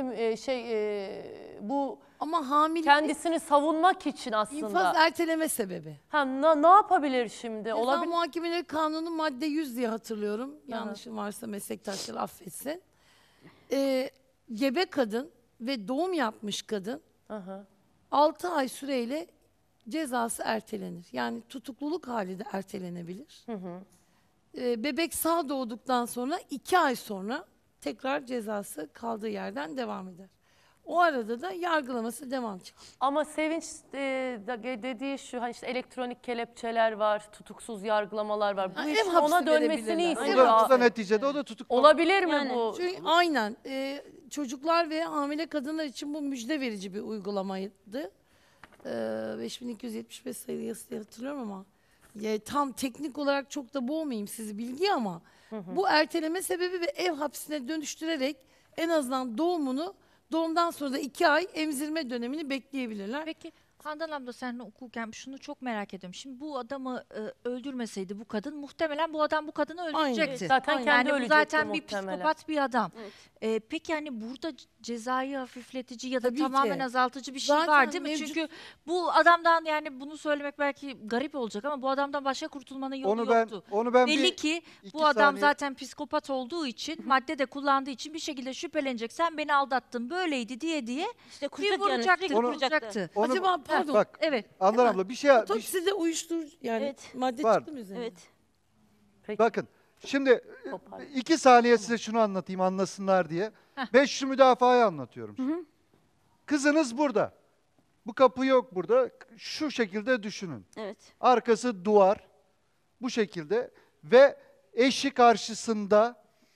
bu ama hamilelik kendisini savunmak için aslında. infaz erteleme sebebi. Ha, ne yapabilir şimdi? Ceza Muhakemeleri Kanunu madde 100 diye hatırlıyorum. Hı. Yanlışım varsa meslektaşları affetsin. Gebe kadın ve doğum yapmış kadın 6 ay süreyle cezası ertelenir. Yani tutukluluk hali de ertelenebilir. Bebek sağ doğduktan sonra 2 ay sonra tekrar cezası kaldığı yerden devam eder. O arada da yargılaması devam edecek. Ama Sevinç dediği şu, hani işte elektronik kelepçeler var, tutuksuz yargılamalar var. Bu iş ona dönmesini istiyor. O da neticede o da tutuklu. Olabilir mi bu? Çünkü aynen çocuklar ve hamile kadınlar için bu müjde verici bir uygulamaydı. 5275 sayılı yasa diye hatırlıyorum ama tam teknik olarak çok da boğmayayım sizi bilgi ama bu erteleme sebebi ve ev hapsine dönüştürerek en azından doğumdan sonra da 2 ay emzirme dönemini bekleyebilirler. Peki Handan abla seninle okurken şunu çok merak ediyorum. Şimdi bu adamı öldürmeseydi bu kadın muhtemelen bu adam bu kadını öldürecekti. Evet, zaten kendi yani bu ölecekti zaten bir muhtemelen. psikopat bir adam. Peki hani burada cezayı hafifletici ya da Tabii tamamen ki. azaltıcı bir şey Zaten var değil mi? mevcut- Çünkü bu adamdan yani bunu söylemek belki garip olacak ama bu adamdan başka kurtulmanın yolu yoktu. Onu ben Belli bir ki iki bu adam saniye- zaten psikopat olduğu için madde de kullandığı için bir şekilde şüphelenecek. Sen beni aldattın böyleydi diye İşte bir vuracaktı, vuracaktı. Onu- Acaba pardon. Bak, Evet. Handan abla bir şey... Otopside uyuşturucu yani madde Var. çıktı mı üzerine? Bakın şimdi 2 saniye size şunu anlatayım anlasınlar diye. Meşru müdafayı anlatıyorum. Kızınız burada. Bu kapı yok burada. Şu şekilde düşünün. Evet. Arkası duvar. Bu şekilde ve eşi karşısında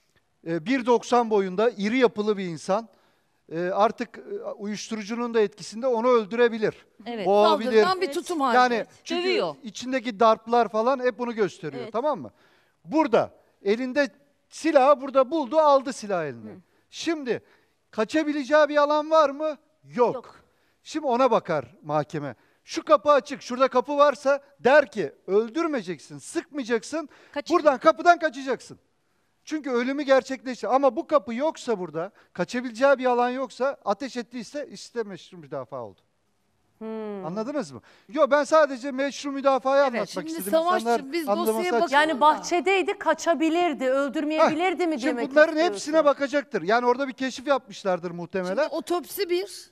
1.90 boyunda iri yapılı bir insan. Artık uyuşturucunun da etkisinde onu öldürebilir. Evet. Boğabilir. Saldırgan bir tutum halinde. Yani çünkü Dövüyor. içindeki darplar falan hep bunu gösteriyor. Evet. Tamam mı? Burada elinde silahı burada buldu, aldı silah eline. Şimdi kaçabileceği bir alan var mı? Yok. Şimdi ona bakar mahkeme. Şu kapı açık, şurada kapı varsa der ki öldürmeyeceksin, sıkmayacaksın. Buradan kapıdan kaçacaksın. Çünkü ölümü gerçekleşti. Ama bu kapı yoksa burada, kaçabileceği bir alan yoksa ateş ettiyse işte meşru müdafaa oldu. Anladınız mı? Yok ben sadece meşru müdafayı anlatmak Şimdi istedim. Savaşçım, İnsanlar biz anlaması dosyaya açısından. Yani bahçedeydi, kaçabilirdi, öldürmeyebilirdi mi Şimdi demek bunların istiyorsun? hepsine bakacaktır. Yani orada bir keşif yapmışlardır muhtemelen. Şimdi otopsi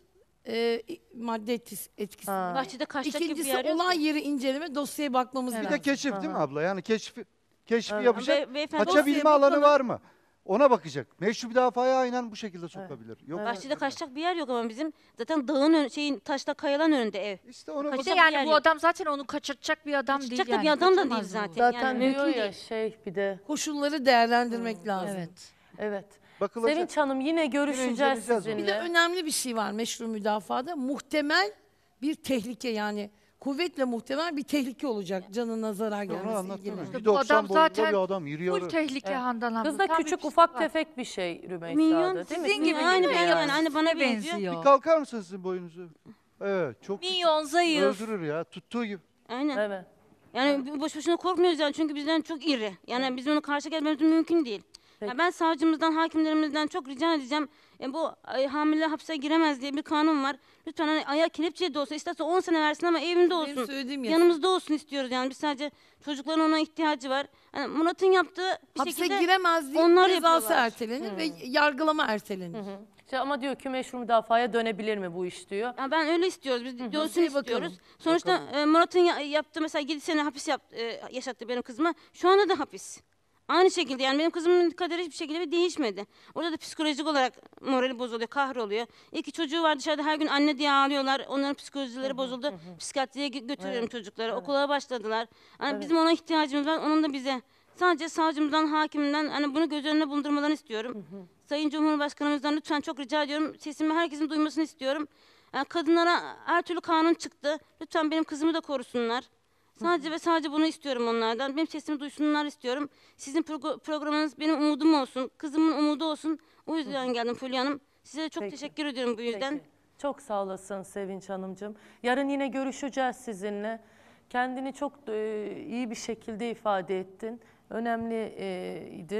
madde etkisi. Bahçede kaçacak gibi bir İkincisi yer yok olay ki. yeri inceleme dosyaya bakmamız Bir lazım. de keşif değil mi abla? Yani keşfi yapacak. Beyefendi Kaçabilme dosyaya alanı bakalım. var mı? Ona bakacak. Meşru müdafaya aynen bu şekilde sokabilir. Yok. Bahçede kaçacak bir yer yok ama bizim zaten dağın taşta kayalan önünde ev. İşte onu Bir de yani bu adam zaten onu kaçırtacak bir adam Kaçıracak değil da yani. bir adam da değil Kaçamaz bu. zaten. Zaten Yani diyor mümkün ya değil. bir de. Koşulları değerlendirmek lazım. Evet. Evet. Bakılacak. Sevinç Hanım yine görüşeceğiz inceleyeceğiz onu. Bir de sizinle. önemli bir şey var meşru müdafada. Muhtemel bir tehlike yani kuvvetle muhtemel bir tehlike olacak canına zarar Onu gelmesi anlattım. ilgili. Bu adam 1.90 boyunda zaten bir adam. Yürüyor. full tehlike Handan abla. Kız da Tam bir küçük ufak psikopat. tefek bir şey Rümeysa'da Minyon değil mi? Sizin gibi Aynı değil mi? ben Ya, yani aynı bana size benziyor. Bir kalkar mısınız sizin boyunuzu? Evet. Çok Minyon, zayıf. öldürür ya. Tuttuğu gibi. Aynen. Evet. Yani boş boşuna korkmuyoruz yani çünkü bizden çok iri. Yani bizim onu karşı gelmemiz mümkün değil. Ya ben savcımızdan, hakimlerimizden çok rica edeceğim. Bu hamile hapse giremez diye bir kanun var. Lütfen hani ayağı kelepçeli de olsa isterse 10 sene versin ama evinde olsun. söylediğim ya. Yanımızda olsun istiyoruz yani. Biz sadece çocukların ona ihtiyacı var. Yani Murat'ın yaptığı bir Hapse şekilde giremez diye onlar cezası yapıyorlar. ertelenir ve yargılama ertelenir. İşte ama diyor ki meşru müdafaya dönebilir mi bu iş diyor. Ya ben öyle istiyoruz. Biz dönsün Dosyaya istiyoruz. bakalım. Sonuçta Murat'ın yaptığı mesela 7 sene hapis yaşattı benim kızıma. Şu anda da hapis. Aynı şekilde yani benim kızımın kaderi hiçbir şekilde bir değişmedi. Orada da psikolojik olarak morali bozuluyor, kahroluyor. İki çocuğu var dışarıda her gün anne diye ağlıyorlar. Onların psikolojileri bozuldu. Psikiyatriye götürüyorum çocukları. Okula başladılar. Hani bizim ona ihtiyacımız var. Onun da bize. Sadece savcımızdan, hakimden hani bunu göz önüne bulundurmalarını istiyorum. Sayın Cumhurbaşkanımızdan lütfen çok rica ediyorum. Sesimi herkesin duymasını istiyorum. Yani kadınlara her türlü kanun çıktı. Lütfen benim kızımı da korusunlar. Sadece ve sadece bunu istiyorum onlardan. Benim sesimi duysunlar istiyorum. Sizin programınız benim umudum olsun. Kızımın umudu olsun. O yüzden geldim Fulya Hanım. Size de çok teşekkür ediyorum bu yüzden. Peki. Çok sağ olasın Sevinç Hanımcığım. Yarın yine görüşeceğiz sizinle. Kendini çok iyi bir şekilde ifade ettin. Önemliydi.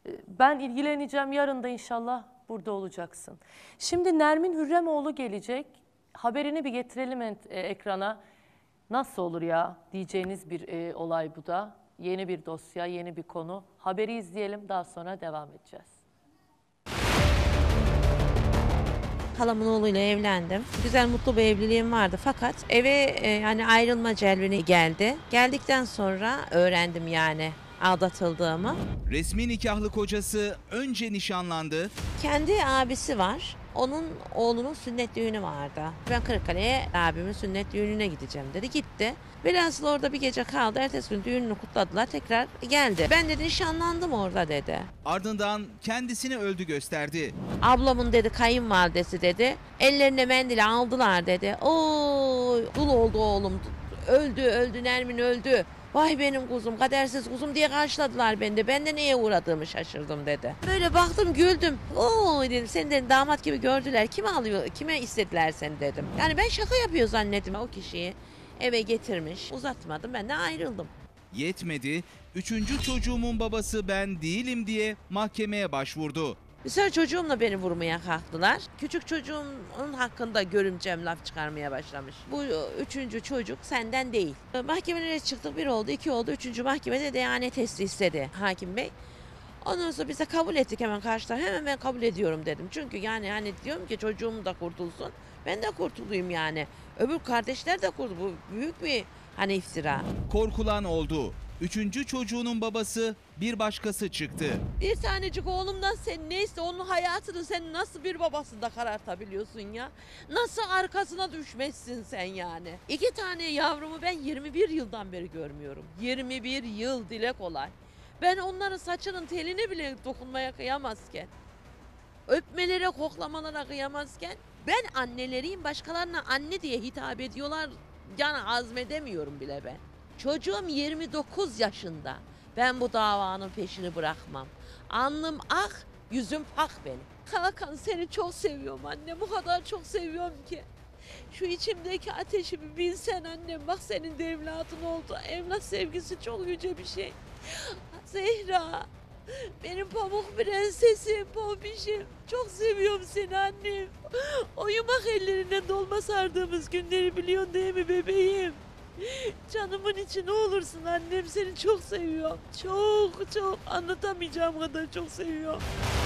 Ben ilgileneceğim, yarın da inşallah burada olacaksın. Şimdi Nermin Hürremoğlu gelecek. Haberini bir getirelim ekrana. Nasıl olur ya diyeceğiniz bir olay bu da. Yeni bir dosya, yeni bir konu. Haberi izleyelim, daha sonra devam edeceğiz. Halamın oğluyla evlendim. Güzel, mutlu bir evliliğim vardı. Fakat eve yani ayrılma celvini geldi. Geldikten sonra öğrendim yani aldatıldığımı. Resmi nikahlı kocası önce nişanlandı. Kendi abisi var. Onun oğlunun sünnet düğünü vardı. Ben Kırıkkale'ye abimin sünnet düğününe gideceğim dedi. Gitti. Velhasıl orada bir gece kaldı. Ertesi gün düğününü kutladılar. Tekrar geldi. Ben dedi nişanlandım orada dedi. Ardından kendisini öldü gösterdi. Ablamın dedi kayınvalidesi dedi. Ellerine mendili aldılar dedi. Oy dul oldu oğlum. Öldü Nermin öldü. Vay benim kuzum, kadersiz kuzum diye karşıladılar beni de. Ben de neye uğradığımı şaşırdım dedi. Böyle baktım, güldüm. Oo dedim, seni dedim damat gibi gördüler. Kim alıyor, kime istediler seni dedim. Yani ben şaka yapıyor zannettim o kişiyi. Eve getirmiş, uzatmadım, ben de ayrıldım. Yetmedi, 3. çocuğumun babası ben değilim diye mahkemeye başvurdu. Bir sefer çocuğumla beni vurmaya kalktılar. Küçük çocuğumun hakkında görümcem laf çıkarmaya başlamış. Bu 3. çocuk senden değil. Mahkemelere çıktık, 1 oldu, 2 oldu. 3. mahkemede DNA testi istedi hakim bey. Ondan sonra biz de kabul ettik hemen karşılar. Hemen ben kabul ediyorum dedim. Çünkü yani hani diyorum ki çocuğum da kurtulsun. Ben de kurtulayım yani. Öbür kardeşler de kurtuldu. Bu büyük bir hani iftira. Korkulan oldu. 3. çocuğunun babası bir başkası çıktı. Bir tanecik oğlumdan sen neyse onun hayatını sen nasıl bir babasında karartabiliyorsun ya? Nasıl arkasına düşmezsin sen yani? 2 tane yavrumu ben 21 yıldan beri görmüyorum. 21 yıl, dile kolay. Ben onların saçının teline bile dokunmaya kıyamazken, öpmelere, koklamalara kıyamazken, ben anneleriyim, başkalarına anne diye hitap ediyorlar. Yani hazmedemiyorum bile ben. Çocuğum 29 yaşında. Ben bu davanın peşini bırakmam. Alnım ak, yüzüm pak benim. Hakan, seni çok seviyorum anne. Bu kadar çok seviyorum ki. Şu içimdeki ateşimi bilsen annem. Bak senin de evladın oldu. Evlat sevgisi çok yüce bir şey. Zehra, benim pamuk prensesim, pompişim. Çok seviyorum seni annem. O yumak ellerine dolma sardığımız günleri biliyorsun değil mi bebeğim? Canımın içi ne olursun annem, seni çok seviyorum. Çok anlatamayacağım kadar çok seviyorum.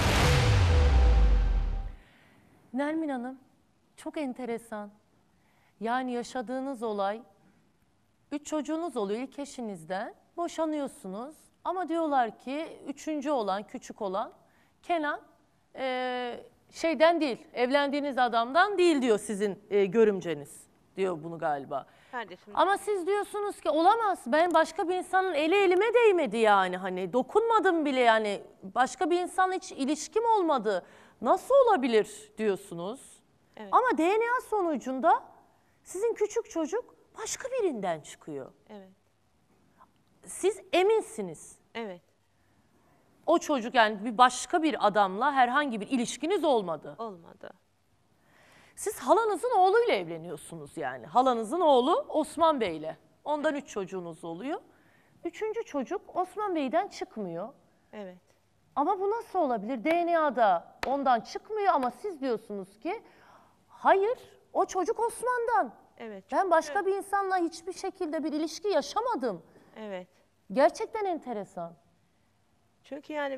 Nermin Hanım, çok enteresan. Yani yaşadığınız olay, 3 çocuğunuz oluyor ilk eşinizden, boşanıyorsunuz. Ama diyorlar ki 3. olan, küçük olan Kenan şeyden değil, evlendiğiniz adamdan değil diyor sizin görümceniz. Diyor bunu galiba. Kardeşim. Ama siz diyorsunuz ki olamaz. Ben başka bir insanın eli elime değmedi yani. Hani dokunmadım bile yani. Başka bir insanla hiç ilişkim olmadı. Nasıl olabilir diyorsunuz. Evet. Ama DNA sonucunda sizin küçük çocuk başka birinden çıkıyor. Evet. Siz eminsiniz. Evet. O çocuk yani başka bir adamla herhangi bir ilişkiniz olmadı. Olmadı. Siz halanızın oğluyla evleniyorsunuz yani. Halanızın oğlu Osman Bey'le. Ondan 3 çocuğunuz oluyor. 3. çocuk Osman Bey'den çıkmıyor. Evet. Ama bu nasıl olabilir? DNA'da ondan çıkmıyor ama siz diyorsunuz ki hayır, o çocuk Osman'dan. Evet. Ben başka bir insanla hiçbir şekilde bir ilişki yaşamadım. Evet. Gerçekten enteresan. Çünkü yani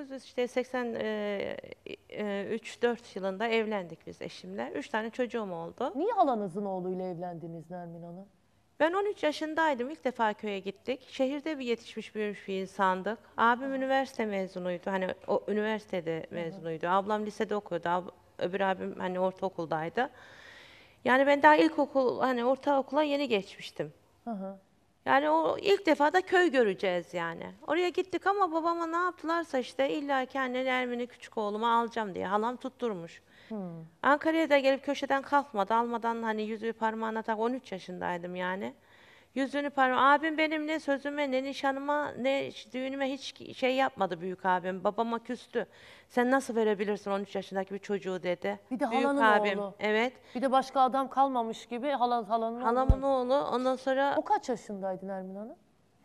1983-4 yılında evlendik biz eşimle. 3 tane çocuğum oldu. Niye halanızın oğluyla evlendiniz Nermin Hanım? Ben 13 yaşındaydım. İlk defa köye gittik. Şehirde bir yetişmiş büyümüş bir insandık. Abim üniversite mezunuydu. Hani o üniversitede mezunuydu. Ablam lisede okuyordu. Öbür abim hani ortaokuldaydı. Yani ben daha ilkokul, hani ortaokula yeni geçmiştim. Yani o ilk defa da köy göreceğiz yani. Oraya gittik ama babama ne yaptılarsa işte illa ki anne Nermin'i küçük oğluma alacağım diye. Halam tutturmuş. Ankara'ya da gelip köşeden kalkmadı. Almadan hani yüzüğü parmağına tak, 13 yaşındaydım yani. Yüzüğünü abim benim ne sözüme ne nişanıma ne düğünüme hiç şey yapmadı büyük abim. Babama küstü. Sen nasıl verebilirsin 13 yaşındaki bir çocuğu dedi. Bir de büyük halanın abim. oğlu. Evet. Bir de başka adam kalmamış gibi halanın Halamın oğlu. Ondan sonra... O kaç yaşındaydı Nermin Hanım?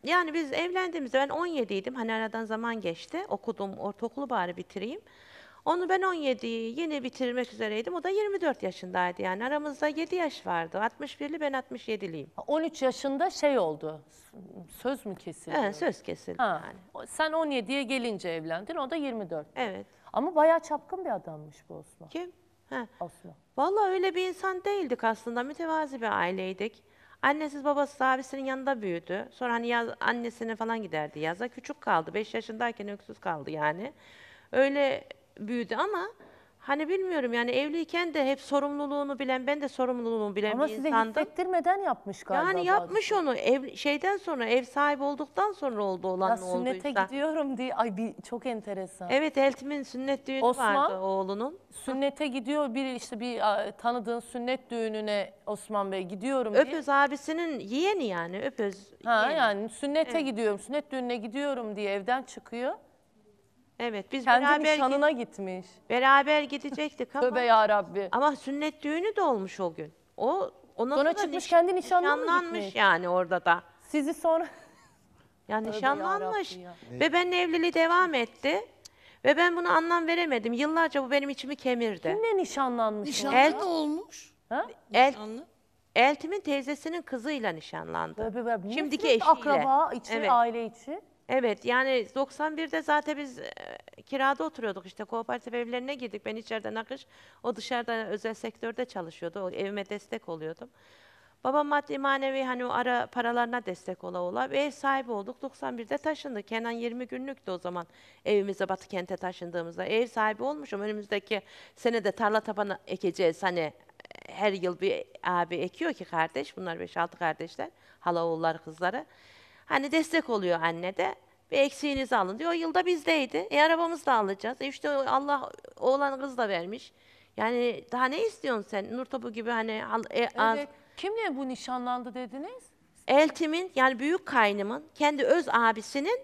Yani biz evlendiğimizde ben 17'ydim. Hani aradan zaman geçti. Okudum, ortaokulu bari bitireyim. Onu ben 17'yi yeni bitirmek üzereydim. O da 24 yaşındaydı yani. Aramızda 7 yaş vardı. 61'li, ben 67'liyim. 13 yaşında şey oldu. Söz mü kesildi? Evet, söz kesildi Ha. yani. Sen 17'ye gelince evlendin, o da 24. Evet. Ama bayağı çapkın bir adammış bu Osman. Kim? Ha. Osman. Vallahi öyle bir insan değildik aslında. Mütevazi bir aileydik. Annesiz babasız abisinin yanında büyüdü. Sonra hani annesine falan giderdi yaza. Küçük kaldı. 5 yaşındayken öksüz kaldı yani. Öyle büyüdü ama hani bilmiyorum yani evliyken de hep sorumluluğunu bilen, ben de sorumluluğunu bilen Ama bir size insandım. hissettirmeden yapmış galiba. Yani yapmış onu. Şeyden sonra, ev sahibi olduktan sonra oldu olan Ya ne olduysa. sünnete gidiyorum diye. Ay çok enteresan. Evet, Eltim'in sünnet düğünü Osman, vardı oğlunun. Sünnete gidiyor bir tanıdığın sünnet düğününe Osman Bey gidiyorum diye. Öpöz abisinin yeğeni yani, Öpöz Ha yeğeni. yani sünnete Evet. gidiyorum, sünnet düğününe gidiyorum diye evden çıkıyor. Evet, biz Kendi beraber nişanına gitmiş. Beraber gidecektik ama. Tövbe yarabbi. Ama sünnet düğünü de olmuş o gün. Ondan Sonra çıkmış kendi nişanına mı nişanlanmış gitmiş? yani orada da. Sizi sonra... Yani Tövbe nişanlanmış. yarabbi ya. Ve benimle evliliği devam etti. Ve ben buna anlam veremedim. Yıllarca bu benim içimi kemirdi. Kimle nişanlanmış? Nişanlı ne olmuş? Ha? Eltim'in teyzesinin kızıyla nişanlandı. Şimdiki Sırf eşiyle. akraba içi, Evet. aile içi. Evet, yani 91'de zaten biz kirada oturuyorduk, işte kooperatif evlerine girdik. Ben içeriden akış, o dışarıda özel sektörde çalışıyordu. O evime destek oluyordum. Babam maddi manevi hani o ara paralarına destek ola bir ev sahibi olduk. 91'de taşındık. Kenan 20 günlüktü o zaman evimize, Batı kente taşındığımızda. Ev sahibi olmuşum. Önümüzdeki senede tarla tabanı ekeceğiz. Hani her yıl bir abi ekiyor ki kardeş. Bunlar 5-6 kardeşler. Hala oğulları, kızları. Hani destek oluyor anne de. Bir eksiğinizi alın diyor. O yılda bizdeydi. Arabamızı da alacağız. İşte Allah oğlan kız da vermiş. Yani daha ne istiyorsun sen? Nur topu gibi hani Evet. Kimle bu nişanlandı dediniz? Eltim'in yani büyük kaynımın kendi öz abisinin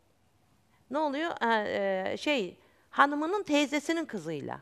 ne oluyor? Hanımının teyzesinin kızıyla.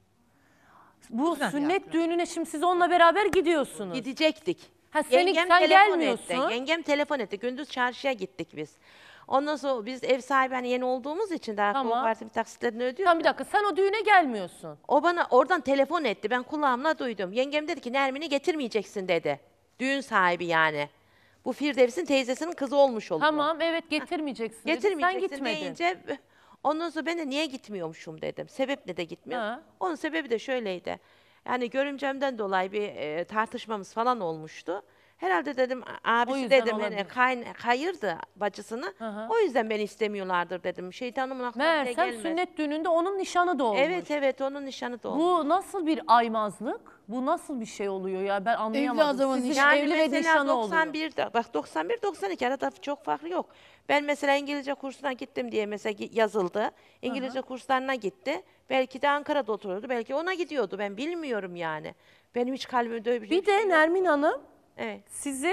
Bu sünnet düğününe şimdi siz onunla beraber gidiyorsunuz. Gidecektik. Ha, sen telefon gelmiyorsun. etti. Yengem telefon etti. Gündüz çarşıya gittik biz. Ondan sonra biz ev sahibi hani yeni olduğumuz için daha kooperatif taksitlerini ödüyoruz. Tamam bir dakika, sen o düğüne gelmiyorsun. O bana oradan telefon etti. Ben kulağımla duydum. Yengem dedi ki Nermin'i getirmeyeceksin dedi. Düğün sahibi yani. Bu Firdevs'in teyzesinin kızı olmuş oluyor. Tamam evet getirmeyeceksin. Dedi. Sen Getirmeyeceksin gitmedin. deyince ondan sonra ben de niye gitmiyormuşum dedim. Sebep ne de gitmiyor. Ha. Onun sebebi de şöyleydi. Yani görümcemden dolayı bir tartışmamız falan olmuştu. Herhalde dedim abisi dedim hani kayırdı bacısını. O yüzden beni istemiyorlardır dedim. Şeytanımın aklına bile Meğersem gelmez. sünnet düğününde onun nişanı da olmuş. Evet onun nişanı da olmuş. Bu nasıl bir aymazlık? Bu nasıl bir şey oluyor ya? Ben anlayamadım. Sizin yani evli ve mesela nişanı oluyor. 91'de bak 91-92 arada çok farklı yok. Ben mesela İngilizce kursuna gittim diye mesela yazıldı. İngilizce kurslarına gitti. Belki de Ankara'da oturuyordu. Belki ona gidiyordu. Ben bilmiyorum yani. Benim hiç kalbimde öyle bir şey Bir de Nermin Hanım evet. sizi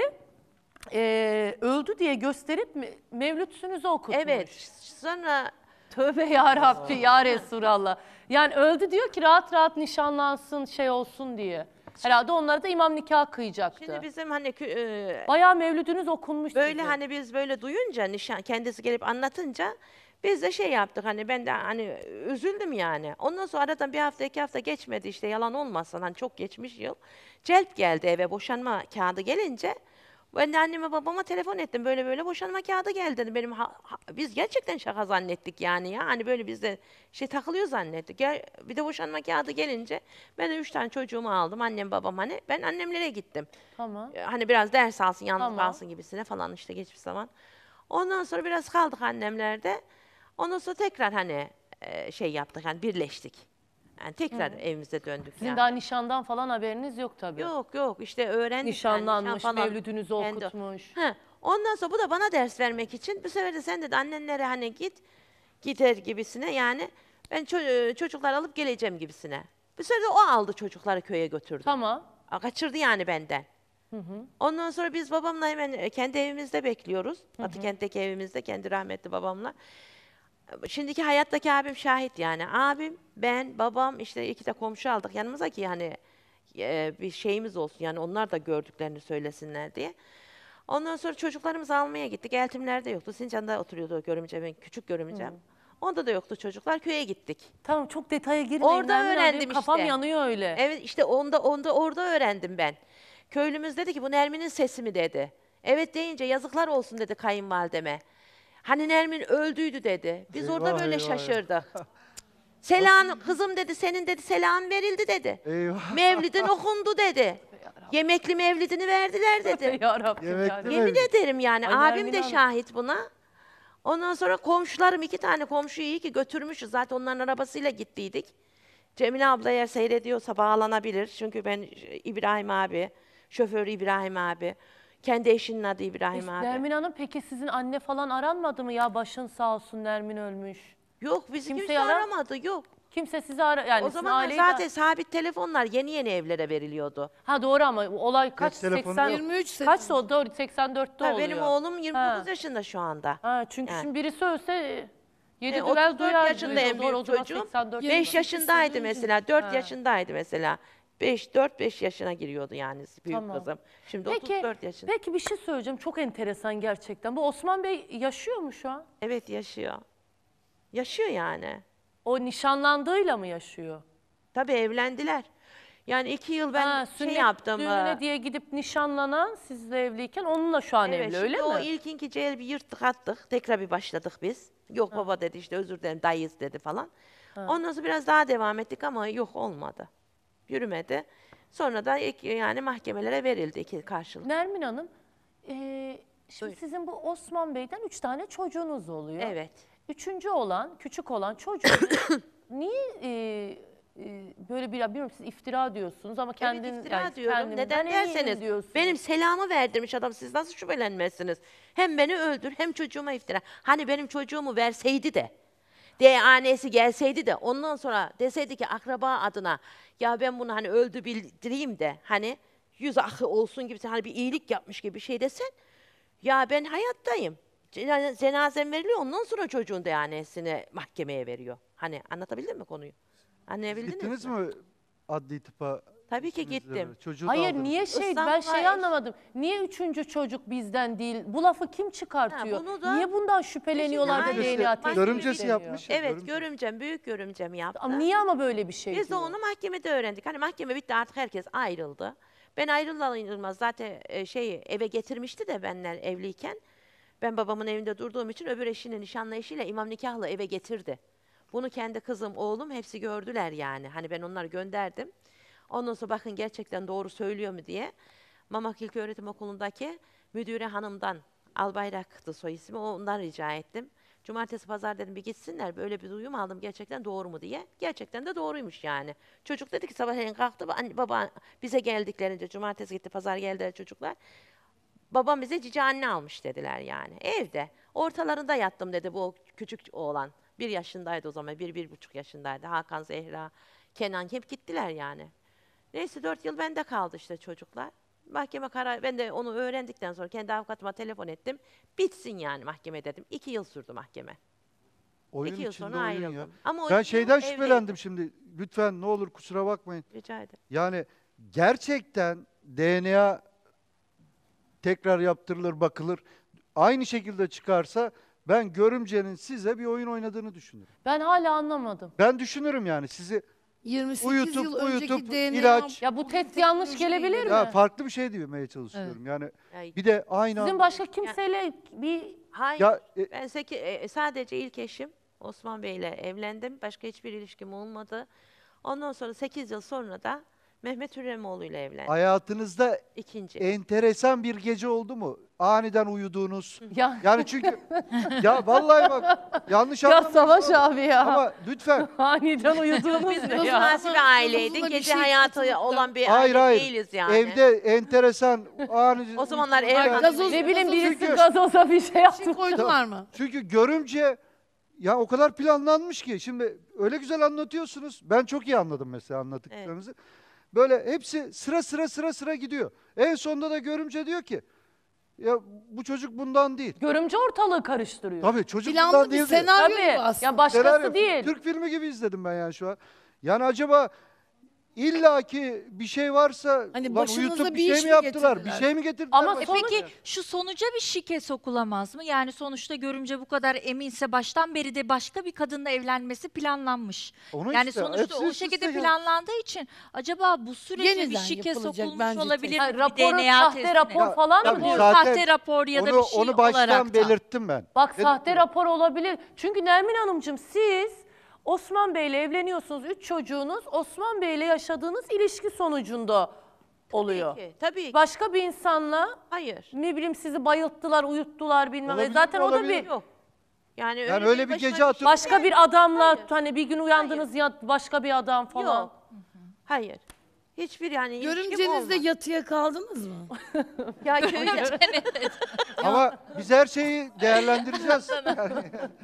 öldü diye gösterip mevlütsünüzü okutmuş. Evet. Sonra tövbe ya Rabbi ya Resulallah. Yani öldü diyor ki rahat rahat nişanlansın şey olsun diye. Herhalde onlara da imam nikahı kıyacaktı. Şimdi bizim hani bayağı mevlüdünüz okunmuş. Böyle sizin. hani biz böyle duyunca kendisi gelip anlatınca biz de şey yaptık hani ben de hani üzüldüm yani. Ondan sonra aradan bir hafta 2 hafta geçmedi işte yalan olmasın hani çok geçmiş yıl. Celp geldi eve boşanma kağıdı gelince ben de anneme babama telefon ettim böyle böyle boşanma kağıdı geldi dedi. Biz gerçekten şaka zannettik yani ya hani böyle biz de takılıyor zannettik. Bir de boşanma kağıdı gelince ben de 3 tane çocuğumu aldım annem babam hani ben annemlere gittim. Tamam. Hani biraz ders alsın yalnız kalsın gibisine falan işte geçmiş zaman. Ondan sonra biraz kaldık annemlerde. Ondan sonra tekrar hani yaptık hani birleştik. Yani tekrar evimize döndük. Sizin daha nişandan falan haberiniz yok tabii. Yok işte öğrendik. Nişanlanmış, yani, mevlüdünüzü okutmuş. Ondan sonra bu da bana ders vermek için bu sefer de sen dedi annenlere hani gider gibisine yani ben çocuklar alıp geleceğim gibisine. Bu sefer de o aldı çocukları köye götürdü. Tamam. Kaçırdı yani benden. Ondan sonra biz babamla hemen kendi evimizde bekliyoruz. Batı kentteki evimizde kendi rahmetli babamla. Şimdiki hayattaki abim şahit yani. Abim, ben, babam işte 2 de komşu aldık yanımıza ki hani bir şeyimiz olsun yani onlar da gördüklerini söylesinler diye. Ondan sonra çocuklarımızı almaya gittik. Eltimler'de yoktu. Sincan'da oturuyordu o görümcem, küçük görümcem. Onda da yoktu çocuklar. Köye gittik. Tamam, çok detaya girmeyin. Orada Nermin Hanım, öğrendim benim işte. Kafam yanıyor öyle. Evet işte orada öğrendim ben. Köylümüz dedi ki bu Nermin'in sesi mi dedi. Evet deyince yazıklar olsun dedi kayınvalideme. Hani Nermin öldüydü dedi. Biz orada Eyvah, böyle eyvah, şaşırdık. Selam kızım dedi, senin dedi selam verildi dedi. Eyvah. Mevlidin okundu dedi. Yemekli mevlidini verdiler dedi. Yarabbim, Yemekli yarabbim. Yemin ederim yani Ay, abim Nermin de Hanım. şahit buna. Ondan sonra komşularım 2 tane komşuyu iyi ki götürmüşüz. Zaten onların arabasıyla gittiydik. Cemile abla eğer seyrediyorsa bağlanabilir. Çünkü ben İbrahim abi, şoför İbrahim abi, kendi eşinin adı İbrahim abi. Nermin Hanım, peki sizin anne falan aranmadı mı ya? Başın sağ olsun, Nermin ölmüş. Yok, bizi kimse Kimseyi aramadı, yok. Kimse sizi yani O sizin zaman aileyi zaten sabit telefonlar yeni evlere veriliyordu. Ha doğru, ama olay kaç? telefonu 80 yok. 23 kaç oldu? Doğru, 84'te Ha, oluyor. benim oğlum 29 Ha. yaşında şu anda. Ha, çünkü Yani. şimdi birisi ölse 7 düvel 34 duyar. yaşında en büyük çocuğum. 5 yaşındaydı mesela, 4 yaşındaydı mesela. 4-5 yaşına giriyordu yani büyük Tamam. kızım. Şimdi Peki, 34 yaşında. peki bir şey söyleyeceğim. Çok enteresan gerçekten. Bu Osman Bey yaşıyor mu şu an? Evet yaşıyor. Yaşıyor yani. O nişanlandığıyla mı yaşıyor? Tabii evlendiler. Yani 2 yıl ben sünnet yaptım. düğününe diye gidip nişanlanan, sizle evliyken onunla şu an Evet, evli, öyle şimdi mi? o ilkinki bir yırttık attık. Tekrar bir başladık biz. Yok baba dedi işte özür dilerim dayıyız dedi falan. Ondan sonra biraz daha devam ettik ama yok olmadı. Yürümedi. Sonra da yani mahkemelere verildi 2 karşılık. Nermin Hanım, şimdi sizin bu Osman Bey'den 3 tane çocuğunuz oluyor. Evet. 3. olan, küçük olan çocuğu niye böyle bilmiyorum, siz iftira diyorsunuz ama kendin... Evet iftira yani diyorum. kendimden Neden eminim derseniz diyorsunuz. benim selamı verdirmiş adam, siz nasıl şüphelenmezsiniz? Hem beni öldür hem çocuğuma iftira. Hani benim çocuğumu verseydi de DNA'sı gelseydi de ondan sonra deseydi ki akraba adına ya ben bunu hani öldü bildireyim de hani yüz akı olsun gibi hani bir iyilik yapmış gibi bir şey desen ya ben hayattayım. Cenazem veriliyor ondan sonra çocuğun DNA'sını mahkemeye veriyor. Hani anlatabildim mi konuyu? Anlayabildiniz Gittiniz mi? mi adli tıpa? Tabii ki gittim. Çocuğu da Hayır, aldınız. niye ben şeyi anlamadım. Niye 3. çocuk bizden değil? Bu lafı kim çıkartıyor? Ha, bunu da- Niye bundan şüpheleniyorlar da Görümcesi- DNA testi görümcesi isteniyor? yapmış ya. Evet görümcem, büyük görümcem yaptı. Ama niye ama böyle bir şey Biz de diyor? onu mahkemede öğrendik. Hani mahkeme bitti artık herkes ayrıldı. Ben ayrılmaz zaten eve getirmişti de benler evliyken. Ben babamın evinde durduğum için öbür eşinin nişanlı eşiyle imam nikahla eve getirdi. Bunu kendi kızım, oğlum hepsi gördüler yani. Hani ben onları gönderdim. Ondan sonra bakın gerçekten doğru söylüyor mu diye. Mamak İlköğretim Okulu'ndaki müdüre hanımdan, Albayrak'tı soy ismi, ondan rica ettim. Cumartesi pazar dedim bir gitsinler, böyle bir duyum aldım gerçekten doğru mu diye. Gerçekten de doğruymuş yani. Çocuk dedi ki sabahleyin kalktı, anne, baba bize geldiklerinde cumartesi gitti, pazar geldiler çocuklar. Babam bize cici anne almış dediler yani evde. Ortalarında yattım dedi bu küçük oğlan. 1 yaşındaydı o zaman, 1-1,5 yaşındaydı. Hakan, Zehra, Kenan hep gittiler yani. Neyse 4 yıl bende kaldı işte çocuklar. Mahkeme kararı, ben de onu öğrendikten sonra kendi avukatıma telefon ettim. Bitsin yani mahkeme dedim. 2 yıl sürdü mahkeme. Oyun 2 yıl içinde sonra oyun ya. ayrıldım. Ama o Ben 2 yıl şeyden evdeydim. şüphelendim şimdi. Lütfen ne olur kusura bakmayın. Rica ederim. Yani gerçekten DNA tekrar yaptırılır, bakılır. Aynı şekilde çıkarsa ben görümcenin size bir oyun oynadığını düşünürüm. Ben hala anlamadım. Ben düşünürüm yani sizi 28 uyutup yıl önceki DNA ilaç. Ya bu test yanlış gelebilir mi? Ya farklı bir şey demeye çalışıyorum. Yani Ay. bir de aynı Sizin anda- başka kimseyle bir... Hayır. Ya, Ben sadece ilk eşim Osman Bey ile evlendim. Başka hiçbir ilişkim olmadı. Ondan sonra 8 yıl sonra da Mehmet Hürremoğlu ile evlendim. hayatınızda İkinci. enteresan bir gece oldu mu? Aniden uyuduğunuz. Ya. Yani çünkü ya vallahi bak yanlış Ya anlamayın. Savaş abi ya. Ama lütfen. Aniden uyuduğumuz Biz ne ya? nasıl bir aileydik. Gece hayatı olan bir Hayır aile hayır. değiliz yani. Evde enteresan ani. O zamanlar Yani- ev gazoz- Ne bileyim birisi Çünkü- gazoza bir şey yaptı. koydular mı? Çünkü görümce ya o kadar planlanmış ki şimdi öyle güzel anlatıyorsunuz. Ben çok iyi anladım mesela anlattıklarınızı. Böyle hepsi sıra gidiyor. En sonunda da görümce diyor ki ya bu çocuk bundan değil. Görümce ortalığı karıştırıyor. Tabii çocuk Planlı bundan bir değil. diyor. senaryo Tabii. gibi aslında. Ya başkası Senaryo, değil. Türk filmi gibi izledim ben yani şu an. Yani acaba İlla ki bir şey varsa Hani lan başınıza uyutup bir bir şey iş mi mi yaptılar? Bir getirdiler? şey mi getirdiler? Ama başına? Peki şu sonuca bir şike sokulamaz mı? Yani sonuçta görümce bu kadar eminse baştan beri de başka bir kadınla evlenmesi planlanmış. Onu Yani işte, sonuçta hepsi o üst şekilde üste planlandığı için acaba bu sürece bir Yeniden şike yapılacak sokulmuş bence olabilir tek. mi? Yani Bir raporu, DNA sahte testi. rapor falan mı Tabii diyorsun? zaten Sahte rapor ya da onu, bir şey onu baştan olarak da. belirttim ben. Bak Dedim sahte ki, rapor olabilir. Çünkü Nermin Hanımcığım siz Osman Bey'le evleniyorsunuz. 3 çocuğunuz Osman Bey'le yaşadığınız ilişki sonucunda oluyor. Tabii ki. Başka bir insanla Hayır. ne bileyim sizi bayılttılar, uyuttular bilmem. Olabilir, Zaten o da olabilir. bir Yok. Yani Yani öyle bir başına gece atıp başka bir adamla hani bir gün uyandınız ya başka bir adam falan. Yok. Hayır. Hiçbir yani ilişkim Görümcenizle olmaz. yatıya kaldınız mı? Ya köyde. ama biz her şeyi değerlendireceğiz. Yani,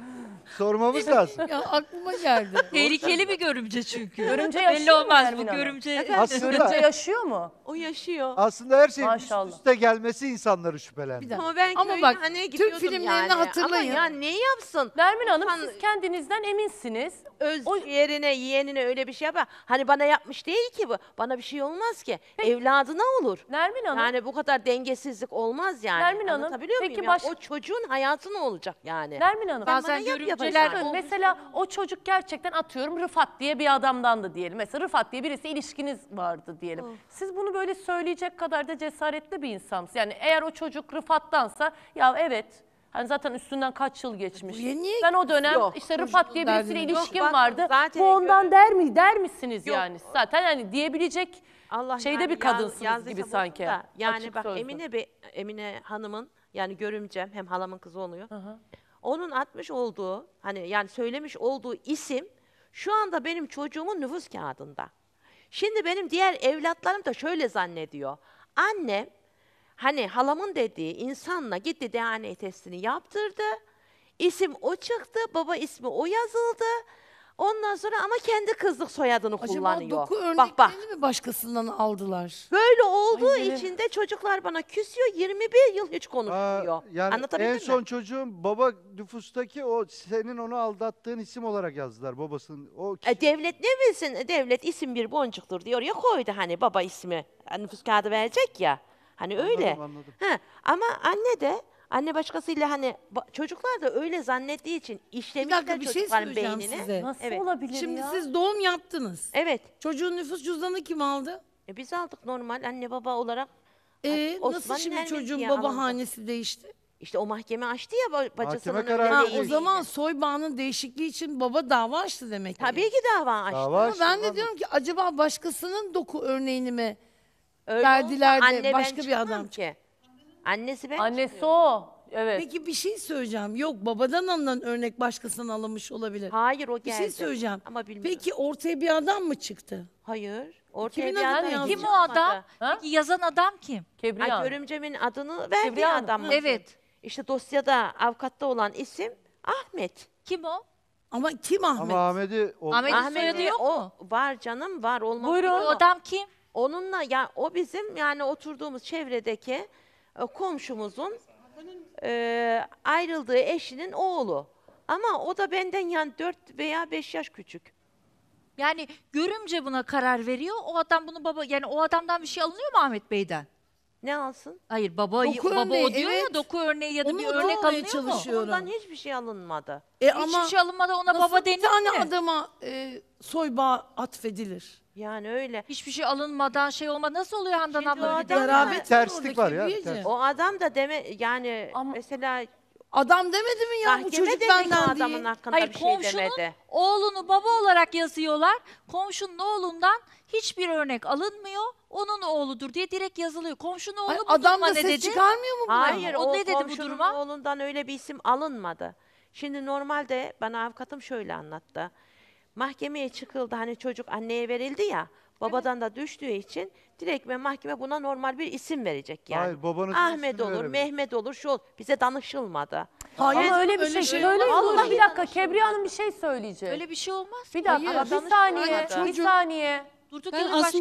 sormamız lazım. Ya aklıma geldi. Tehlikeli bir görümce çünkü. Görümce Belli yaşıyor mu olmaz Nermin bu Hanım? görümce. Aslında, Görümce yaşıyor mu? O yaşıyor. aslında her şeyin üst Maşallah. üste gelmesi insanları şüphelendiriyor. Ama ben Ama köyde bak, hani Türk gidiyordum filmlerini yani. hatırlayın. Ama ya ne yapsın? Nermin Hanım İnsan siz kendinizden eminsiniz. öz yerine yeğenine öyle bir şey yapar. Hani bana yapmış değil ki bu. Bana bir şey olmaz ki. Evladına olur. Nermin Hanım. Yani bu kadar dengesizlik olmaz yani. Nermin Hanım, Anlatabiliyor peki muyum? Yani baş- o çocuğun hayatı ne olacak yani? Nermin Hanım. Sen Bazen bana yap görümceler yapacağım. Mesela o çocuk gerçekten atıyorum Rıfat diye bir adamdandı diyelim. Mesela Rıfat diye birisi ilişkiniz vardı diyelim. Siz bunu böyle söyleyecek kadar da cesaretli bir insansınız. Yani eğer o çocuk Rıfat'tansa ya evet hani zaten üstünden kaç yıl geçmiş. niye- Ben o dönem Yok, işte Rıfat diye çocuğun birisiyle derdini- ilişkim Yok, bak, vardı. zaten Bu ondan görüm- der misiniz Yok. yani? Zaten hani diyebilecek Allah şeyde yani bir kadınsınız yazdıysa gibi bozsun sanki. da. Yani Açık bak sözlü. Emine Hanım'ın yani görümcem hem halamın kızı oluyor. Onun atmış olduğu hani yani söylemiş olduğu isim şu anda benim çocuğumun nüfus kağıdında. Şimdi benim diğer evlatlarım da şöyle zannediyor. Annem hani halamın dediği insanla gitti DNA testini yaptırdı. İsim o çıktı, baba ismi o yazıldı. Ondan sonra ama kendi kızlık soyadını Acaba kullanıyor. doku Bak bak. örneklerini mi başkasından aldılar? Böyle olduğu için de çocuklar bana küsüyor. 21 yıl hiç konuşmuyor. Yani Anlatabildim en mi? son çocuğun baba nüfustaki o senin onu aldattığın isim olarak yazdılar babasının. O kişi. Devlet ne bilsin? Devlet isim bir boncuktur diye oraya koydu hani baba ismi. Nüfus kağıdı verecek ya. Hani öyle. Anladım. Ha, ama anne başkasıyla hani çocuklar da öyle zannettiği için Bir işlemişler dakika bir şey çocukların söyleyeceğim beynine. size. Nasıl Evet. olabilir Şimdi ya? siz doğum yaptınız. Evet. Çocuğun nüfus cüzdanını kim aldı? Biz aldık normal anne baba olarak. Nasıl Osman şimdi Nermin çocuğun diye baba alındı. hanesi değişti? İşte o mahkeme açtı ya bacısının Mahkeme öyle kararı Ha, değil. o zaman soy bağının değişikliği için baba dava açtı demek ki. Tabii ki dava açtı. Dava Ama açtı, ben de anladım. diyorum ki acaba başkasının doku örneğini mi Öyle verdiler olsa de anne başka ben bir çıkmam adam ki. Annesi ben Annesi çıkıyorum. o. Evet. Peki bir şey söyleyeceğim. Yok babadan alınan örnek başkasından alınmış olabilir. Hayır o Bir geldi. şey söyleyeceğim. Ama bilmiyorum. Peki ortaya bir adam mı çıktı? Hayır. Ortaya Kimin bir adını adam yazdı? Kim o adam? Ha? Peki yazan adam kim? Kebriyan. Görümcemin adını verdiği Kebriyan. adam mı? Evet. İşte dosyada avukatta olan isim Ahmet. Kim o? Ama kim Ahmet? Ama Ahmet'i Ahmet'in soyadı yok o mu? var canım var olmaz. Buyurun. olur O mu? adam kim? Onunla ya o bizim yani oturduğumuz çevredeki komşumuzun ayrıldığı eşinin oğlu. Ama o da benden yani 4 veya 5 yaş küçük. Yani görümce buna karar veriyor. O adam bunu baba yani o adamdan bir şey alınıyor mu Ahmet Bey'den? Ne alsın? Hayır baba Doku baba örneği, o diyor ya evet. doku örneği ya da Onu bir da örnek almaya alınıyor mu? çalışıyorum. Ondan hiçbir şey alınmadı. Hiçbir şey alınmadı ona Nasıl baba bir denir tane mi? adama soy bağı atfedilir? Yani öyle. Hiçbir şey alınmadan şey olmadan nasıl oluyor Handan Şimdi o abla? adam da- Garabet terslik var ya, oradaki ters. iyice. O adam da yani mesela Adam demedi mi ya bu mahkeme çocuk dedi ki benden adamın diye? hakkında Hayır bir şey komşunun demedi. oğlunu baba olarak yazıyorlar. Komşunun oğlundan hiçbir örnek alınmıyor. Onun oğludur diye direkt yazılıyor. Komşunun oğlu Ay, bu adam duruma da ne ses dedi? çıkarmıyor mu buna? Hayır O o ne dedi bu komşunun duruma? oğlundan öyle bir isim alınmadı. Şimdi normalde bana avukatım şöyle anlattı. Mahkemeye çıkıldı hani çocuk anneye verildi ya. Babadan da düştüğü için direkt mahkeme buna normal bir isim verecek yani. Hayır, babanızın Ahmet ismini olur, verebilir. Mehmet olur, şu olur. Bize danışılmadı. Hayır, Ama öyle bir şey. Şöyle olmaz. bir dakika Kebriye Hanım bir şey söyleyecek. Öyle bir şey olmaz. Bir dakika Hayır, bir saniye. danışmadı. Bir saniye. Durduk Ben yere aslında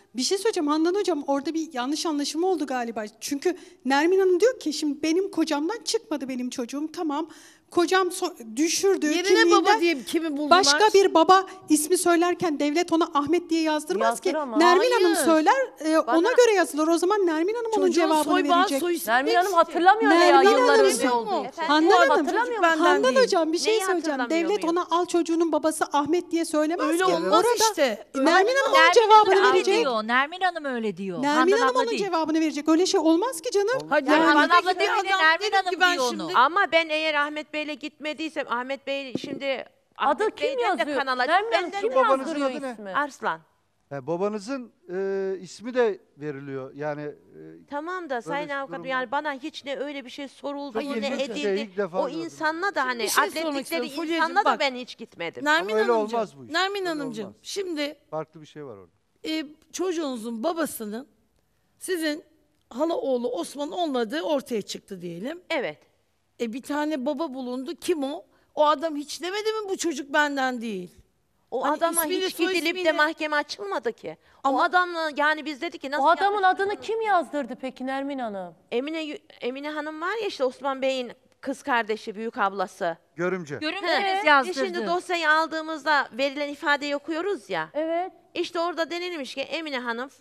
Bir şey söyleyeceğim Handan Hocam, orada bir yanlış anlaşılma oldu galiba. Çünkü Nermin Hanım diyor ki şimdi benim kocamdan çıkmadı benim çocuğum, tamam. Kocam düşürdü Yerine kimliğinden. baba diye kimi buldular? Başka bir baba ismi söylerken devlet ona Ahmet diye yazdırmaz ki. Yazdıramaz. Nermin Hayır. Hanım söyler, ona göre yazılır. O zaman Nermin Hanım onun Çocuğun cevabını soy bağı, verecek. soy ismi Nermin Hanım değişti. hatırlamıyor ya Nermin yıllar Hanım, önce olduğu. Handan Hanım, hatırlamıyor musun? benden Handan değil. Hocam bir şey Neyi söyleyeceğim. hatırlamıyor Devlet muyum? ona al çocuğunun babası Ahmet diye söylemez Öyle ki. olmaz Orada işte. Nermin Hanım onun Nermin cevabını Hanım öyle verecek. diyor. Nermin Hanım öyle diyor. Nermin Handan Hanım abla onun değil. cevabını verecek. Öyle şey olmaz ki canım. Hadi Yani Handan Handan abla abla demedi, Nermin Hanım diyor onu. Ama ben eğer Ahmet Bey'le gitmediysem, Ahmet Bey şimdi Adı Ahmet kim Bey'den de yazıyor? kanala Nermin Hanım benden kim de- Babanızın yazdırıyor adı ne? ismi? Arslan. Babanızın ismi de veriliyor. Yani Tamam da Sayın Böyle Avukat durumlar- yani bana hiç ne öyle bir şey soruldu Hayır, ne bakın. edildi. İlk defa O gördüm. insanla da hani Bir şey sormak adlettikleri istiyorum Fulya'cığım, insanla da bak. ben hiç gitmedim. Nermin öyle Hanımcığım, olmaz bu iş. Nermin Öyle Hanımcığım, olmaz. şimdi farklı bir şey var orada. çocuğunuzun babasının sizin hala oğlu Osman olmadığı ortaya çıktı diyelim. Evet. Bir tane baba bulundu. Kim o? O adam hiç demedi mi bu çocuk benden değil? O Hani adama ismiyle, hiç soy gidilip de ismiyle- mahkeme açılmadı ki. O Ama- adamla yani biz dedik ki nasıl O adamın yapmış? adını kim yazdırdı peki Nermin Hanım? Emine Hanım var ya işte Osman Bey'in kız kardeşi, büyük ablası. Görümce. Görümceniz He. yazdırdı. Şimdi dosyayı aldığımızda verilen ifadeyi okuyoruz ya. Evet. İşte orada denilmiş ki Emine Hanım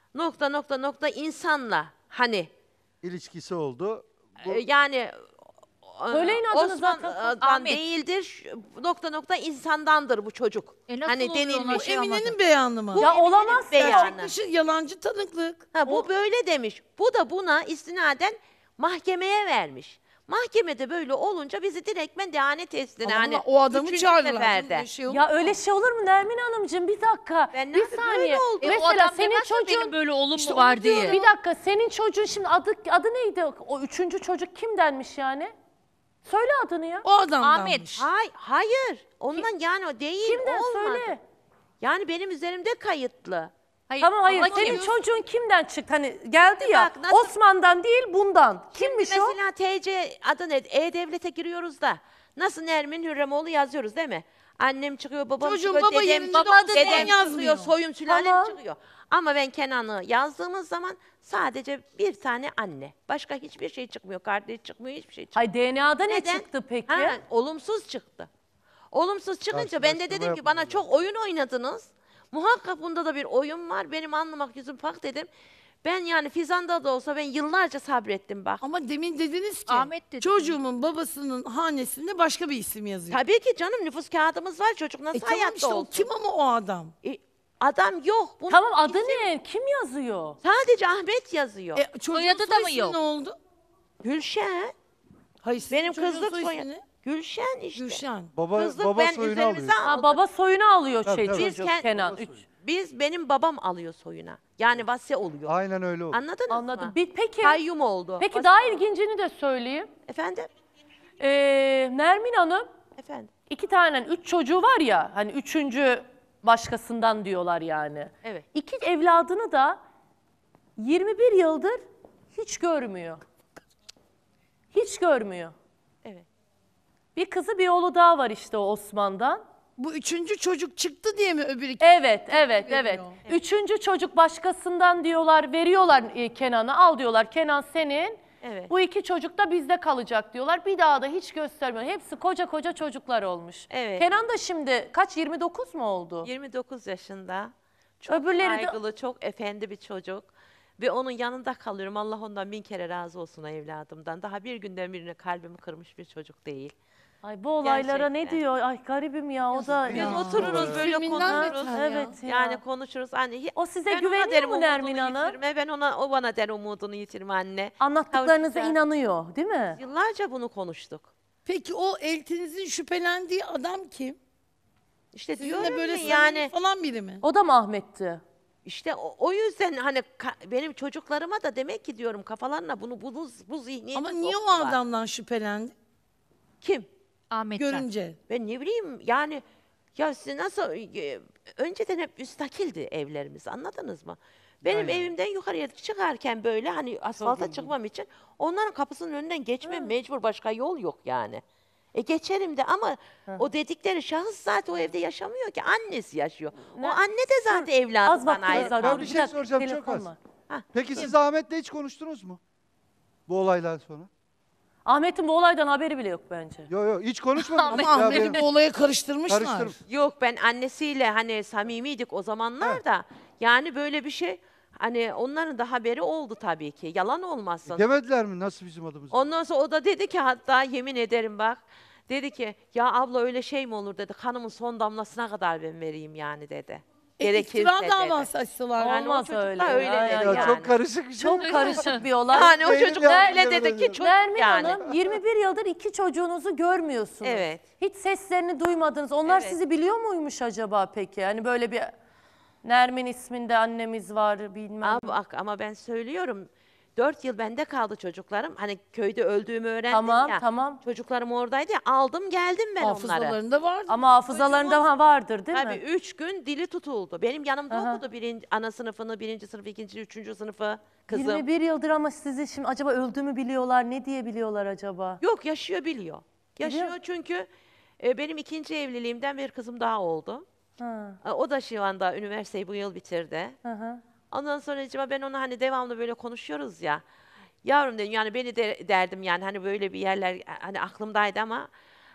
nokta insanla hani İlişkisi oldu. Bu yani Söyleyin adını Osman'dan Ahmet. değildir nokta insandandır bu çocuk. Nasıl Hani oluyor ona denilmiş. şey Emine'nin yapamadım. beyanı mı? Ya olamaz ya. beyanı. Dışı yalancı tanıklık. Ha, bu böyle demiş. Bu da buna istinaden mahkemeye vermiş. Mahkemede böyle olunca bizi direktmen dehane testine Ama hani o adamı 3. çağırdılar. seferde. Bir şey olur Ya mu? öyle şey olur mu Nermin Hanımcığım? Bir dakika. Ben bir nerede saniye. böyle oldu? O Mesela adam senin demez mi çocuğun benim böyle oğlum İşte mu var onu diyorum. diye. Bir dakika. Senin çocuğun şimdi adı neydi? O üçüncü çocuk kimdenmiş yani? Söyle adını ya. O adamdanmış. Hayır. Ondan yani o değil. Kimden olmadı. söyle. Yani benim üzerimde kayıtlı. Hayır, Tamam hayır. ama Senin kim? çocuğun kimden çıktı? Hani geldi ya. Bak, nasıl- Osman'dan değil bundan. Kimmiş o? Mesela TC adı ne? E-Devlet'e giriyoruz da. Nasıl Nermin Hürremoğlu yazıyoruz değil mi? Annem çıkıyor, babam Çocuğun çıkıyor, baba dedem, yerinde baba olsa da dedem ne çıkıyor, yazmıyor. soyum sülalem Tamam. çıkıyor. Ama ben Kenan'ı yazdığımız zaman sadece bir tane anne. Başka hiçbir şey çıkmıyor. Kardeş çıkmıyor, hiçbir şey çıkmıyor. Ay DNA'da ne Neden? çıktı peki? Ha, olumsuz çıktı. Olumsuz çıkınca ben de dedim ki bana çok oyun oynadınız. Muhakkak bunda da bir oyun var. Benim anlamak yüzüm pak dedim. Ben yani Fizan'da da olsa ben yıllarca sabrettim bak. Ama demin dediniz ki Ahmet dedi. çocuğumun babasının hanesinde başka bir isim yazıyor. Tabii ki canım nüfus kağıdımız var. Çocuk nasıl Tamam hayatta işte o olsun? kim ama o adam? Adam yok. Bunun Tamam adı ne? Kim yazıyor? sadece Ahmet yazıyor. Çocuğun Soyadı da soy mı ismi yok? ne oldu? Gülşen. Hayır, sizin Benim çocuğun kızlık soy soyadı. ismi ne? Gülşen işte. Gülşen. Kızlık Baba ben soyunu üzerimize alıyor. aldım. Baba soyunu alıyor Tabii, tabii. çocuk Kenan. Benim babam alıyor soyuna. Yani vasya oluyor. Aynen öyle oldu. Anladınız Anladım. mı? Peki. Kayyum oldu. Peki Vasya daha oldu. ilgincini de söyleyeyim. Efendim? Nermin Hanım Efendim? 2 tane 3 çocuğu var ya hani 3. başkasından diyorlar yani. Evet. 2 evladını da 21 yıldır hiç görmüyor. Hiç görmüyor. Evet. Bir kızı bir oğlu daha var işte o Osman'dan. Bu üçüncü çocuk çıktı diye mi öbürü? Evet. veriyor. Üçüncü çocuk başkasından diyorlar, veriyorlar Kenan'a. Al diyorlar, Kenan senin. Evet. Bu 2 çocuk da bizde kalacak diyorlar. Bir daha da hiç göstermiyor. Hepsi koca çocuklar olmuş. Evet. Kenan da şimdi kaç 29 mu oldu? 29 yaşında. Çok Öbürleri de- saygılı, çok efendi bir çocuk. Ve onun yanında kalıyorum. Allah ondan 1000 kere razı olsun o evladımdan. Daha bir günden birine kalbimi kırmış bir çocuk değil. Ay bu olaylara ne Gerçekten. diyor? Ay garibim ya o da. Biz otururuz böyle Filminden konuşuruz. beter ya. Evet ya. Yani konuşuruz. Hani O size ben ona güveniyor derim mu umudunu Nermin Hanım? yitirme, ben o bana der umudunu yitirme anne. Anlattıklarınıza Kavuşacağız. inanıyor değil mi? Yıllarca bunu konuştuk. Peki o eltinizin şüphelendiği adam kim? İşte Sizinle diyorum böyle ya, yani falan biri mi? O da mı Ahmet'ti? işte o yüzden hani benim çocuklarıma da demek ki diyorum kafalarına bu zihniyeti Ama niye o soktular. adamdan şüphelendi? Kim? Ahmet'ten. Görünce. Ben ne bileyim yani ya siz nasıl önceden hep müstakildi evlerimiz anladınız mı? Benim evimden yukarıya çıkarken böyle hani asfalta çıkmam için onların kapısının önünden geçmem mecbur başka yol yok yani. Geçerim de ama o dedikleri şahıs zaten o evde yaşamıyor ki. Annesi yaşıyor. O anne de zaten evladından ayrı. Ben bir şey soracağım çok az. Peki siz Ahmet'le hiç konuştunuz mu? Bu olaylar sonra. Ahmet'in bu olaydan haberi bile yok bence. Yok hiç konuşmadım. Ama Ahmet'i bu olaya karıştırmışlar. Yok ben annesiyle hani samimiydik o zamanlar da. Yani böyle bir şey hani onların da haberi oldu tabii ki. Yalan olmasın. Demediler mi nasıl bizim adımız? Ondan sonra o da dedi ki hatta yemin ederim bak. Dedi ki ya abla öyle şey mi olur dedi. Kanımın son damlasına kadar ben vereyim yani dedi. Gerekirse İftira davası açsalar. Yani Olmaz o çocuk öyle. da öyle Ya, dedi ya, yani. Çok karışık bir şey. Çok karışık bir olay. Yani o çocuk da öyle dedi ki çocuk Nermin yani. Hanım 21 yıldır 2 çocuğunuzu görmüyorsunuz. Evet. Hiç seslerini duymadınız. Onlar Evet. sizi biliyor muymuş acaba peki? Hani böyle bir Nermin isminde annemiz var bilmem. Bak ama ben söylüyorum 4 yıl bende kaldı çocuklarım. Hani köyde öldüğümü öğrendim Tamam, ya. tamam. Çocuklarım oradaydı ya aldım geldim ben onları. Hafızalarında vardı. Ama hafızalarında vardır değil Tabii mi? 3 gün dili tutuldu. Benim yanımda Aha. okudu ana sınıfını, 1. sınıf, 2. 3. sınıfı kızım. 21 yıldır ama sizi şimdi acaba öldüğümü biliyorlar. Ne diye biliyorlar acaba? Yok yaşıyor biliyor. Yaşıyor Biliyor. çünkü benim 2. evliliğimden bir kızım daha oldu. Ha. O da şu anda üniversiteyi bu yıl bitirdi. Hı hı. Ondan sonra ben onu hani devamlı böyle konuşuyoruz ya. Yavrum dedim yani beni de derdim yani hani böyle bir yerler hani aklımdaydı ama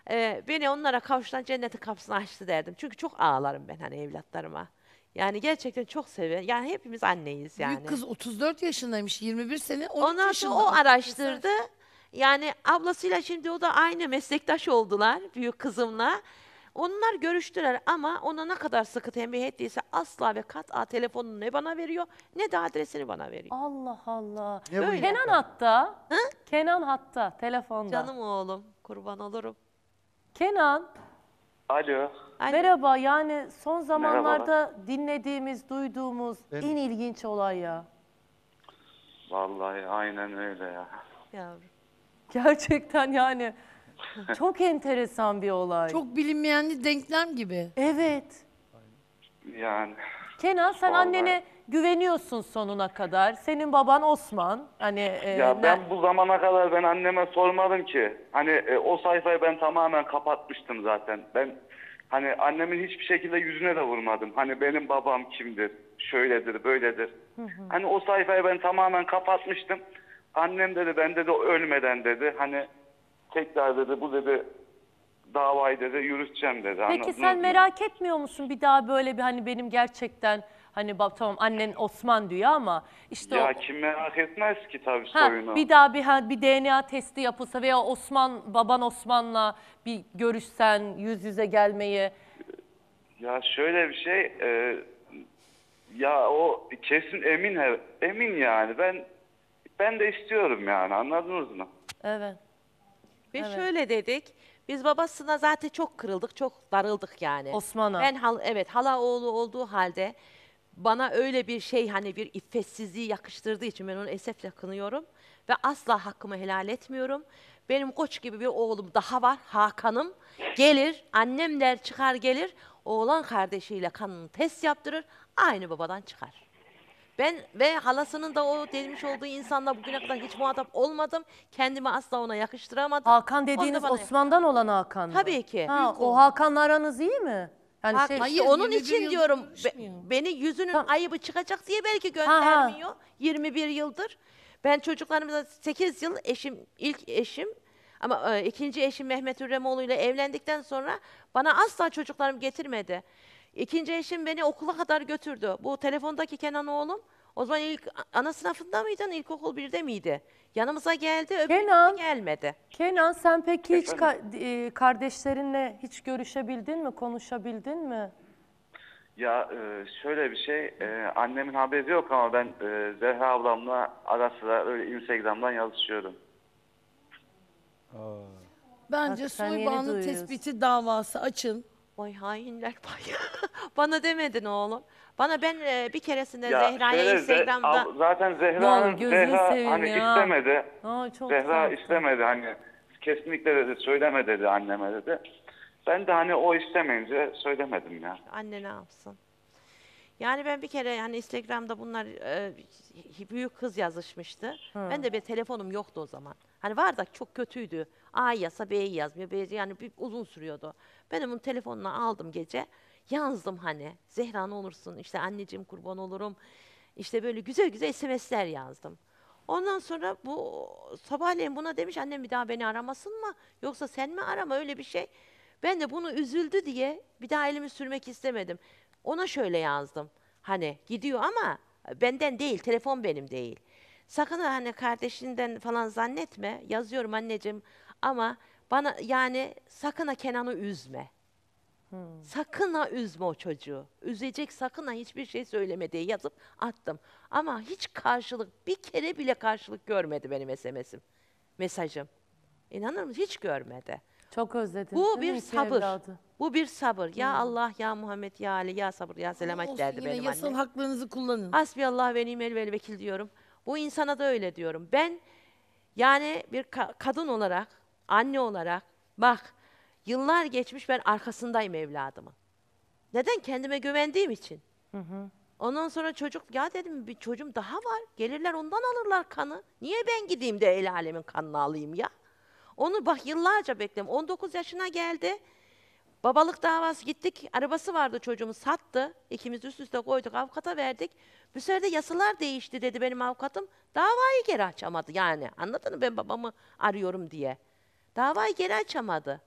beni onlara kavuşturan cennetin kapısını açtı derdim. Çünkü çok ağlarım ben hani evlatlarıma. Yani gerçekten çok seviyorum. Yani hepimiz anneyiz yani. Büyük kız 34 yaşındaymış. 21 sene 13 Ondan yaşında. sonra o araştırdı. Yani ablasıyla şimdi o da aynı meslektaş oldular büyük kızımla. Onlar görüştüler ama ona ne kadar sıkı tembih ettiyse asla ve kat'a telefonunu ne bana veriyor ne de adresini bana veriyor. Allah Allah. Ne bu ya? Kenan hatta. Kenan hatta telefonda. Canım oğlum kurban olurum. Kenan. Alo. Merhaba yani son zamanlarda dinlediğimiz, duyduğumuz en ilginç olay ya. Vallahi aynen öyle ya. Yavrum. Gerçekten yani çok enteresan bir olay. Çok bilinmeyenli denklem gibi. Evet. Yani. Kenan sen Vallahi. annene güveniyorsun sonuna kadar. Senin baban Osman. Hani Ya ben bu zamana kadar ben anneme sormadım ki. Hani o sayfayı ben tamamen kapatmıştım zaten. Ben hani annemin hiçbir şekilde yüzüne de vurmadım. Hani benim babam kimdir, şöyledir, böyledir. Hani o sayfayı ben tamamen kapatmıştım. Annem dedi ben dedi ölmeden dedi hani tekrar dedi bu dedi davayı dedi yürüteceğim dedi. Peki Anladınız sen mı? merak etmiyor musun bir daha böyle bir hani benim gerçekten hani tamam annen Osman diyor ama işte Ya o kim merak etmez ki tabii soyunu. bir daha bir DNA testi yapılsa veya baban Osman'la bir görüşsen yüz yüze gelmeyi. Ya şöyle bir şey ya o kesin emin yani ben de istiyorum yani anladınız mı? Evet. Ve şöyle dedik. Biz babasına zaten çok kırıldık, çok darıldık yani. Osman'a. Ben hala oğlu olduğu halde bana öyle bir şey hani bir iffetsizliği yakıştırdığı için ben onu esefle kınıyorum ve asla hakkımı helal etmiyorum. Benim koç gibi bir oğlum daha var, Hakan'ım. Gelir, annem der çıkar gelir, oğlan kardeşiyle kanını test yaptırır, aynı babadan çıkar. Ben ve halasının da o demiş olduğu insanla bugüne kadar hiç muhatap olmadım. Kendimi asla ona yakıştıramadım. Hakan dediğiniz Osman'dan olan Hakan mı? Tabii ki. Ha, o Hakan'la aranız iyi mi? Yani Hayır, onun için diyorum beni yüzünün ayıbı çıkacak diye belki göndermiyor. 21 yıldır. Ben çocuklarımla 8 yıl ilk eşim ama ikinci eşim Mehmet Ürremoğlu ile evlendikten sonra bana asla çocuklarım getirmedi. İkinci eşim beni okula kadar götürdü. Bu telefondaki Kenan oğlum o zaman ilk ana sınıfında mıydın? İlkokul 1'de miydi? Yanımıza geldi, öbürü gelmedi. Kenan sen peki hiç kardeşlerinle hiç görüşebildin mi, konuşabildin mi? Ya şöyle bir şey annemin haberi yok ama ben Zehra ablamla ara sıra öyle Instagram'dan yazışıyorum. Bence Bak, sen soy yeni bağını duyuyorsun. tespiti davası açın. Oy hainler pay. Bana demedin oğlum. Ben bir keresinde Ya Zehra'ya şöyle, Instagram'da... zaten Ne olur, gözünü Zehra seveyim hani ya. istemedi. Aa, çok Zehra tatlı. istemedi hani kesinlikle dedi söyleme dedi anneme dedi. Ben de hani o istemeyince söylemedim ya. Anne ne yapsın? Yani ben bir kere hani Instagram'da bunlar büyük kız yazışmıştı. Ben de bir telefonum yoktu o zaman. Hani vardı çok kötüydü. A yazsa B'yi yazmıyor. B yani bir uzun sürüyordu. Ben onun telefonunu aldım gece. Yazdım hani. Zehra ne olursun işte anneciğim kurban olurum. İşte böyle güzel güzel SMS'ler yazdım. Ondan sonra bu sabahleyin buna demiş annem bir daha beni aramasın mı? Yoksa sen mi arama öyle bir şey. Ben de bunu üzüldü diye bir daha elimi sürmek istemedim. Ona şöyle yazdım. Hani gidiyor ama benden değil, telefon benim değil. Sakın hani kardeşinden falan zannetme. Yazıyorum anneciğim ama bana yani sakın ha Kenan'ı üzme. Sakın ha üzme o çocuğu. Üzecek sakın ha hiçbir şey söyleme diye yazıp attım. Ama hiç karşılık, bir kere bile karşılık görmedi benim SMS'im, mesajım. İnanır mısın? Hiç görmedi. Çok özledim. Bu bir sabır. Bu bir sabır. Ya Allah, ya Muhammed, ya Ali, ya sabır, ya selamet Olsun, derdi yine benim yasal annem. haklarınızı kullanın. Hasbiyallah ve nimel vekil diyorum. Bu insana da öyle diyorum. Ben yani bir kadın olarak, anne olarak bak yıllar geçmiş ben arkasındayım evladımın. Neden? Kendime güvendiğim için. Ondan sonra çocuk ya dedim bir çocuğum daha var. Gelirler ondan alırlar kanı. Niye ben gideyim de el alemin kanını alayım ya? Onu bak yıllarca bekledim. 19 yaşına geldi. Babalık davası gittik. Arabası vardı çocuğumu sattı. İkimiz üst üste koyduk avukata verdik. Bu sefer de yasalar değişti dedi benim avukatım. Davayı geri açamadı yani. Anladın mı ben babamı arıyorum diye. Davayı geri açamadı.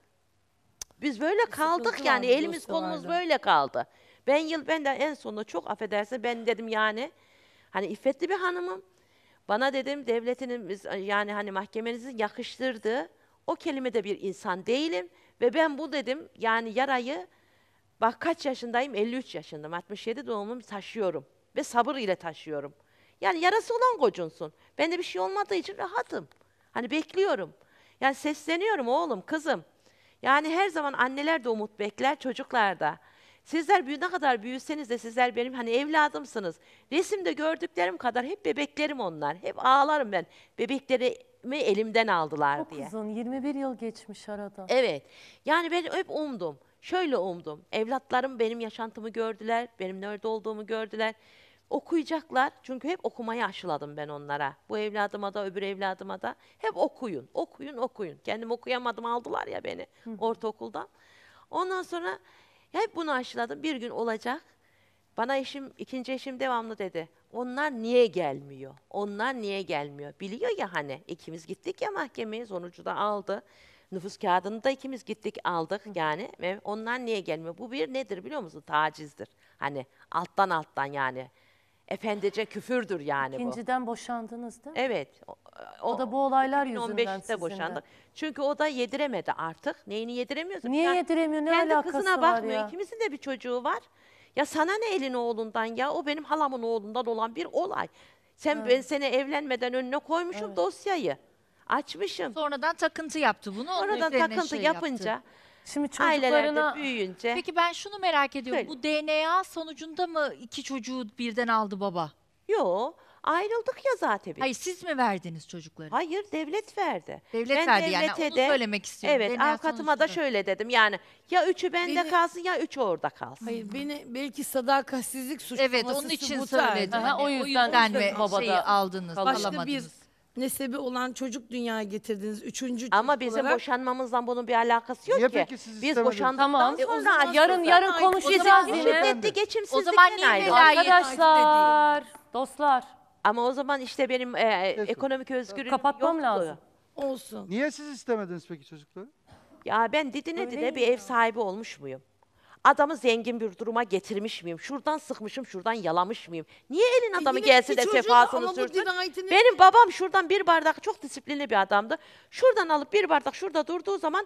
Biz böyle kaldık yani elimiz kolumuz böyle kaldı. Ben de en sonunda çok affedersin ben dedim yani hani iffetli bir hanımım. Bana dedim devletinin yani hani mahkemenizin yakıştırdığı o kelimede bir insan değilim. Ve ben bu dedim yani yarayı bak kaç yaşındayım 53 yaşındayım 67 doğumluyum taşıyorum. Ve sabır ile taşıyorum. Yani yarası olan kocunsun. Bende bir şey olmadığı için rahatım. Hani bekliyorum. Yani sesleniyorum oğlum kızım. Yani her zaman anneler de umut bekler çocuklar da. Sizler ne kadar büyüseniz de sizler benim hani evladımsınız. Resimde gördüklerim kadar hep bebeklerim onlar. Hep ağlarım ben. Bebeklerimi elimden aldılar Çok diye. uzun 21 yıl geçmiş arada. Evet. Yani ben hep umdum. Şöyle umdum. Evlatlarım benim yaşantımı gördüler. Benim nerede olduğumu gördüler. Okuyacaklar. Çünkü hep okumayı aşıladım ben onlara. Bu evladıma da öbür evladıma da. Hep okuyun. Okuyun, okuyun. Kendim okuyamadım aldılar ya beni ortaokuldan. Ondan sonra hep bunu aşıladım. Bir gün olacak. Bana ikinci eşim devamlı dedi. Onlar niye gelmiyor? Onlar niye gelmiyor? Biliyor ya hani ikimiz gittik ya mahkemeye sonucu da aldı. Nüfus kağıdını da ikimiz gittik aldık yani. Ve onlar niye gelmiyor? Bu bir nedir biliyor musun? Tacizdir. Hani alttan yani. Efendice küfürdür yani bu. İkinciden boşandınız değil mi? Evet. O da bu olaylar yüzünden 2015'te sizinle. boşandık. Çünkü o da yediremedi artık. Neyini yediremiyorsa. Niye Yani yediremiyor? Ne kendi alakası kızına var bakmıyor. ya? İkimizin de bir çocuğu var. Ya sana ne elin oğlundan ya? O benim halamın oğlundan olan bir olay. Ben seni evlenmeden önüne koymuşum dosyayı. Açmışım. Sonradan takıntı yaptı bunu. onun Sonradan üzerine takıntı şey yapınca. yaptı. Şimdi Ailelerde çocuklarına büyüyünce. Peki ben şunu merak ediyorum. Söyle. Bu DNA sonucunda mı iki çocuğu birden aldı baba? Yok. Ayrıldık ya zaten biz. Hayır siz mi verdiniz çocukları? Hayır devlet verdi. Devlet verdi yani onu söylemek istiyorum. Evet DNA avukatıma da şöyle dedim yani ya üçü bende kalsın ya üçü orada kalsın. Hayır beni belki sadakatsizlik suçlaması Evet onun için bu tarz. söyledim. Aha, Hani o yüzden mi babada şeyi aldınız, Başka alamadınız? bir nesebi olan çocuk dünyaya getirdiniz. Üçüncü Ama çocuk bizim olarak. boşanmamızdan bunun bir alakası yok Niye ki. peki siz Biz istemediniz? boşandıktan Tamam. sonra Yarın konuşacağız bizim yine. şiddetli geçimsizlikten O zaman niye ayrıldık. velayet Arkadaşlar, dostlar. Ama o zaman işte benim ekonomik özgürlüğüm Kapatmam yoktu. lazım. Olsun. Niye siz istemediniz peki çocukları? Ya ben didine bir ev sahibi olmuş muyum? Adamı zengin bir duruma getirmiş miyim? Şuradan sıkmışım, şuradan yalamış mıyım? Niye elin adamı yine gelsin iki de çocuğun sefasını ama bu sürsün? dirayetini- Benim babam şuradan bir bardak, çok disiplinli bir adamdı. Şuradan alıp bir bardak şurada durduğu zaman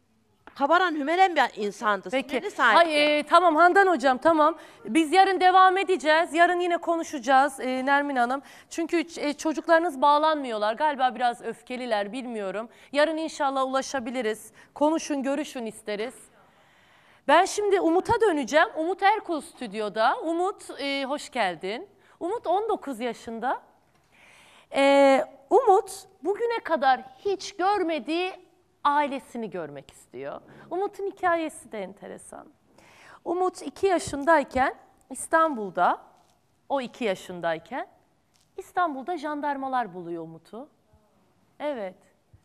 kabaran hümelen bir insandı. Peki. Sinirli sahibi. Tamam Handan Hocam tamam. Biz yarın devam edeceğiz. Yarın yine konuşacağız Nermin Hanım. Çünkü çocuklarınız bağlanmıyorlar. Galiba biraz öfkeliler bilmiyorum. Yarın inşallah ulaşabiliriz. Konuşun, görüşün isteriz. Ben şimdi Umut'a döneceğim. Umut Erkul stüdyoda. Umut hoş geldin. Umut 19 yaşında. Umut bugüne kadar hiç görmediği ailesini görmek istiyor. Umut'un hikayesi de enteresan. Umut 2 yaşındayken İstanbul'da, o 2 yaşındayken İstanbul'da jandarmalar buluyor Umut'u. Evet.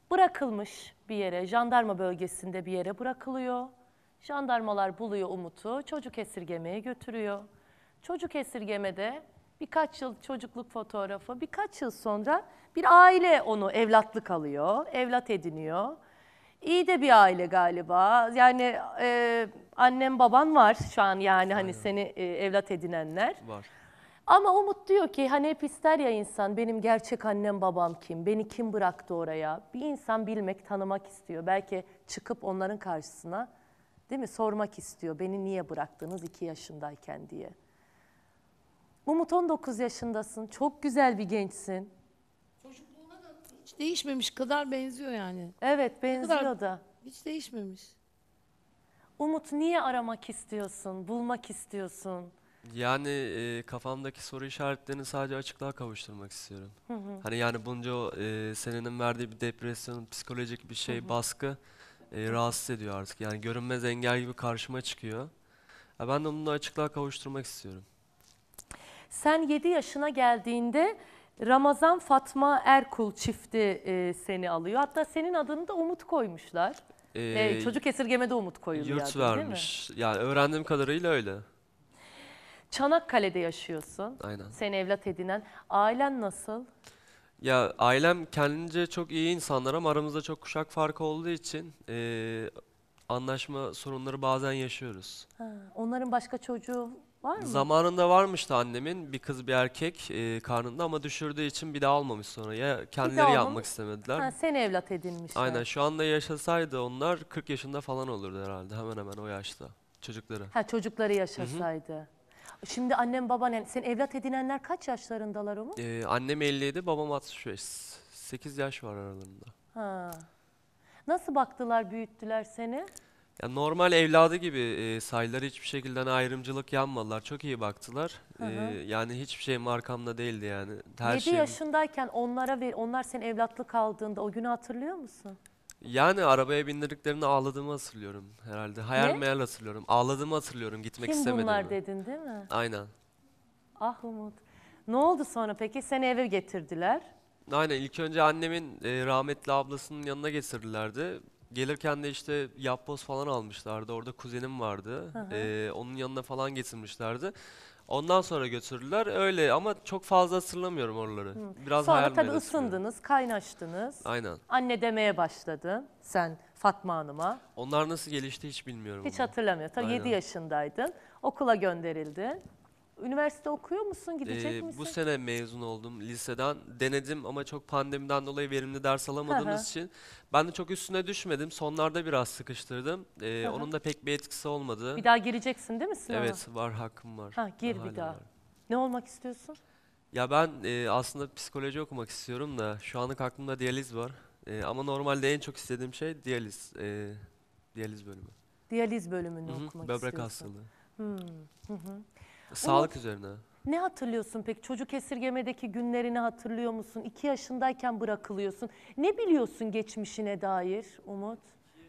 Bırakılmış bir yere, jandarma bölgesinde bir yere bırakılıyor. Jandarmalar buluyor Umut'u, çocuk esirgemeye götürüyor. Çocuk esirgemede birkaç yıl çocukluk fotoğrafı, birkaç yıl sonra bir aile onu evlatlık alıyor, evlat ediniyor. İyi de bir aile galiba. Yani annem baban var şu an yani hani seni evlat edinenler. Var. Ama Umut diyor ki hani hep ister ya insan benim gerçek annem babam kim, beni kim bıraktı oraya? Bir insan bilmek, tanımak istiyor. Belki çıkıp onların karşısına değil mi sormak istiyor beni niye bıraktınız 2 yaşındayken diye. Umut 19 yaşındasın, çok güzel bir gençsin. Hiç değişmemiş kadar benziyor yani. Evet benziyor da. Hiç değişmemiş. Umut niye aramak istiyorsun, bulmak istiyorsun? Yani kafamdaki soru işaretlerini sadece açıklığa kavuşturmak istiyorum. Hı hı. Hani yani bunca o senenin verdiği bir depresyon, psikolojik bir şey, Hı hı. baskı rahatsız ediyor artık. Yani görünmez engel gibi karşıma çıkıyor. Ya ben de bunu açıklığa kavuşturmak istiyorum. Sen 7 yaşına geldiğinde Ramazan Fatma Erkul çifti seni alıyor. Hatta senin adını da Umut koymuşlar. Çocuk esirgemede Umut koyuluyor. Yurt değil mi? vermiş. Yani öğrendiğim kadarıyla öyle. Çanakkale'de yaşıyorsun. Aynen. Seni evlat edinen. Ailen nasıl? Ya ailem kendince çok iyi insanlar ama aramızda çok kuşak farkı olduğu için anlaşma sorunları bazen yaşıyoruz. Ha, onların başka çocuğu var mı? Zamanında varmıştı annemin bir kız bir erkek karnında ama düşürdüğü için bir daha almamış sonra. Ya kendileri almamış. yapmak istemediler. Ha, seni evlat edinmişler. Aynen şu anda yaşasaydı onlar 40 yaşında falan olurdu herhalde hemen hemen o yaşta çocukları. Ha, çocukları yaşasaydı. Şimdi annem baban, sen evlat edinenler kaç yaşlarındalar Umut? Annem 57 babam 65. 8 yaş var aralarında. Ha. Nasıl baktılar, büyüttüler seni? Ya normal evladı gibi sayıları hiçbir şekilde ayrımcılık yapmadılar. Çok iyi baktılar. Hı hı. Yani hiçbir şeyim arkamda değildi yani. Her 7 şeyim... yaşındayken onlar senin evlatlık aldığında o günü hatırlıyor musun? Yani arabaya bindirdiklerinde ağladığımı hatırlıyorum herhalde. Hayal Ne? meyal hatırlıyorum. Ağladığımı hatırlıyorum gitmek Kim istemediğimi. bunlar dedin değil mi? Aynen. Ah Umut. Ne oldu sonra peki? Seni eve getirdiler. Aynen ilk önce annemin rahmetli ablasının yanına getirdilerdi. Gelirken de işte yapboz falan almışlardı. Orada kuzenim vardı. Hı hı. Onun yanına falan getirmişlerdi. Ondan sonra götürdüler. Öyle ama çok fazla hatırlamıyorum oraları. Biraz Sonra hayal tabii meyal hatırlıyorum. ısındınız, kaynaştınız. Aynen. Anne demeye başladın sen Fatma Hanım'a. Onlar nasıl gelişti hiç bilmiyorum. Hiç ama. hatırlamıyor. Tabii 7 Aynen. yaşındaydın. Okula gönderildin. Üniversite okuyor musun? Gidecek misin? Bu sene mezun oldum liseden. Denedim ama çok pandemiden dolayı verimli ders alamadığımız Hı hı. için ben de çok üstüne düşmedim. Sonlarda biraz sıkıştırdım. hı. Onun da pek bir etkisi olmadı. Bir daha gireceksin değil mi sınava? Evet var hakkım var. Ha, gir bir Hala daha. var. Ne olmak istiyorsun? Ya ben aslında psikoloji okumak istiyorum da şu anlık aklımda diyaliz var. Ama normalde en çok istediğim şey diyaliz. Diyaliz bölümü. Diyaliz bölümünü Hı hı, okumak böbrek istiyorsun. hastalığı. Hı hı. Sağlık Umut, üzerine. ne hatırlıyorsun peki? Çocuk esirgemedeki günlerini hatırlıyor musun? 2 yaşındayken bırakılıyorsun. Ne biliyorsun geçmişine dair Umut?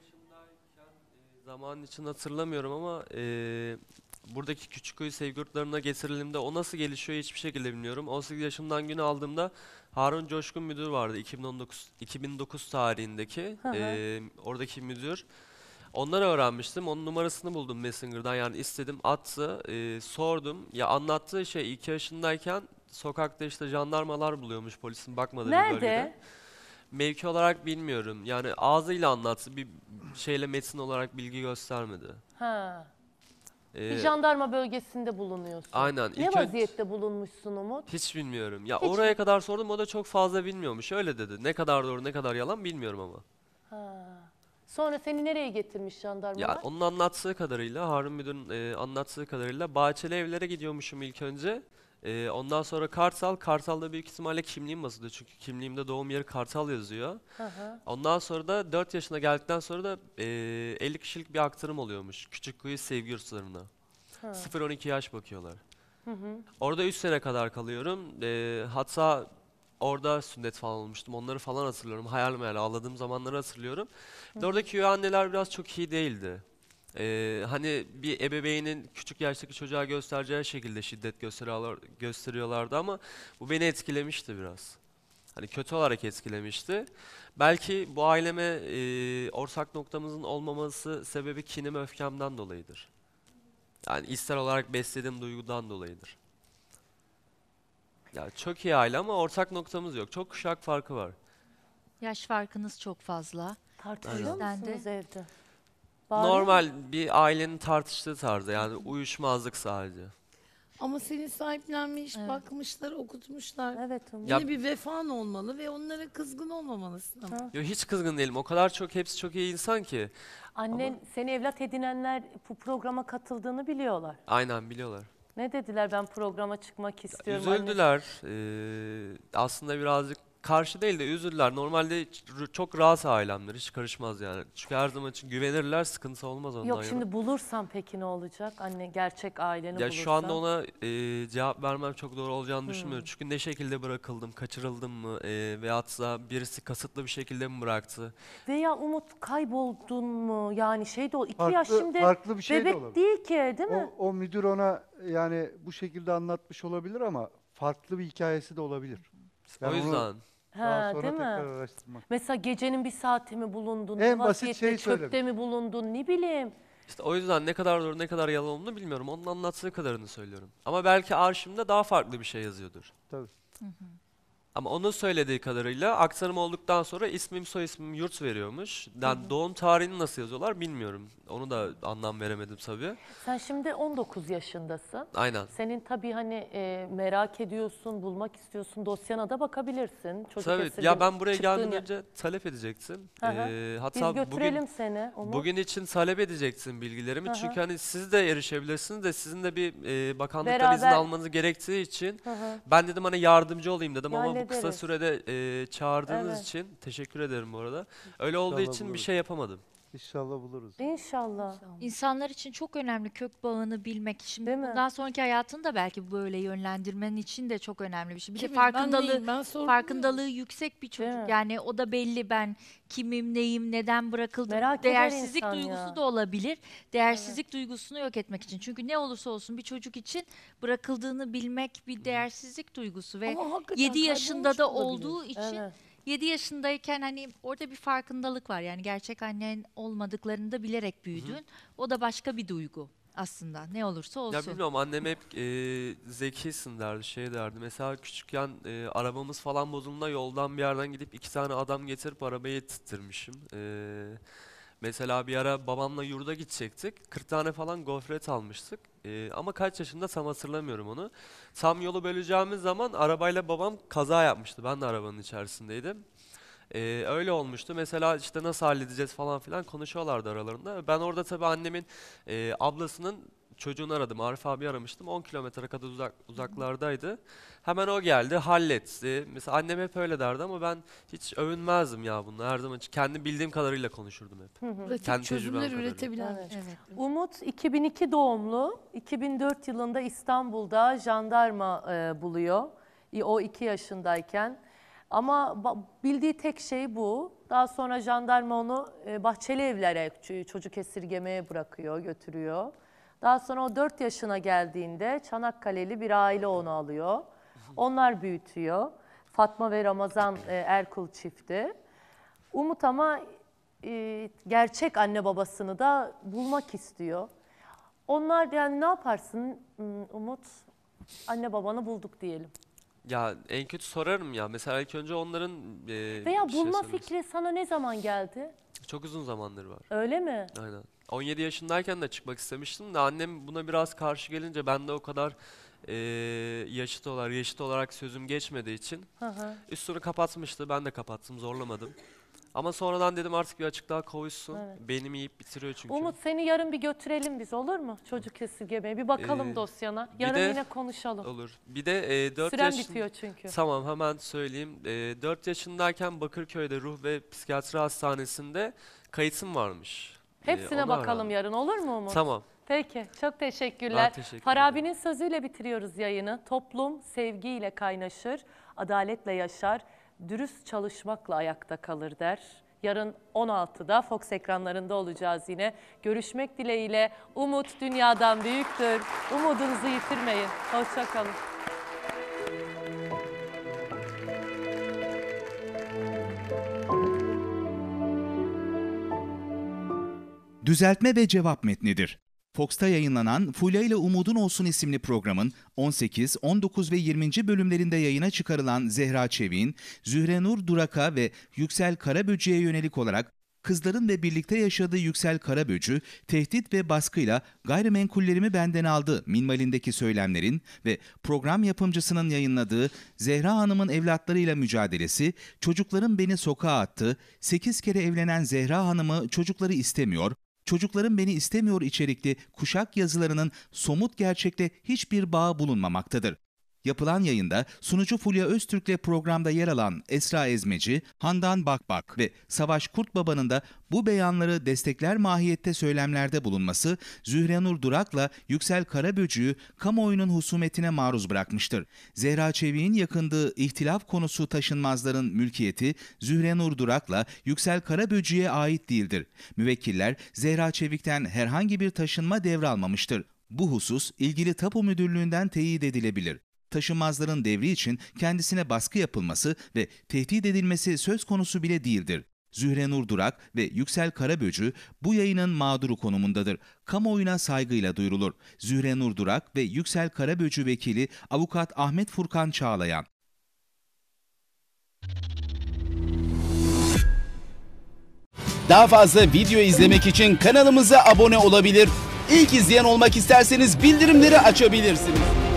Zamanın için hatırlamıyorum ama buradaki Küçükköy sevgi yurtlarına getirildiğimde o nasıl gelişiyor hiçbir şekilde bilmiyorum. 18 yaşımdan günü aldığımda Harun Coşkun müdür vardı 2009 tarihindeki Hı hı. oradaki müdür. Onları öğrenmiştim. Onun numarasını buldum Messenger'dan yani istedim attı sordum. Ya anlattığı şey 2 yaşındayken sokakta işte jandarmalar buluyormuş polisin bakmadığı bir Nerede? bölgede. Mevki olarak bilmiyorum. Yani ağzıyla anlattı. Bir şeyle metin olarak bilgi göstermedi. Ha. Ee, Bir jandarma bölgesinde bulunuyorsun. Aynen. Ne İlk vaziyette bulunmuşsun Umut? Hiç bilmiyorum. Ya Hiç oraya mi? kadar sordum o da çok fazla bilmiyormuş. Öyle dedi. Ne kadar doğru ne kadar yalan bilmiyorum ama. Ha. Sonra seni nereye getirmiş jandarmalar? Ya onun anlattığı kadarıyla Harun Müdür'ün anlattığı kadarıyla Bahçeli Evler'e gidiyormuşum ilk önce. Ondan sonra Kartal'da büyük ihtimalle kimliğim basıldı çünkü kimliğimde doğum yeri Kartal yazıyor. Hı hı. Ondan sonra da 4 yaşına geldikten sonra da 50 kişilik bir aktarım oluyormuş Küçükkuyu sevgi yurtlarına. Ha. 0-12 yaş bakıyorlar. Hı hı. Orada 3 sene kadar kalıyorum. Hatta orada sünnet falan olmuştum. Onları falan hatırlıyorum. Hayal meyal ağladığım zamanları hatırlıyorum. Bir de oradaki üvey anneler biraz çok iyi değildi. Hani bir ebeveynin küçük yaştaki çocuğa göstereceği şekilde şiddet gösteriyorlardı ama bu beni etkilemişti biraz. Hani kötü olarak etkilemişti. Belki bu aileme ortak noktamızın olmaması sebebi kinim, öfkemden dolayıdır. Yani ister olarak beslediğim duygudan dolayıdır. Ya çok iyi aile ama ortak noktamız yok. Çok kuşak farkı var. Yaş farkınız çok fazla. Tartışıyor Aynen. musunuz evde? Normal bir ailenin tartıştığı tarzda, yani uyuşmazlık sadece. Ama seni sahiplenmiş, bakmışlar, okutmuşlar. Evet. Yine Ya- bir vefan olmalı ve onlara kızgın olmamalısın ama. Yo, hiç kızgın değilim. O kadar çok, hepsi çok iyi insan ki. Annen, seni evlat edinenler bu programa katıldığını biliyorlar. Aynen biliyorlar. Ne dediler, ben programa çıkmak istiyorum. Üzüldüler. Aslında birazcık karşı değil de üzüldüler. Normalde çok rahat ailemdir. Hiç karışmaz yani. Çünkü her zaman için güvenirler. Sıkıntı olmaz ondan Yok yana. şimdi bulursam peki ne olacak? Anne gerçek aileni Ya bulursan. şu anda ona cevap vermem çok doğru olacağını düşünmüyorum. Çünkü ne şekilde bırakıldım, kaçırıldım mı veyahut da birisi kasıtlı bir şekilde mi bıraktı? Veya Umut kayboldun mu? Yani şey de 2 yaş Farklı- şimdi farklı bir şey de bebek olabilir. değil ki değil mi? O müdür ona yani bu şekilde anlatmış olabilir ama farklı bir hikayesi de olabilir. O Yani onu yüzden. daha Ha, sonra değil mi? tekrar araştırmak. Mesela gecenin bir saati mi bulundun? En bir basit vaziyette şeyi çöpte söyledim. mi bulundun? Ne bileyim. İşte o yüzden ne kadar doğru ne kadar yalan olduğunu bilmiyorum. Onun anlattığı kadarını söylüyorum. Ama belki arşivimde daha farklı bir şey yazıyordur. Tabii. Ama onun söylediği kadarıyla aktarım olduktan sonra ismim soy ismim yurt veriyormuş. Yani doğum tarihini nasıl yazıyorlar bilmiyorum. Onu da anlam veremedim tabii. Sen şimdi 19 yaşındasın. Aynen. Senin tabii hani merak ediyorsun, bulmak istiyorsun. Dosyana da bakabilirsin. Çocuk Tabii. esirgeme Ya ben buraya çıktığın gelmeden yer- önce talep edecektim. Hı hı. Hatta Biz götürelim seni. Umut. bugün için talep edeceksin bilgilerimi. Hı hı. Çünkü hani siz de erişebilirsiniz de sizin de bir bakanlıktan Beraber- izin almanız gerektiği için Hı hı. ben dedim hani yardımcı olayım dedim ama bu kısa Hallederiz. sürede çağırdığınız Evet. için teşekkür ederim bu arada. Öyle olduğu İnşallah için bir buluruz. şey yapamadım. İnşallah buluruz. İnşallah. İnsanlar için çok önemli kök bağını bilmek. Şimdi Değil mi? bundan sonraki hayatını da belki böyle yönlendirmen için de çok önemli bir şey. Bir de Kimim, ben farkındalığı neyim, ben sorguluyorum. farkındalığı yüksek bir Değil mi? çocuk. Yani o da belli, ben kimim, neyim, neden bırakıldım. Merak eder Değersizlik insan duygusu ya. da olabilir. Değersizlik duygusunu yok etmek için. Çünkü ne olursa olsun bir çocuk için bırakıldığını bilmek bir değersizlik duygusu ve Ama hakikaten 7 yaşında kaybolmuş da olabilir. olduğu için Evet. 7 yaşındayken hani orada bir farkındalık var. Yani gerçek annen olmadıklarını da bilerek büyüdün. O da başka bir duygu aslında. Ne olursa olsun. Ya bilmiyorum, annem hep zekisin derdi, şey derdi. Mesela küçükken arabamız falan bozulduğunda yoldan bir yerden gidip 2 tane adam getirip arabayı tittirmişim. Mesela bir ara babamla yurda gidecektik. 40 tane falan gofret almıştık. Ama kaç yaşında tam hatırlamıyorum onu. Tam yolu böleceğimiz zaman arabayla babam kaza yapmıştı. Ben de arabanın içerisindeydim. Öyle olmuştu. Mesela işte nasıl halledeceğiz falan filan konuşuyorlardı aralarında. Ben orada tabii annemin ablasının çocuğunu aradım. Arif abi aramıştım. 10 kilometre kadar uzaklardaydı. Hemen o geldi, halletti. Mesela annem hep öyle derdi ama ben hiç övünmezdim ya bununla. Her zaman kendi bildiğim kadarıyla konuşurdum hep. Pratik Kendi çözümler tecrübem kadarıyla. üretebilen. Evet. Umut 2002 doğumlu. 2004 yılında İstanbul'da jandarma buluyor. O 2 yaşındayken. Ama bildiği tek şey bu. Daha sonra jandarma onu Bahçeli Evler'e çocuk esirgemeye bırakıyor, götürüyor. Daha sonra o 4 yaşına geldiğinde Çanakkale'li bir aile onu alıyor. Onlar büyütüyor. Fatma ve Ramazan Erkul çifti. Umut ama gerçek anne babasını da bulmak istiyor. Onlar yani ne yaparsın Umut? Anne babanı bulduk diyelim. Ya en kötü sorarım ya. Mesela ilk önce onların Veya bir şey bulma söylemesi. fikri sana ne zaman geldi? Çok uzun zamandır var. Öyle mi? Aynen. 17 yaşındayken de çıkmak istemiştim de annem buna biraz karşı gelince ben de o kadar yaşıt olarak sözüm geçmediği için Hı hı. üstünü kapatmıştı. Ben de kapattım, zorlamadım. Ama sonradan dedim artık bir açıklığa kavuşsun. Evet. Beynimi yiyip bitiriyor çünkü. Umut seni yarın bir götürelim biz, olur mu? Çocuk esirgemeye. Bir bakalım dosyana. bir Yarın de- yine konuşalım. Olur. Bir de 4 Süren bitiyor çünkü. Tamam, hemen söyleyeyim. 4 yaşındayken Bakırköy'de Ruh ve Psikiyatri Hastanesi'nde kayıtım varmış. Hepsine Onu bakalım öğrendim. yarın, olur mu Umut? Tamam. Peki, çok teşekkürler. Ben teşekkür Farabi'nin sözüyle bitiriyoruz yayını. Toplum sevgiyle kaynaşır, adaletle yaşar, dürüst çalışmakla ayakta kalır der. Yarın 16'da Fox ekranlarında olacağız yine. Görüşmek dileğiyle. Umut dünyadan büyüktür. Umudunuzu yitirmeyin. Hoşça kalın. Düzeltme ve cevap metnidir. Fox'ta yayınlanan Fulya ile Umudun Olsun isimli programın 18, 19 ve 20. bölümlerinde yayına çıkarılan Zehra Çevik'in, Zührenur Durak'a ve Yüksel Karaböcü'ye yönelik olarak kızların ve birlikte yaşadığı Yüksel Karaböcü, tehdit ve baskıyla gayrimenkullerimi benden aldı minvalindeki söylemlerin ve program yapımcısının yayınladığı Zehra Hanım'ın evlatlarıyla mücadelesi, çocukların beni sokağa attı, 8 kere evlenen Zehra Hanım'ı çocukları istemiyor, çocuklarım beni istemiyor içerikli kuşak yazılarının somut gerçekle hiçbir bağı bulunmamaktadır. Yapılan yayında sunucu Fulya Öztürk'le programda yer alan Esra Ezmeci, Handan Bakbak ve Savaş Kurtbaba'nın da bu beyanları destekler mahiyette söylemlerde bulunması, Zührenur Durak'la Yüksel Karaböcü'yü kamuoyunun husumetine maruz bırakmıştır. Zehra Çevik'in yakındığı ihtilaf konusu taşınmazların mülkiyeti Zührenur Durak'la Yüksel Karaböcü'ye ait değildir. Müvekkiller Zehra Çevik'ten herhangi bir taşınma devralmamıştır. Bu husus ilgili tapu müdürlüğünden teyit edilebilir. Taşınmazların devri için kendisine baskı yapılması ve tehdit edilmesi söz konusu bile değildir. Zührenur Durak ve Yüksel Karaböcü bu yayının mağduru konumundadır. Kamuoyuna saygıyla duyurulur. Zührenur Durak ve Yüksel Karaböcü vekili Avukat Ahmet Furkan Çağlayan. Daha fazla video izlemek için kanalımıza abone olabilir. İlk izleyen olmak isterseniz bildirimleri açabilirsiniz.